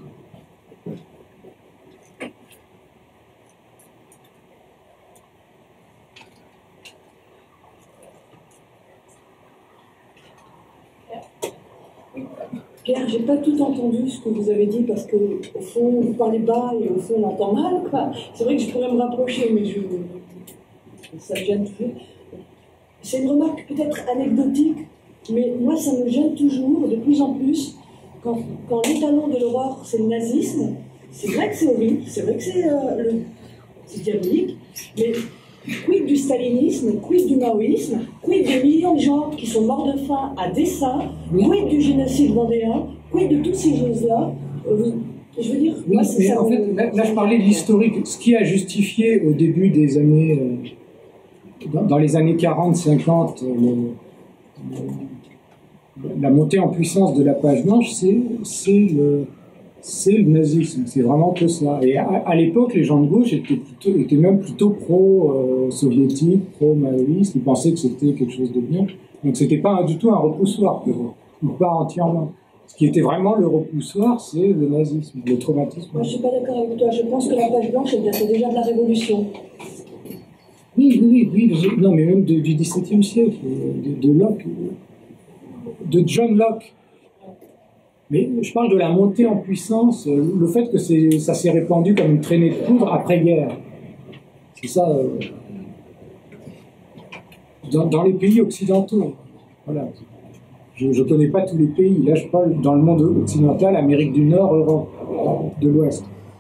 Pierre, j'ai pas tout entendu ce que vous avez dit parce que au fond vous parlez bas et au fond on entend mal, quoi. C'est vrai que je pourrais me rapprocher, mais ça me gêne toujours. C'est une remarque peut-être anecdotique, mais moi ça me gêne toujours, de plus en plus, quand l'étalon de l'horreur c'est le nazisme, c'est vrai que c'est horrible, c'est vrai que c'est diabolique, mais quid du stalinisme, quid du maoïsme, quid des millions de gens qui sont morts de faim à dessein, quid du génocide vendéen, quid de toutes ces choses-là. Je veux dire, oui, moi, c'est mais ça. En fait, là, je parlais de l'historique. Ce qui a justifié au début des années, dans les années 40-50, la montée en puissance de la page blanche, c'est le nazisme. C'est vraiment que ça. Et à l'époque, les gens de gauche étaient même plutôt pro-soviétiques, pro-maoïstes. Ils pensaient que c'était quelque chose de bien. Donc c'était pas du tout un repoussoir pour eux, ou pas entièrement. Ce qui était vraiment le repoussoir, c'est le nazisme, le traumatisme. Moi, je suis pas d'accord avec toi. Je pense que la page blanche, elle datait déjà de la Révolution. Oui. Non, mais même du XVIIe siècle, de Locke, de John Locke. Mais je parle de la montée en puissance, le fait que ça s'est répandu comme une traînée de poudre après-guerre. C'est ça. Dans les pays occidentaux. Voilà. Je ne connais pas tous les pays. Là, je parle dans le monde occidental, Amérique du Nord, Europe de l'Ouest.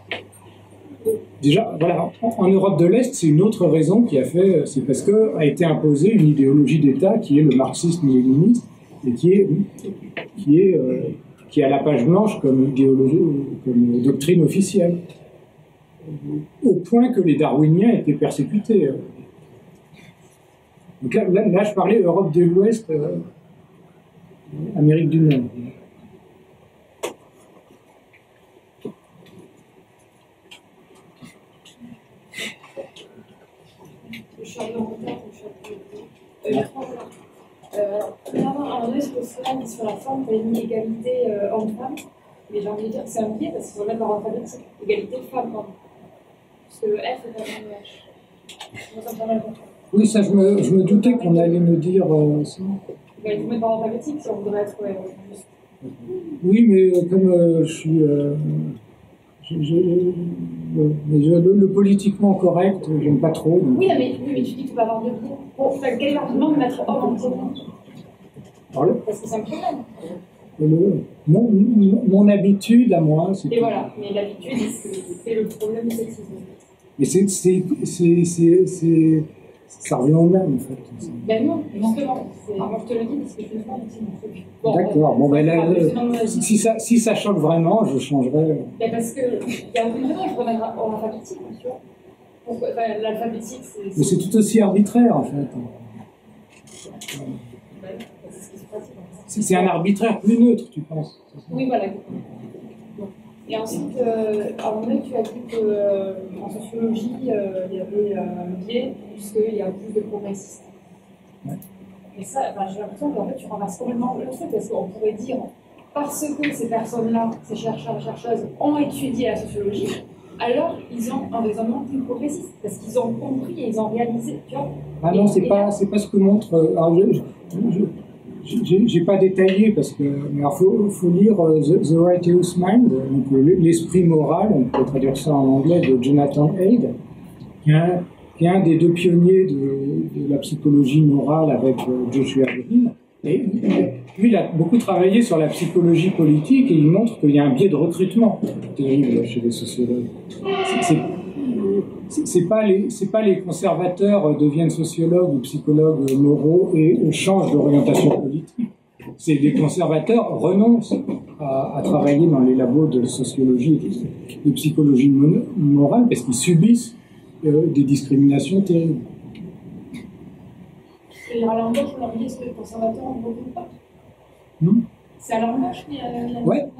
Déjà, voilà, en Europe de l'Est, c'est une autre raison qui a fait, c'est parce qu'a été imposée une idéologie d'État qui est le marxisme-léninisme et qui a la page blanche comme idéologie, comme doctrine officielle, au point que les darwiniens étaient persécutés. Donc là je parlais Europe de l'Ouest, Amérique du Nord. Je suis arrivée en retard, premièrement, à un moment, je me sur la forme, tu as mis égalité homme-femme, mais j'ai envie de dire que c'est un biais parce qu'il faut mettre dans l'alphabétique égalité femme-homme. Parce que le F est pas le H. Moi, ça me paraît important. Oui, ça, je me doutais qu'on allait me dire ça. Il faut mettre dans l'alphabétique si on voudrait être juste. Oui, mais comme je suis. Le politiquement correct, j'aime pas trop. Donc... Oui, mais tu dis que tu peux avoir deux biais. Bon, quel est l'argument de mettre homme en premier? Parce que c'est un problème. Mon habitude à moi, c'est. Et voilà, mais l'habitude, c'est le problème du sexisme. Mais ça revient au même, en fait. Ben non, justement. Moi, je te le dis parce que je fais ça aussi. D'accord. Bon, ben là, si ça choque vraiment, je changerai. Ben parce qu'il y a aucune raison, je pourrais mettre en alphabétique, tu vois. Pourquoi l'alphabétique, c'est. Mais c'est tout aussi arbitraire, en fait. C'est un arbitraire plus neutre, tu penses? Oui, voilà. Et ensuite, à un moment, tu as dit qu'en sociologie, il y avait un biais, puisqu'il y a plus de progressistes. Ouais. Et ça, j'ai l'impression qu'en fait, tu renverses complètement le truc, parce qu'on pourrait dire, parce que ces personnes-là, ces chercheurs et chercheuses, ont étudié la sociologie, alors ils ont un raisonnement plus progressiste, parce qu'ils ont compris et ils ont réalisé, tu vois. Ah non, c'est pas ce que montre... Alors j'ai pas détaillé parce que faut lire The Righteous Mind, donc l'esprit moral, on peut traduire ça en anglais, de Jonathan Haidt, qui est un des deux pionniers de la psychologie morale avec Joshua Green. Et lui, il a beaucoup travaillé sur la psychologie politique et il montre qu'il y a un biais de recrutement terrible chez les sociologues. C'est pas les conservateurs deviennent sociologues ou psychologues moraux et changent d'orientation politique. C'est les conservateurs renoncent à travailler dans les labos de sociologie et de psychologie morale parce qu'ils subissent des discriminations terribles. Et à l'embauche, on leur dit que les conservateurs ne regroupent pas. C'est à l'embauche qu'il y a une Ouais.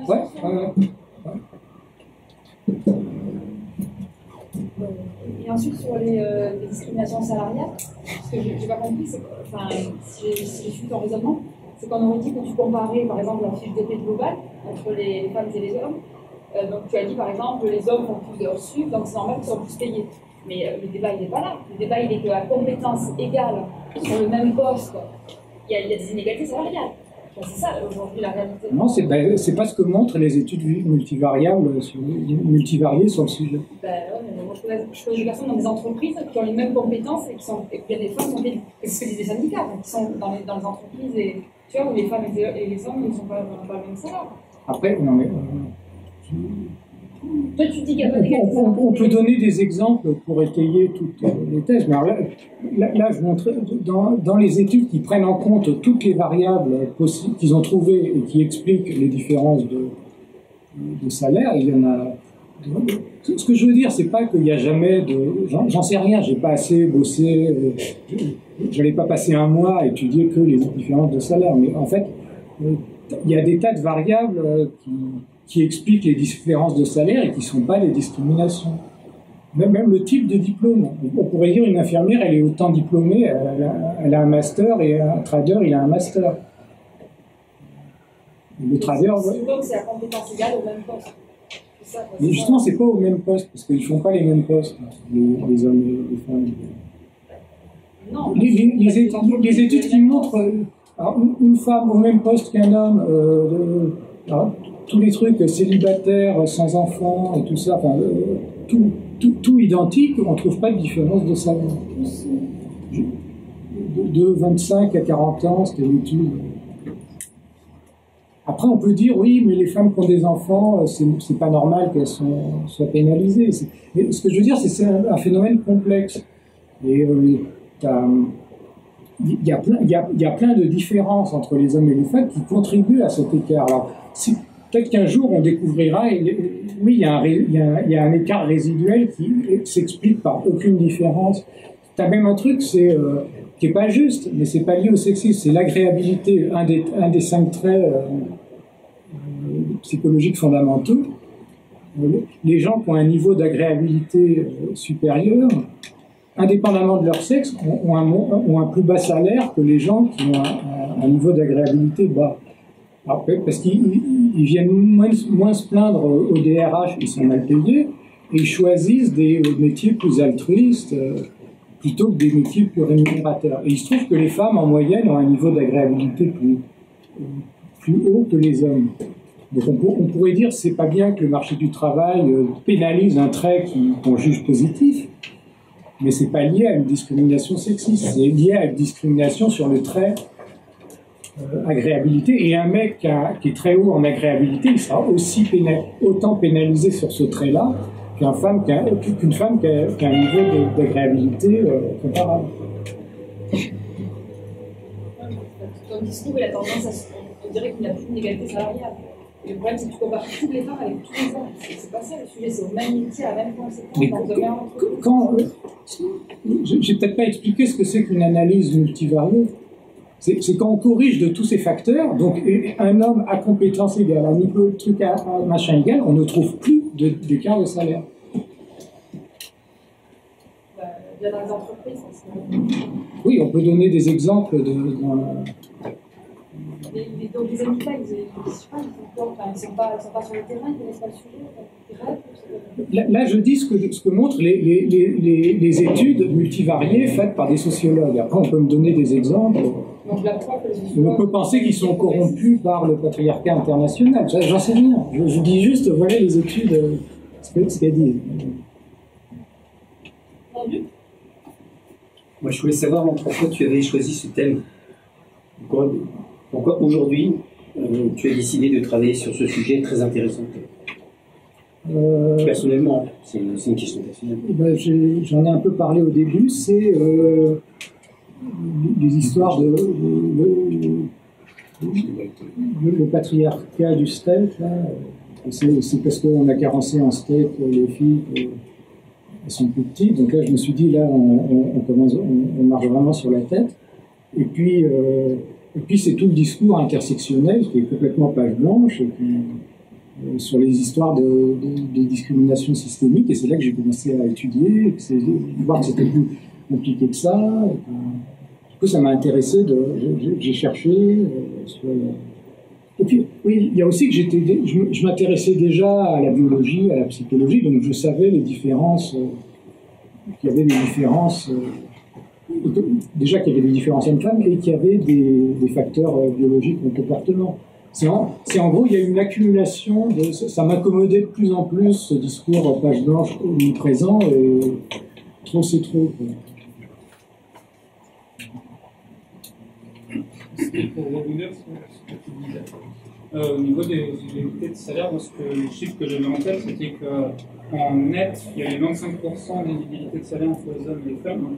Et ensuite, sur les discriminations salariales, ce que j'ai pas compris, c'est que, enfin, si je suis ton raisonnement, c'est qu'on aurait dit que tu comparais, par exemple, la fiche de paie globale entre les femmes et les hommes. Donc, tu as dit, par exemple, les hommes font plus d'heures sup, donc c'est normal qu'ils soient plus payés. Mais le débat, il n'est pas là. Le débat, il est qu'à compétences égales sur le même poste, il y a des inégalités salariales. C'est ça, aujourd'hui, la réalité. Non, c'est pas ce que montrent les études multivariées sur le sujet. Ouais, mais moi, je connais des personnes dans des entreprises qui ont les mêmes compétences et il y a des femmes qui sont payées. C'est ce que disent les syndicats, qui sont dans les entreprises, et, tu vois, où les femmes et les hommes ne sont pas le même salaire. Après, non, mais Toi, tu dis qu'il n'y a pas d'égalité. On peut donner des exemples pour étayer toutes les thèses. Mais alors là, je montre dans les études qui prennent en compte toutes les variables qu'ils ont trouvées et qui expliquent les différences de salaire, il y en a. Ce que je veux dire, c'est pas qu'il n'y a jamais de. J'en sais rien, j'ai pas assez bossé, j'allais pas passer un mois à étudier que les différences de salaire. Mais en fait, il y a des tas de variables qui expliquent les différences de salaire et qui ne sont pas les discriminations. Même le type de diplôme. On pourrait dire une infirmière, elle est autant diplômée, elle a un master, et un trader, il a un master. Le trader... Donc c'est à compétence égale au même poste. Mais justement, c'est pas au même poste, parce qu'ils font pas les mêmes postes, les hommes et les femmes. Non. Les études qui montrent une femme au même poste qu'un homme, tous les trucs célibataires, sans enfants et tout ça, enfin, tout identique, on ne trouve pas de différence de salaire. De 25 à 40 ans, c'était l'étude. Après, on peut dire, oui, mais les femmes qui ont des enfants, c'est pas normal qu'elles soient pénalisées. Mais ce que je veux dire, c'est un phénomène complexe. Et il y a plein de différences entre les hommes et les femmes qui contribuent à cet écart. Alors, peut-être qu'un jour, on découvrira, oui, il y a un écart résiduel qui s'explique par aucune différence. Tu as même un truc, qui n'est pas juste, mais c'est pas lié au sexisme, c'est l'agréabilité, un des 5 traits psychologiques fondamentaux. Les gens qui ont un niveau d'agréabilité supérieur, indépendamment de leur sexe, ont un plus bas salaire que les gens qui ont un niveau d'agréabilité bas. Alors, parce qu'ils viennent moins se plaindre au DRH qui sont mal payés, et ils choisissent des métiers plus altruistes plutôt que des métiers plus rémunérateurs. Et il se trouve que les femmes, en moyenne, ont un niveau d'agréabilité plus haut que les hommes. Donc on pourrait dire que c'est pas bien que le marché du travail pénalise un trait qu'on juge positif, mais c'est pas lié à une discrimination sexiste, c'est lié à une discrimination sur le trait agréabilité. Et un mec qui est très haut en agréabilité, il sera autant pénalisé sur ce trait-là qu'une femme qui a un niveau d'agréabilité comparable. Ton discours, il a tendance à on dirait qu'il n'y a plus d'inégalité salariale. Et le problème, c'est que tu compares toutes les femmes avec tous les hommes. C'est pas ça le sujet, c'est au même métier, à la même conséquence. J'ai peut-être pas expliqué ce que c'est qu'une analyse multivariée. C'est quand on corrige de tous ces facteurs, donc un homme à compétence égale, un niveau de truc à machin égal, on ne trouve plus d'écart de salaire. Bien dans les entreprises. Oui, on peut donner des exemples Donc les handicapés, ils ne sont pas sur le terrain, ils ne connaissent pas le sujet. Là, je dis ce que montrent les études multivariées faites par des sociologues. Après, on peut me donner des exemples. Donc, on peut penser qu'ils sont corrompus par le patriarcat international. J'en sais rien. Je dis juste, voilà les études, ce qu'elles disent. Moi, je voulais savoir pourquoi tu avais choisi ce thème. Pourquoi aujourd'hui, tu as décidé de travailler sur ce sujet très intéressant? Personnellement, c'est une question personnelle. J'en ai un peu parlé au début, c'est les histoires de le patriarcat du steak. C'est parce qu'on a carencé en steak les filles, elles sont plus petites. Donc là, je me suis dit, là, on marche vraiment sur la tête. Et puis c'est tout le discours intersectionnel qui est complètement page blanche, sur les histoires de discrimination systémique. Et c'est là que j'ai commencé à étudier, voir que c'était plus compliqué que ça. Du coup, ça m'a intéressé. J'ai cherché. Et puis, oui, il y a aussi que je m'intéressais déjà à la biologie, à la psychologie, donc je savais les différences, qu'il y avait des différences. Déjà qu'il y avait des différences hommes-femmes et qu'il y avait des facteurs biologiques de comportement. C'est en gros, il y a une accumulation, ça m'accommodait de plus en plus, ce discours page blanche omniprésent, et trop c'est trop. Pour rebondir sur ce que tu disais, Au niveau des inégalités de salaire, parce que le chiffre que j'avais en tête, c'était qu'en net, il y avait 25% d'inégalités de salaire entre les hommes et les femmes,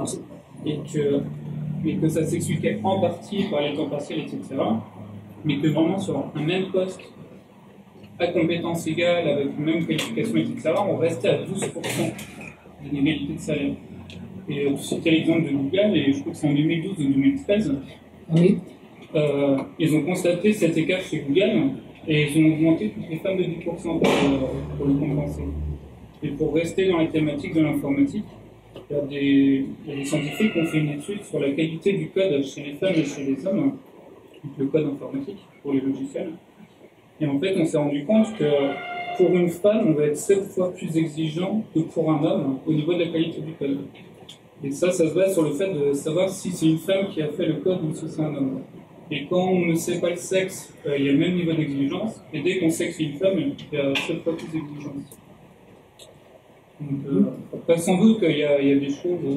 et que ça s'expliquait en partie par les temps partiels, etc., mais que vraiment sur un même poste, à compétences égales, avec une même qualification, etc., on restait à 12% d'inégalité de salaire. Et tu citais l'exemple de Google, et je crois que c'est en 2012 ou 2013, Oui. Ils ont constaté cet écart chez Google et ils ont augmenté toutes les femmes de 10% pour le compenser. Et pour rester dans la thématique de l'informatique, il y a des scientifiques qui ont fait une étude sur la qualité du code chez les femmes et chez les hommes, donc le code informatique pour les logiciels. Et en fait, on s'est rendu compte que pour une femme, on va être 7 fois plus exigeant que pour un homme au niveau de la qualité du code. Et ça se base sur le fait de savoir si c'est une femme qui a fait le code ou si c'est un homme. Et quand on ne sait pas le sexe, il y a le même niveau d'exigence. Et dès qu'on sait que c'est une femme, il y a 7 fois plus d'exigence. Donc, après, sans doute qu'il y a des choses...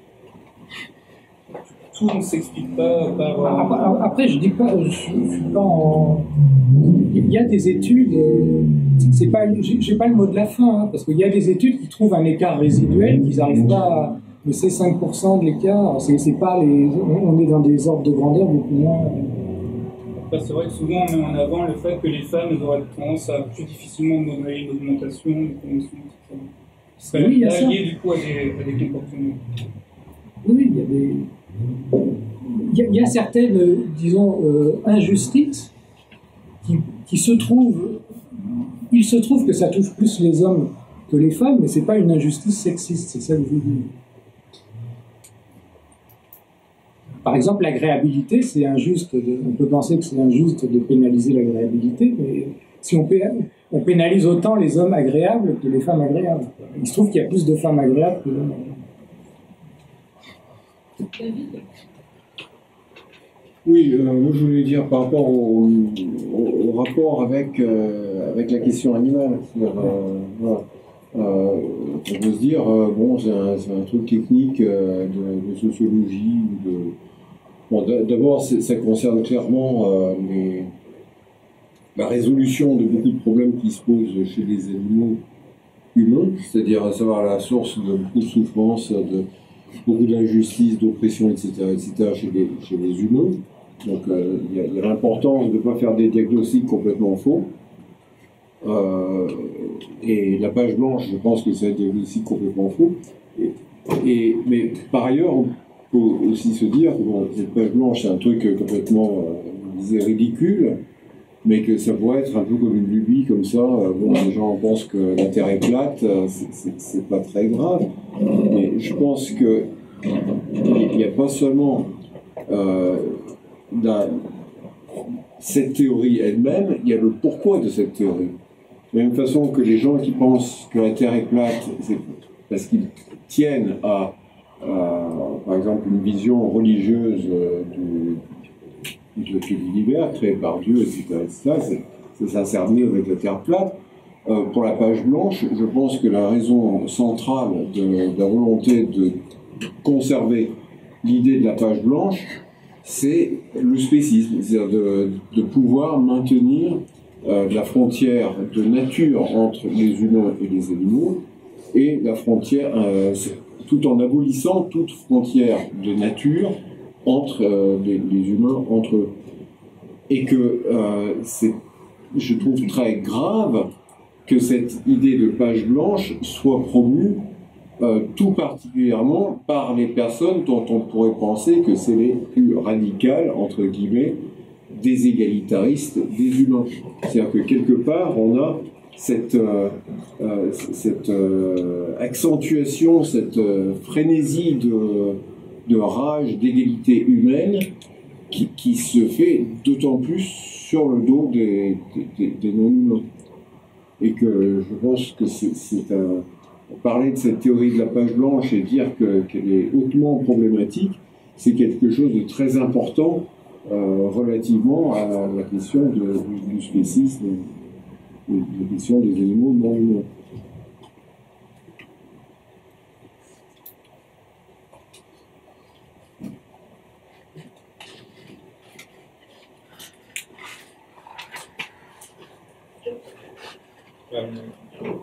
tout ne s'explique pas par... Après, je dis pas... Je suis pas en... Il y a des études... c'est pas, j'ai pas le mot de la fin, hein, parce qu'il y a des études qui trouvent un écart résiduel, qu'ils n'arrivent pas à... Mais c'est 5% de l'écart, c'est pas les... On est dans des ordres de grandeur beaucoup moins... Après, c'est vrai que souvent on met en avant le fait que les femmes auraient tendance à plus difficilement modeler une augmentation, une promotion, etc. Qui serait lié du coup à des comportements. Oui, il y a des... Il y a certaines, disons, injustices qui se trouvent... Il se trouve que ça touche plus les hommes que les femmes, mais c'est pas une injustice sexiste, c'est ça que je veux dire. Par exemple, l'agréabilité, c'est injuste. On peut penser que c'est injuste de pénaliser l'agréabilité, mais si on pénalise autant les hommes agréables que les femmes agréables. Il se trouve qu'il y a plus de femmes agréables que d'hommes agréables. Oui, moi je voulais dire par rapport au rapport avec la question animale. Voilà. On peut se dire, bon, c'est un truc technique de sociologie. Bon, d'abord, ça concerne clairement la résolution de beaucoup de problèmes qui se posent chez les animaux humains, c'est-à-dire à savoir la source de beaucoup de souffrance, de beaucoup d'injustice, d'oppression, etc., chez les humains. Donc, il y a l'importance de ne pas faire des diagnostics complètement faux. Et la page blanche, je pense que c'est un diagnostic complètement faux. Mais par ailleurs, on peut aussi se dire que bon, cette page blanche, c'est un truc complètement ridicule, mais que ça pourrait être un peu comme une lubie, comme ça. Bon, les gens pensent que la Terre est plate, c'est pas très grave. Mais je pense que il n'y a pas seulement cette théorie elle-même, il y a le pourquoi de cette théorie. De la même façon que les gens qui pensent que la Terre est plate, c'est parce qu'ils tiennent à, par exemple, une vision religieuse de l'univers créé par Dieu, etc. C'est s'incerner avec la Terre plate. Pour la page blanche, je pense que la raison centrale de la volonté de conserver l'idée de la page blanche, c'est le spécisme, c'est-à-dire de pouvoir maintenir la frontière de nature entre les humains et les animaux, et la frontière, tout en abolissant toute frontière de nature entre les humains entre eux. Et que je trouve très grave que cette idée de page blanche soit promue tout particulièrement par les personnes dont on pourrait penser que c'est les plus radicales, entre guillemets, des égalitaristes des humains. C'est-à-dire que quelque part, on a cette accentuation, cette frénésie de rage d'égalité humaine qui se fait d'autant plus sur le dos des non-humains. Et que je pense que c'est parler de cette théorie de la page blanche et dire qu'elle est hautement problématique, c'est quelque chose de très important relativement à la question du spécisme et la question des animaux non humains.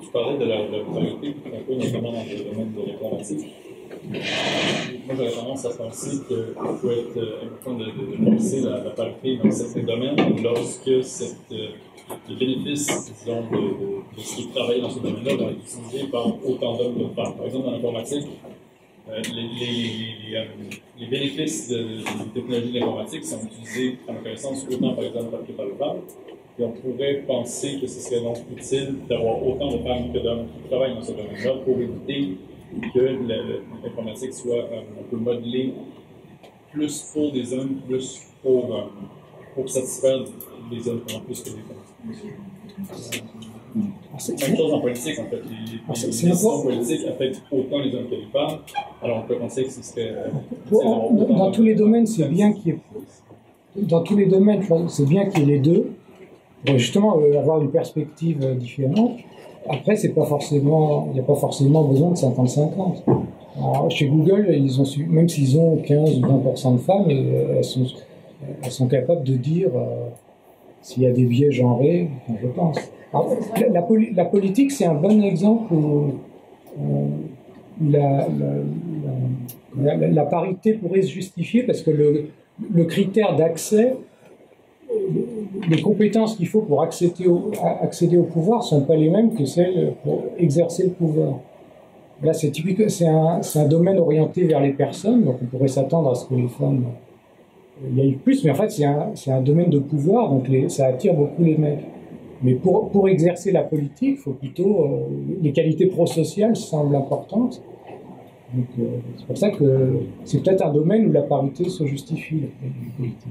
parlais de la parité, un peu notamment dans le domaine de l'informatique. Moi, j'aurais tendance à penser qu'il faut être important de penser la parité dans certains domaines lorsque les bénéfices, disons, de ce qui travaille dans ce domaine-là vont être utilisés par autant d'hommes que de femmes. Par exemple, dans l'informatique, les bénéfices des technologies de l'informatique sont utilisés, à ma connaissance, autant par exemple que par les femmes. Et on pourrait penser que ce serait donc utile d'avoir autant de femmes que d'hommes qui travaillent dans ce domaine-là pour éviter que l'informatique soit un peu modelée plus pour des hommes, plus pour satisfaire les hommes plus que les femmes. Même chose en politique, en fait. Les décisions politiques affectent autant les hommes que les femmes. Alors on peut penser que ce serait... dans tous les domaines, c'est bien qu'il y ait... Dans tous les domaines, c'est bien qu'il y ait les deux, pour justement avoir une perspective différente. Après, il n'y a pas forcément besoin de 50-50. Alors, chez Google, ils ont même s'ils ont 15 ou 20% de femmes, elles sont capables de dire s'il y a des biais genrés, je pense. Alors, la politique, c'est un bon exemple où la parité pourrait se justifier parce que le critère d'accès, les compétences qu'il faut pour accéder au pouvoir ne sont pas les mêmes que celles pour exercer le pouvoir. Là, c'est typique, c'est un domaine orienté vers les personnes, donc on pourrait s'attendre à ce que les femmes y aillent plus, mais en fait, c'est un domaine de pouvoir, donc ça attire beaucoup les mecs. Mais pour exercer la politique, il faut plutôt... les qualités prosociales semblent importantes. Donc, c'est pour ça que c'est peut-être un domaine où la parité se justifie, la politique.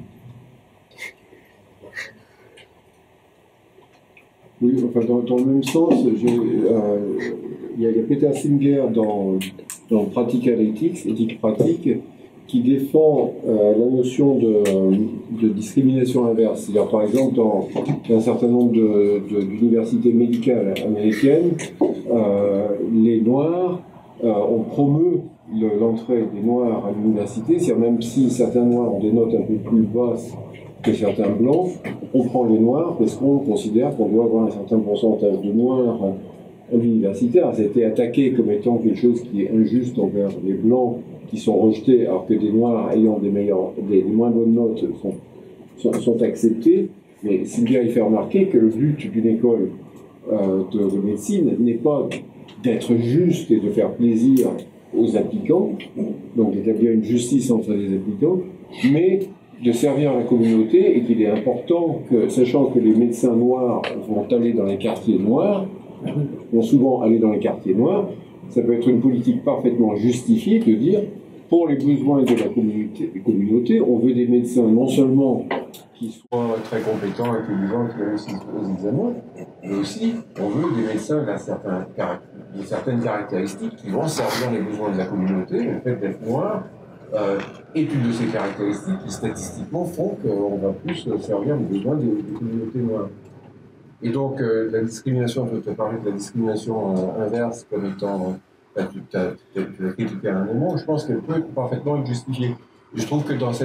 Oui, enfin, dans le même sens, il y a Peter Singer dans Practical Ethics, éthique pratique, qui défend la notion de discrimination inverse. C'est-à-dire, par exemple, dans un certain nombre d'universités médicales américaines, les Noirs, on promeut l'entrée des Noirs à l'université, c'est-à-dire même si certains Noirs ont des notes un peu plus basses que certains Blancs, on prend les Noirs parce qu'on considère qu'on doit avoir un certain pourcentage de Noirs à l'université. Alors, ça a été attaqué comme étant quelque chose qui est injuste envers les Blancs qui sont rejetés, alors que des Noirs ayant des moins bonnes notes sont acceptés. Mais Singer il fait remarquer que le but d'une école de médecine n'est pas d'être juste et de faire plaisir aux applicants, donc d'établir une justice entre les applicants, mais de servir la communauté, et qu'il est important que, sachant que les médecins noirs vont aller dans les quartiers noirs, vont souvent aller dans les quartiers noirs, ça peut être une politique parfaitement justifiée de dire, pour les besoins de la communauté, on veut des médecins non seulement qui soient très compétents, intelligents, qui réussissent aux examens, mais aussi on veut des médecins de certaines caractéristiques qui vont servir les besoins de la communauté. Le fait d'être noir est une de ces caractéristiques qui statistiquement font qu'on va plus servir les besoins des communautés noires. Et donc la discrimination, je te parlais de la discrimination inverse comme étant, tu as critiqué un moment, je pense qu'elle peut parfaitement être justifiée. Je trouve que dans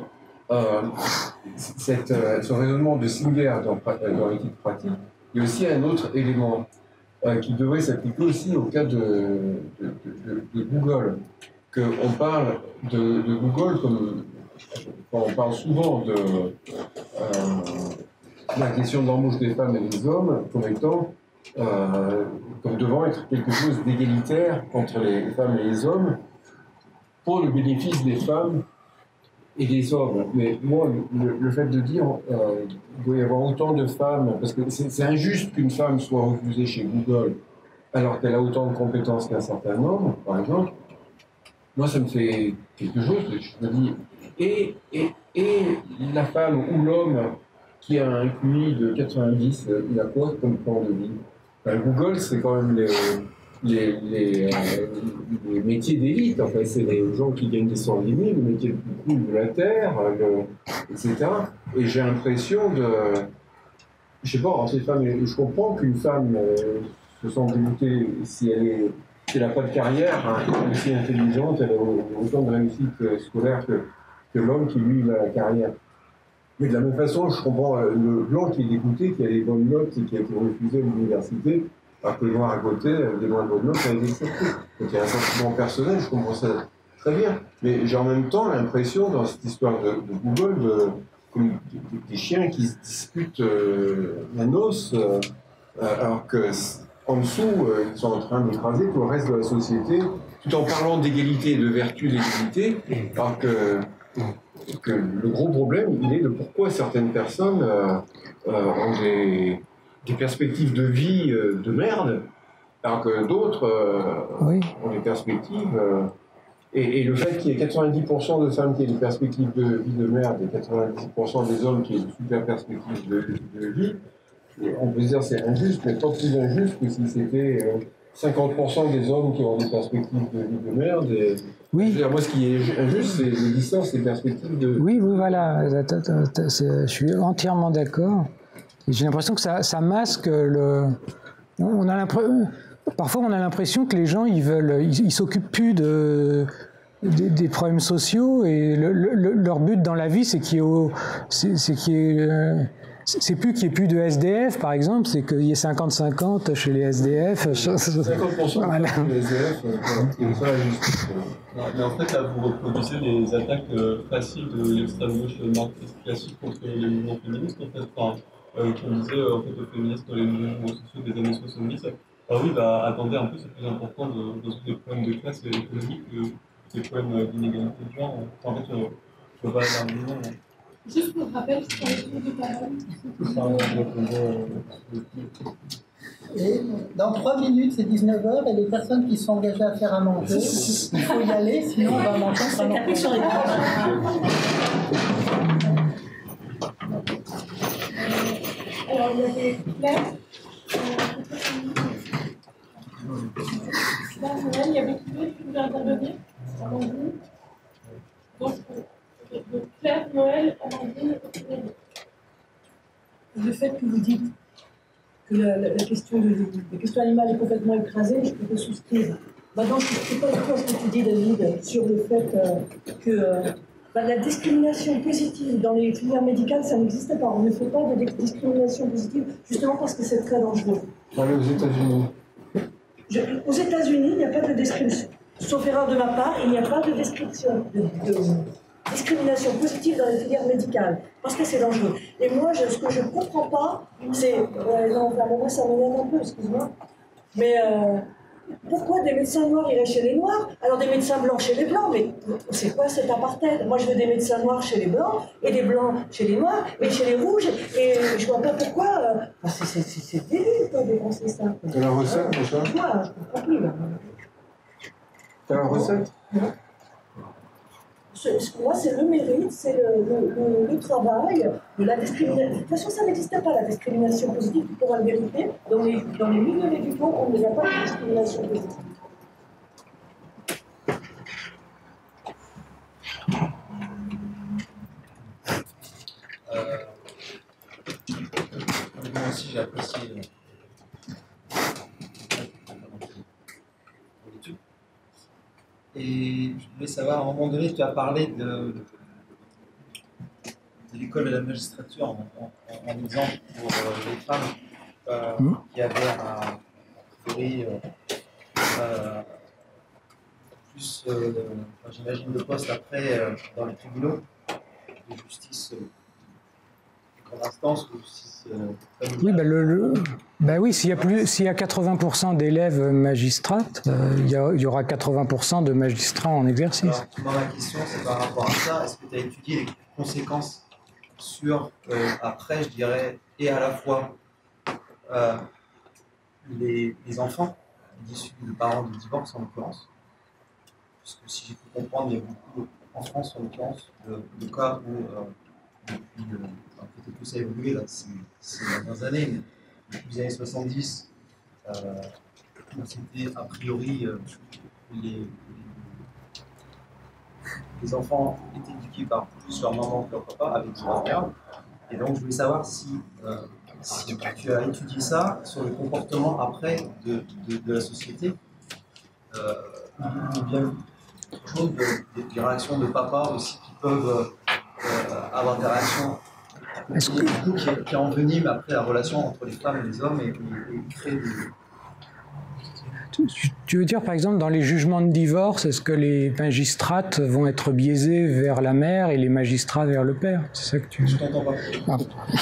ce raisonnement de Singer dans l'éthique pratique, il y a aussi un autre élément qui devrait s'appliquer aussi au cas de Google. On parle de Google comme... On parle souvent de la question de l'embauche des femmes et des hommes comme étant... comme devant être quelque chose d'égalitaire entre les femmes et les hommes pour le bénéfice des femmes et des hommes. Mais moi, le fait de dire il doit y avoir autant de femmes, parce que c'est injuste qu'une femme soit refusée chez Google alors qu'elle a autant de compétences qu'un certain homme, par exemple, moi ça me fait quelque chose, je me dis, et la femme ou l'homme qui a un QI de 90, il a quoi comme plan de vie? Google, c'est quand même les métiers d'élite. En fait, c'est les gens qui gagnent des 100 000, le métier le plus cool de la Terre, etc. Et j'ai l'impression de... Je sais pas, entre les femmes, je comprends qu'une femme se sent dégoûtée si elle n'a pas de carrière, elle est aussi intelligente, elle a autant de réussite scolaire que l'homme qui, lui, a la carrière. Mais de la même façon, je comprends le blanc qui est dégoûté, qui a les bonnes notes et qui a été refusé à l'université, alors que les Noirs à côté, des Noirs de Guadeloupe, ça a été accepté. Donc il y a un sentiment personnel, je comprends ça très bien. Mais j'ai en même temps l'impression, dans cette histoire de Google, comme des chiens qui se disputent la noce, alors qu'en dessous, ils sont en train d'écraser tout le reste de la société, tout en parlant d'égalité et de vertu d'égalité, alors que le gros problème, il est de pourquoi certaines personnes ont des perspectives de vie de merde, alors que d'autres ont des perspectives... Et le fait qu'il y ait 90% de femmes qui aient des perspectives de vie de merde et 90% des hommes qui aient de super perspectives de vie, on peut se dire c'est injuste, mais pas plus injuste que si c'était 50% des hommes qui ont des perspectives de vie de merde. Et, oui. Je veux dire, moi, ce qui est injuste, c'est les distances, les perspectives de... Oui, voilà, je suis entièrement d'accord. J'ai l'impression que ça masque le... Parfois, on a l'impression que les gens, ils s'occupent plus des problèmes sociaux et leur but dans la vie, c'est c'est plus qu'il n'y ait plus de SDF, par exemple, c'est qu'il y ait 50-50 chez les SDF. 50% voilà. des SDF, c'est ça la justice. Mais en fait, là, vous reproduisez les attaques faciles de l'extrême gauche marxiste classique contre les mouvements féministes, en fait. Enfin, comme disait en fait, aux féministes dans les mouvements sociaux des années 70. Ah oui, bah attendez un peu, c'est plus important de résoudre des problèmes de classe et économique que des problèmes d'inégalité de genre. En fait, je vois l'argument. Juste pour rappel, sur les tours de parole. Dans 3 minutes, c'est 19h, et les personnes qui sont engagées à faire à manger, il faut y aller, sinon on va manger vraiment. Sur les Alors, il y avait Claire. Il y avait qui voulait intervenir? Amandine. Donc, Claire, Noël, Amandine et Frédéric. Le fait que vous dites que la question animale est complètement écrasée, je peux souscrire. Maintenant, je ne sais pas du tout ce que tu dis, David, sur le fait que la discrimination positive dans les filières médicales, ça n'existe pas. On ne fait pas de discrimination positive, justement parce que c'est très dangereux. Allez aux États-Unis. Aux États-Unis, il n'y a pas de description. Sauf erreur de ma part, il n'y a pas de description de discrimination positive dans les filières médicales, parce que c'est dangereux. Et moi, ce que je ne comprends pas, c'est... non, moi, ça m'énerve un peu, excuse-moi. Mais pourquoi des médecins noirs iraient chez les noirs, alors des médecins blancs chez les blancs? Mais c'est quoi cet apartheid? Moi, je veux des médecins noirs chez les blancs, et des blancs chez les noirs, et chez les rouges, et je ne vois pas pourquoi... c'est débile, quoi, de penser ça. T'as la recette, mon chat? Moi, je ne comprends plus, là. T'as la recette? Moi, c'est le mérite, c'est le travail, la discrimination. De toute façon, ça n'existe pas, la discrimination positive, tu pourras le vérifier. Dans les milieux médicaux, on ne voit pas de discrimination positive. Moi aussi, j'ai apprécié l'étude. Et je voulais savoir, à un moment donné, tu as parlé de l'école de la magistrature en exemple pour les femmes qui avaient un priori plus, j'imagine, de poste après dans les tribunaux de justice. Instance de justice oui, s'il y a 80% d'élèves magistrates, il y aura 80% de magistrats en exercice. Alors, ma question, c'est par rapport à ça. Est-ce que tu as étudié les conséquences sur, après, je dirais, et à la fois les enfants issus de parents de divorce, en l'occurrence? Parce que si j'ai pu comprendre, il y a beaucoup, en France, en l'occurrence, de cas où, depuis, peut-être que ça a évolué là, ces dernières années, mais depuis les années 70, c'était a priori les enfants étaient éduqués par plus leur maman que leur papa, avec leur père. Et donc je voulais savoir si tu as étudié ça sur le comportement après de la société, ou bien des réactions de papa aussi qui peuvent avoir des réactions qui enveniment après la relation entre les femmes et les hommes et créer Tu veux dire, par exemple, dans les jugements de divorce, est-ce que les magistrates vont être biaisés vers la mère et les magistrats vers le père? C'est ça que tu... Je t'entends pas.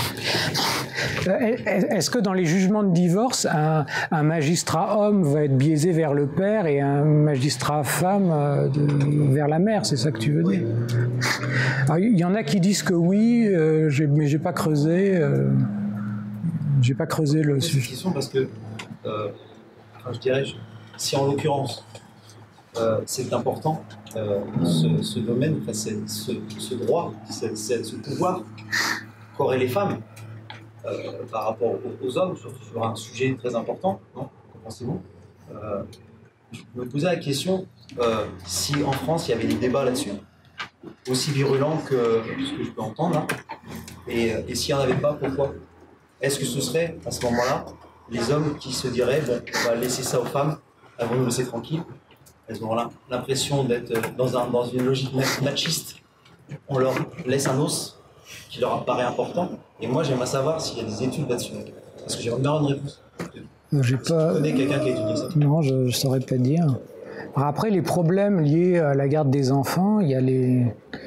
Est-ce que dans les jugements de divorce, un magistrat homme va être biaisé vers le père et un magistrat femme vers la mère? C'est ça que tu veux dire? Alors, il y en a qui disent que oui, mais j'ai pas creusé. J'ai pas creusé le sujet. C'est une question parce que, je dirais, si en l'occurrence c'est important, ce domaine, enfin, ce droit, ce pouvoir qu'auraient les femmes par rapport aux hommes sur un sujet très important, non? Qu'en pensez-vous? Je me posais la question si en France il y avait des débats là-dessus, aussi virulents que ce que je peux entendre là, et s'il n'y en avait pas, pourquoi? Est-ce que ce serait à ce moment-là les hommes qui se diraient bon, on va laisser ça aux femmes, elles vont nous laisser tranquilles, elles auront l'impression d'être dans une logique machiste, on leur laisse un os qui leur apparaît important, et moi j'aimerais savoir s'il y a des études là-dessus, parce que j'aimerais bien une réponse. J'ai pas... Tu connais quelqu'un qui a étudié ça? Non, je ne saurais pas dire. Alors après, les problèmes liés à la garde des enfants, il y a les...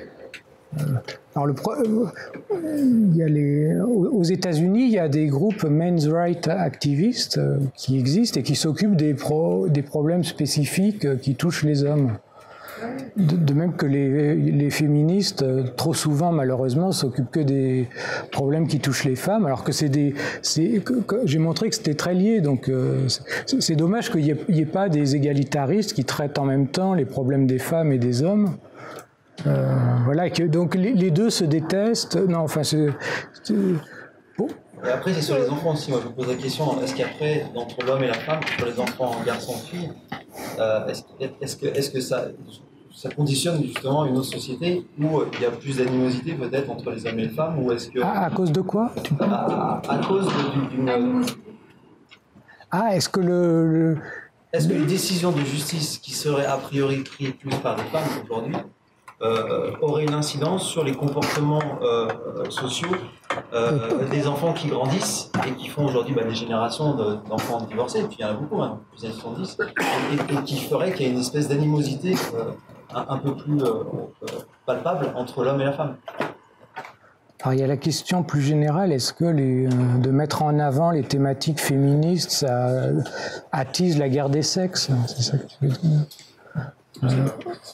aux États-Unis, il y a des groupes men's rights activistes qui existent et qui s'occupent des problèmes spécifiques qui touchent les hommes. De même que les féministes, trop souvent malheureusement, s'occupent que des problèmes qui touchent les femmes, alors que j'ai montré que c'était très lié, donc c'est dommage qu'il n'y ait pas des égalitaristes qui traitent en même temps les problèmes des femmes et des hommes. Voilà, donc les deux se détestent. Non, enfin, bon. Et après, c'est sur les enfants aussi. Moi, je me pose la question, est-ce qu'après, entre l'homme et la femme, pour les enfants, garçons-filles, est-ce que ça conditionne justement une autre société où il y a plus d'animosité peut-être entre les hommes et les femmes, ou est-ce que... À cause de quoi? À cause d'une... est-ce que Est-ce qu'une décision de justice qui serait a priori prise plus par les femmes aujourd'hui aurait une incidence sur les comportements sociaux des enfants qui grandissent et qui font aujourd'hui des générations d'enfants divorcés, et puis il y en a beaucoup, hein, plus de 70, et qui ferait qu'il y ait une espèce d'animosité un peu plus palpable entre l'homme et la femme? Alors il y a la question plus générale, est-ce que de mettre en avant les thématiques féministes, ça attise la guerre des sexes? C'est ça que tu veux dire?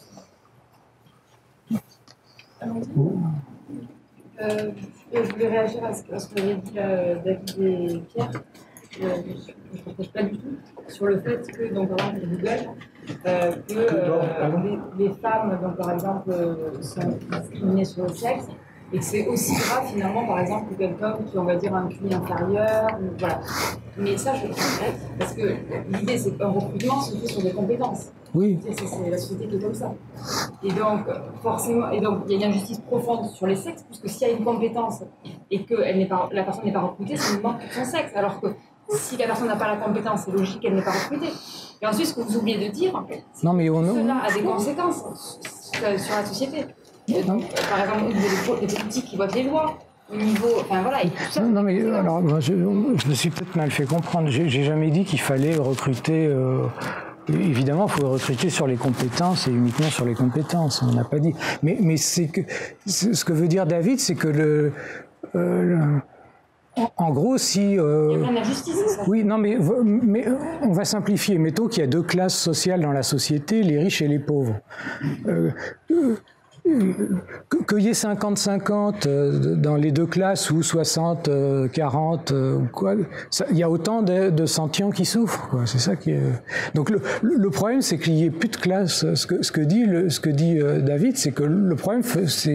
Je voulais réagir à ce qu'avaient dit David et Pierre. Je ne partage pas du tout sur le fait que, donc, par exemple, Google, les femmes, donc, par exemple, sont discriminées sur le sexe, et que c'est aussi grave, finalement, par exemple, que quelqu'un qui, on va dire, a un QI inférieur, voilà. Mais ça, je le regrette, parce que l'idée, c'est qu'un recrutement se fait sur des compétences. Oui. C'est la société qui est comme ça. Et donc, forcément, il y a une injustice profonde sur les sexes, puisque s'il y a une compétence et que la personne n'est pas recrutée, ça nous manque de son sexe. Alors que si la personne n'a pas la compétence, c'est logique qu'elle n'est pas recrutée. Et ensuite, ce que vous oubliez de dire, non, mais cela a des conséquences sur la société. Donc, par exemple, les politiques qui votent les lois, au niveau, enfin voilà, et tout ça. Non, mais alors, moi, je me suis peut-être mal fait comprendre. J'ai jamais dit qu'il fallait recruter. Évidemment, il faut recruter sur les compétences et uniquement sur les compétences. On n'a pas dit. Mais c'est que ce que veut dire David, c'est que en gros, si... il y a plein d'injustices, ça. Oui, non, mais on va simplifier. Mettons qu'il y a deux classes sociales dans la société, les riches et les pauvres. Qu'il y ait 50-50 dans les deux classes ou 60-40 ou quoi, il y a autant de sentients qui souffrent, quoi. C'est ça qui est... Donc le problème, c'est qu'il n'y ait plus de classe. Ce que dit David, c'est que le problème, c'est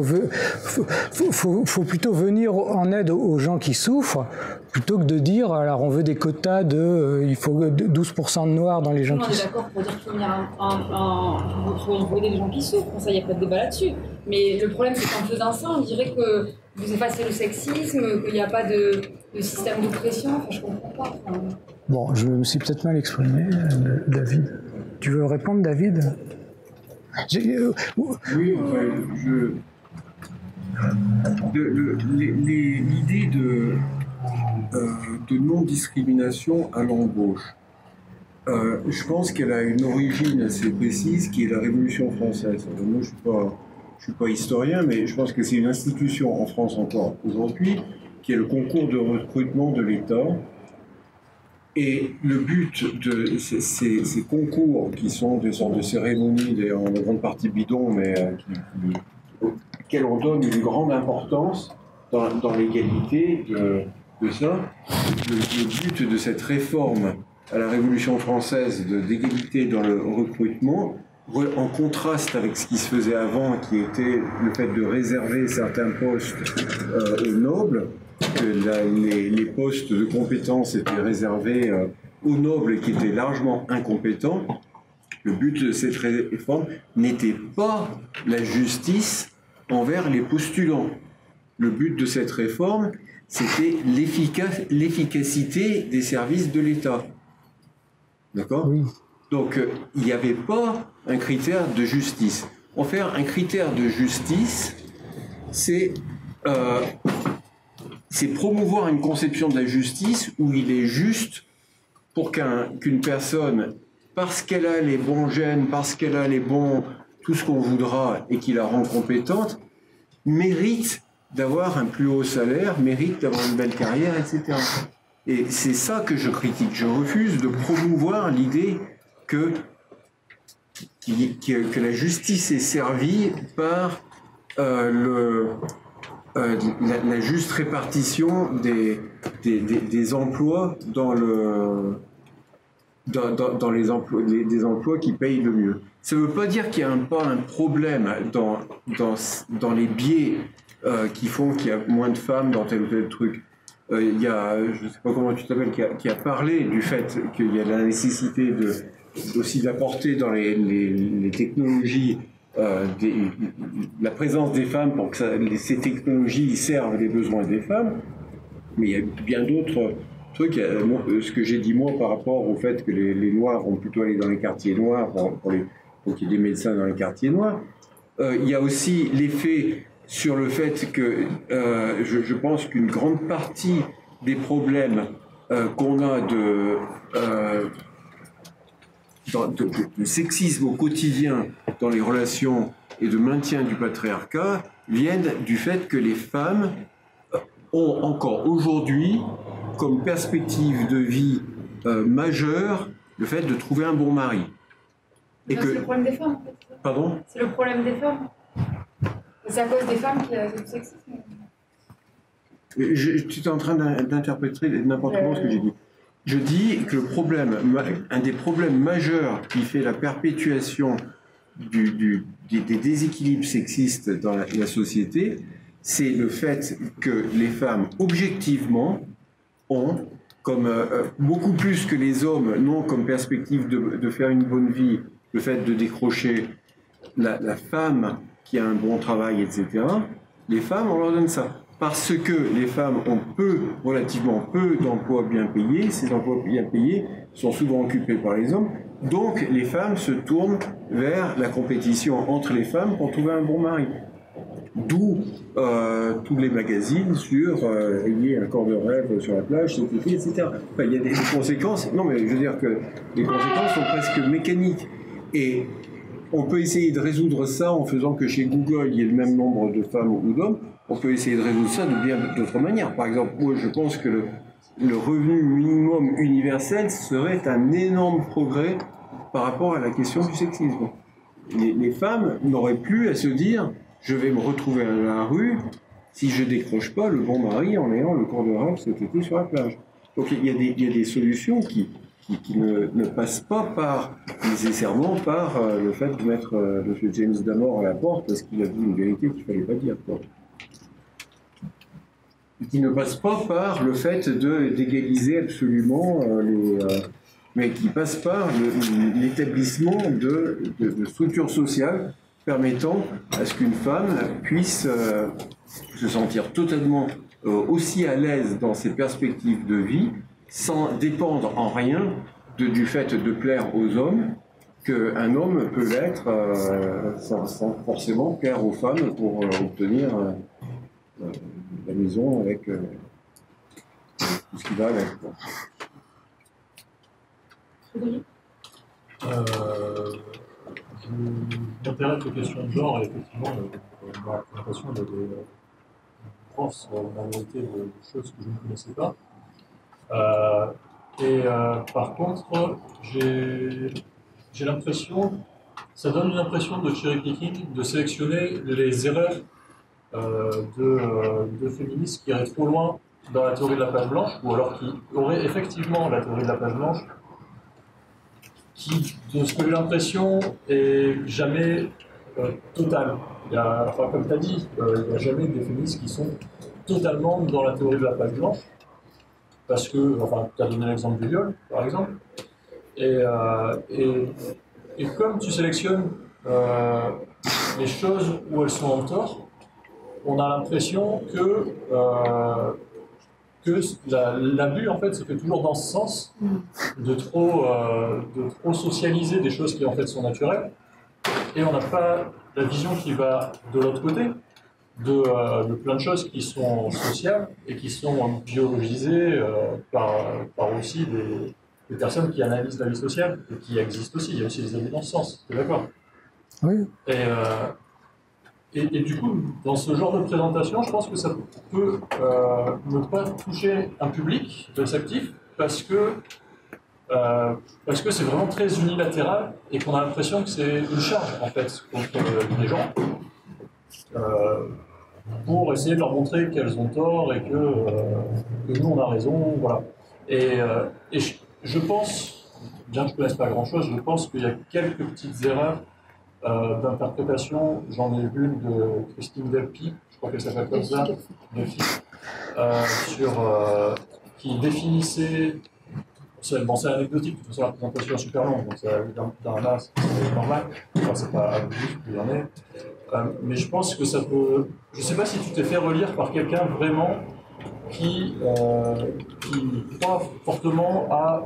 faut plutôt venir en aide aux gens qui souffrent, plutôt que de dire, alors on veut des quotas il faut 12% de noirs dans les gens qui souffrent. On est d'accord pour dire qu'il faut aider les gens qui souffrent, ça, il n'y a pas de débat là-dessus. Mais le problème, c'est qu'en faisant ça, on dirait que vous effacez le sexisme, qu'il n'y a pas de système d'oppression. Enfin, je ne comprends pas. Enfin... Bon, je me suis peut-être mal exprimé, David. Tu veux répondre, David? Oui, l'idée de non-discrimination à l'embauche. Je pense qu'elle a une origine assez précise qui est la Révolution française. Moi, je suis pas historien, mais je pense que c'est une institution en France encore aujourd'hui qui est le concours de recrutement de l'État. Et le but de ces concours, qui sont des sortes de cérémonies, d'ailleurs en grande partie bidon, mais auxquelles on donne une grande importance dans l'égalité de ça, le but de cette réforme à la Révolution française d'égalité dans le recrutement, en contraste avec ce qui se faisait avant, qui était le fait de réserver certains postes aux nobles, que les postes de compétence étaient réservés aux nobles qui étaient largement incompétents. Le but de cette réforme n'était pas la justice envers les postulants. Le but de cette réforme, c'était l'efficacité des services de l'État. D'accord ? Oui. Donc, il n'y avait pas un critère de justice. En faire un critère de justice, c'est promouvoir une conception de la justice où il est juste pour qu'une personne, parce qu'elle a les bons gènes, parce qu'elle a les bons, tout ce qu'on voudra et qui la rend compétente, mérite d'avoir un plus haut salaire, mérite d'avoir une belle carrière, etc. Et c'est ça que je critique. Je refuse de promouvoir l'idée que la justice est servie par la juste répartition des emplois dans les emplois, des emplois qui payent le mieux. Ça ne veut pas dire qu'il n'y a pas un problème dans les biais qui font qu'il y a moins de femmes dans tel ou tel truc. Il y a, je ne sais pas comment tu t'appelles, qui a parlé du fait qu'il y a la nécessité aussi d'apporter dans les technologies la présence des femmes pour que ces technologies servent les besoins des femmes. Mais il y a bien d'autres trucs. Ce que j'ai dit moi par rapport au fait que les Noirs vont plutôt aller dans les quartiers noirs pour qu'il y ait des médecins dans les quartiers noirs. Il y a aussi l'effet sur le fait que je pense qu'une grande partie des problèmes qu'on a de sexisme au quotidien dans les relations et de maintien du patriarcat viennent du fait que les femmes ont encore aujourd'hui comme perspective de vie majeure le fait de trouver un bon mari. C'est le problème des femmes en fait. Pardon ? C'est le problème des femmes. C'est à cause des femmes qu'il y a du sexisme. Tu es en train d'interpréter n'importe comment ce que j'ai dit. Je dis que un des problèmes majeurs qui fait la perpétuation des déséquilibres sexistes dans la société, c'est le fait que les femmes, objectivement, ont, comme beaucoup plus que les hommes, n'ont comme perspective de faire une bonne vie, le fait de décrocher la femme qui a un bon travail, etc. Les femmes, on leur donne ça. Parce que les femmes ont relativement peu d'emplois bien payés, ces emplois bien payés sont souvent occupés par les hommes, donc les femmes se tournent vers la compétition entre les femmes pour trouver un bon mari. D'où tous les magazines sur ayez un corps de rêve sur la plage, cet été, etc. Enfin, il y a des conséquences, non mais je veux dire que les conséquences sont presque mécaniques. Et on peut essayer de résoudre ça en faisant que chez Google, il y ait le même nombre de femmes ou d'hommes. On peut essayer de résoudre ça de bien d'autres manières. Par exemple, moi, je pense que le revenu minimum universel serait un énorme progrès par rapport à la question du sexisme. Les femmes n'auraient plus à se dire « je vais me retrouver à la rue si je décroche pas le bon mari en ayant le corps de rêve cet été sur la plage ». Donc il y a des solutions qui ne passent pas nécessairement par le fait de mettre M. James Damore à la porte parce qu'il a dit une vérité qu'il ne fallait pas dire. Qui ne passe pas par le fait d'égaliser absolument mais qui passe par l'établissement de structures sociales permettant à ce qu'une femme puisse se sentir totalement aussi à l'aise dans ses perspectives de vie sans dépendre en rien du fait de plaire aux hommes qu'un homme peut l'être sans forcément plaire aux femmes pour obtenir la maison avec tout ce qui va avec. Je m'intéresse aux questions de genre et effectivement, dans la présentation, il y a des grosses majorité de choses que je ne connaissais pas. Par contre, j'ai l'impression, ça donne une impression de cherry picking, de sélectionner les erreurs de féministes qui iraient trop loin dans la théorie de la page blanche, ou alors qui auraient effectivement la théorie de la page blanche, qui, de ce que j'ai l'impression, est jamais totale. Enfin, comme tu as dit, il n'y a jamais des féministes qui sont totalement dans la théorie de la page blanche, parce que, enfin, tu as donné l'exemple du viol, par exemple, et comme tu sélectionnes les choses où elles sont en tort, on a l'impression que l'abus, en fait, se fait toujours dans ce sens, de trop socialiser des choses qui, en fait, sont naturelles, et on n'a pas la vision qui va de l'autre côté, de plein de choses qui sont sociales et qui sont biologisées par aussi des personnes qui analysent la vie sociale et qui existent aussi. Il y a aussi des abus dans ce sens, tu es d'accord? Oui. Et du coup, dans ce genre de présentation, je pense que ça peut ne pas toucher un public réceptif parce que c'est vraiment très unilatéral et qu'on a l'impression que c'est une charge, en fait, contre les gens. Pour essayer de leur montrer qu'elles ont tort et que nous on a raison, voilà. Et je pense, bien que je ne connaisse pas grand-chose, je pense qu'il y a quelques petites erreurs d'interprétation. J'en ai vu une de Christine Delphi, je crois qu'elle s'appelle comme ça, qui définissait, c'est anecdotique, de toute façon la présentation est super longue, donc ça dans un as, c'est normal, enfin, c'est pas abusif qu'il y en ait. Mais je pense que ça peut. Je ne sais pas si tu t'es fait relire par quelqu'un vraiment qui croit fortement à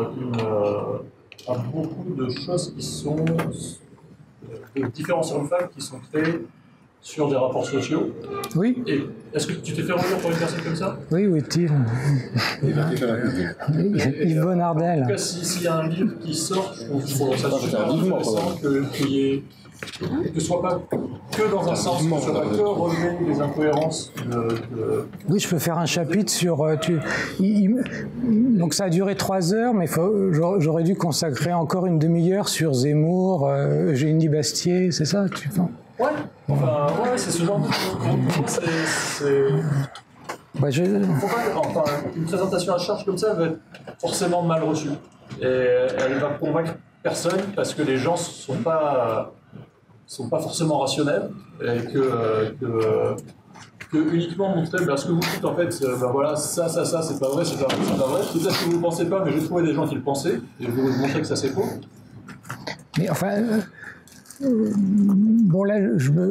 beaucoup de choses qui sont de différences hommes-femmes qui sont créées sur des rapports sociaux. Oui. Et est-ce que tu t'es fait relire par une personne comme ça? Oui, oui-il. Yves Bonnardel. En tout cas, s'il y a un livre qui sort, je trouve ça super intéressant qu'il y ait. Que ce soit pas que dans un sens, que ce soit pas que relever les incohérences de... Oui, je peux faire un chapitre sur... donc ça a duré 3 heures, mais j'aurais dû consacrer encore une demi-heure sur Zemmour, Eugénie Bastier, c'est ça tu penses? Ouais, enfin, ouais, c'est ce genre de choses. Une présentation à charge comme ça va être forcément mal reçue. Et elle va convaincre personne parce que les gens sont pas forcément rationnels et que uniquement montrer ce que vous dites en fait, voilà, ça c'est pas vrai, c'est pas vrai. Peut-être que vous ne pensez pas, mais j'ai trouvé des gens qui le pensaient et je vais vous montrer que ça c'est faux. Mais enfin, bon là,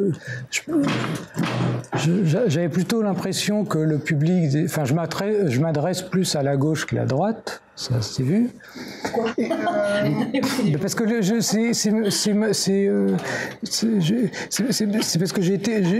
j'avais plutôt l'impression que le public, enfin, je m'adresse plus à la gauche que à la droite, ça c'est vu. Parce que c'est parce que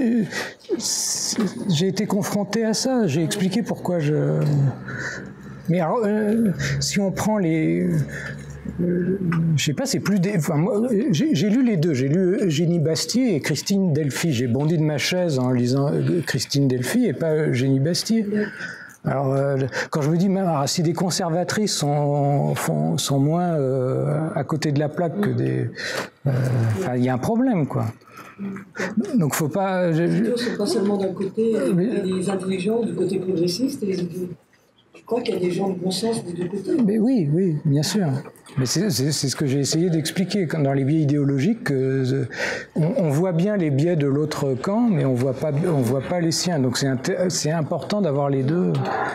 j'ai été confronté à ça. J'ai expliqué pourquoi je. Mais alors, si on prend les. Je sais pas, c'est plus enfin, moi, j'ai lu les deux. J'ai lu Eugénie Bastier et Christine Delphi. J'ai bondi de ma chaise en lisant Christine Delphi et pas Eugénie Bastier. Alors, quand je me dis, si des conservatrices sont moins à côté de la plaque que des... il y a un problème, quoi. Donc, faut pas... Les idiots sont pas seulement d'un côté, les intelligents du côté progressiste et les idiots. Je crois qu'il y a des gens de bon sens des deux côtés. Mais oui, bien sûr. Mais c'est ce que j'ai essayé d'expliquer. Dans les biais idéologiques, on voit bien les biais de l'autre camp, mais on voit pas les siens. Donc c'est important d'avoir les deux.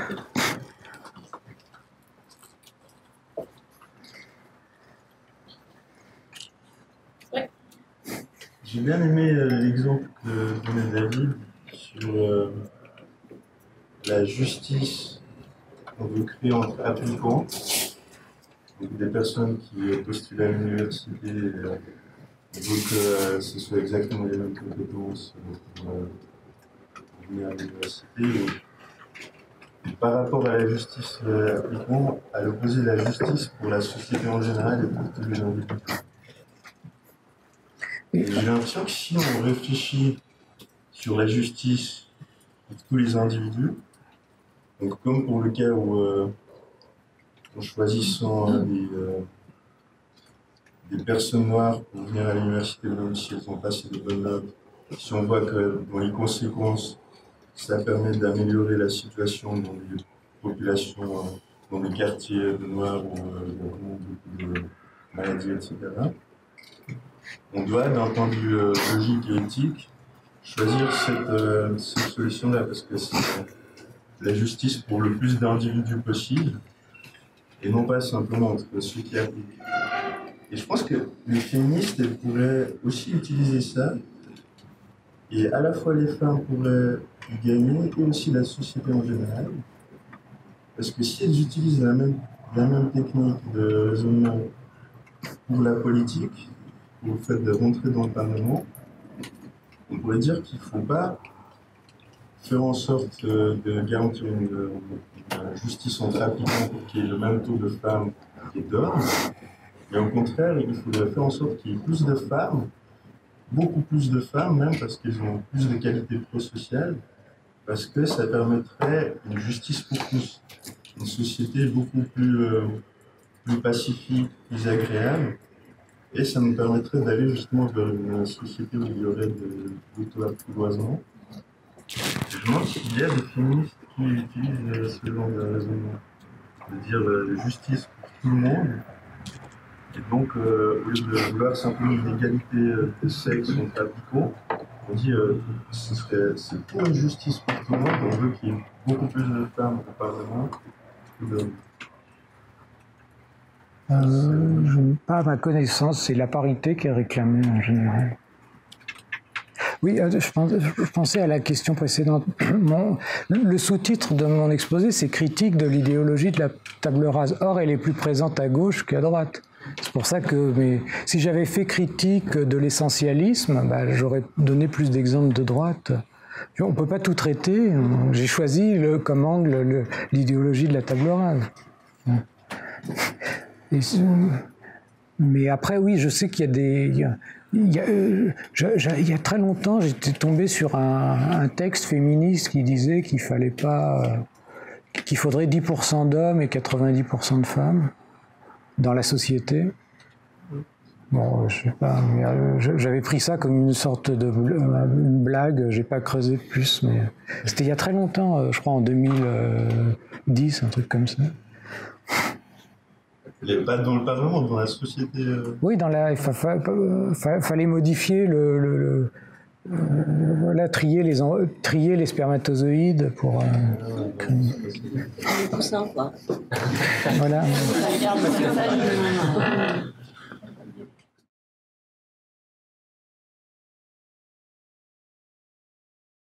J'ai bien aimé l'exemple que donnait David sur la justice qu'on veut créer entre applicants. Donc des personnes qui postulent à l'université veulent que ce soit exactement les mêmes compétences pour venir à l'université. par rapport à la justice appliquant, à l'opposé de la justice pour la société en général et pour tous les individus. J'ai l'impression que si on réfléchit sur la justice pour tous les individus, donc comme pour le cas où en choisissant des personnes noires pour venir à l'université, même si elles ont passé de bonnes notes, si on voit que dans les conséquences, ça permet d'améliorer la situation dans les populations, dans les quartiers de noirs où il y a vraiment beaucoup de maladies, etc. On doit, d'un point de vue logique et éthique, choisir cette solution-là, parce que c'est la justice pour le plus d'individus possible, et non pas simplement entre ceux qui appliquent. Et je pense que les féministes elles pourraient aussi utiliser ça, et à la fois les femmes pourraient y gagner, et aussi la société en général, parce que si elles utilisent la même technique de raisonnement pour la politique, pour le fait de rentrer dans le Parlement, on pourrait dire qu'il ne faut pas faire en sorte de garantir une justice entre applicants pour qu'il y ait le même taux de femmes et d'hommes, mais au contraire, il faudrait faire en sorte qu'il y ait plus de femmes, beaucoup plus de femmes même, parce qu'elles ont plus de qualités prosociales, parce que ça permettrait une justice pour tous, une société beaucoup plus pacifique, plus agréable, et ça nous permettrait d'aller justement vers une société où il y aurait de l'auto-apprivoisement. Je me demande s'il y a des féministes qui utilisent ce genre de raisonnement, de dire la justice pour tout le monde, et donc au lieu de vouloir simplement une égalité de sexe entre applicants, on dit c'est pour une justice pour tout le monde, on veut qu'il y ait beaucoup plus de femmes au Parlement que d'hommes. Pas à ma connaissance, c'est la parité qui est réclamée en général. Oui, je pensais à la question précédente. Le sous-titre de mon exposé, c'est « Critique de l'idéologie de la table rase ». Or, elle est plus présente à gauche qu'à droite. C'est pour ça que si j'avais fait critique de l'essentialisme, j'aurais donné plus d'exemples de droite. On ne peut pas tout traiter. J'ai choisi comme angle l'idéologie de la table rase. Mais après, oui, je sais qu'il y a des... Il y a très longtemps, j'étais tombé sur un texte féministe qui disait qu'il fallait pas... qu'il faudrait 10% d'hommes et 90% de femmes dans la société. Bon, je sais pas, mais j'avais pris ça comme une sorte de une blague, j'ai pas creusé plus, mais c'était il y a très longtemps, je crois en 2010, un truc comme ça. Pas vraiment dans la société. Oui, fallait modifier trier les spermatozoïdes pour. Pour ça, quoi. Voilà.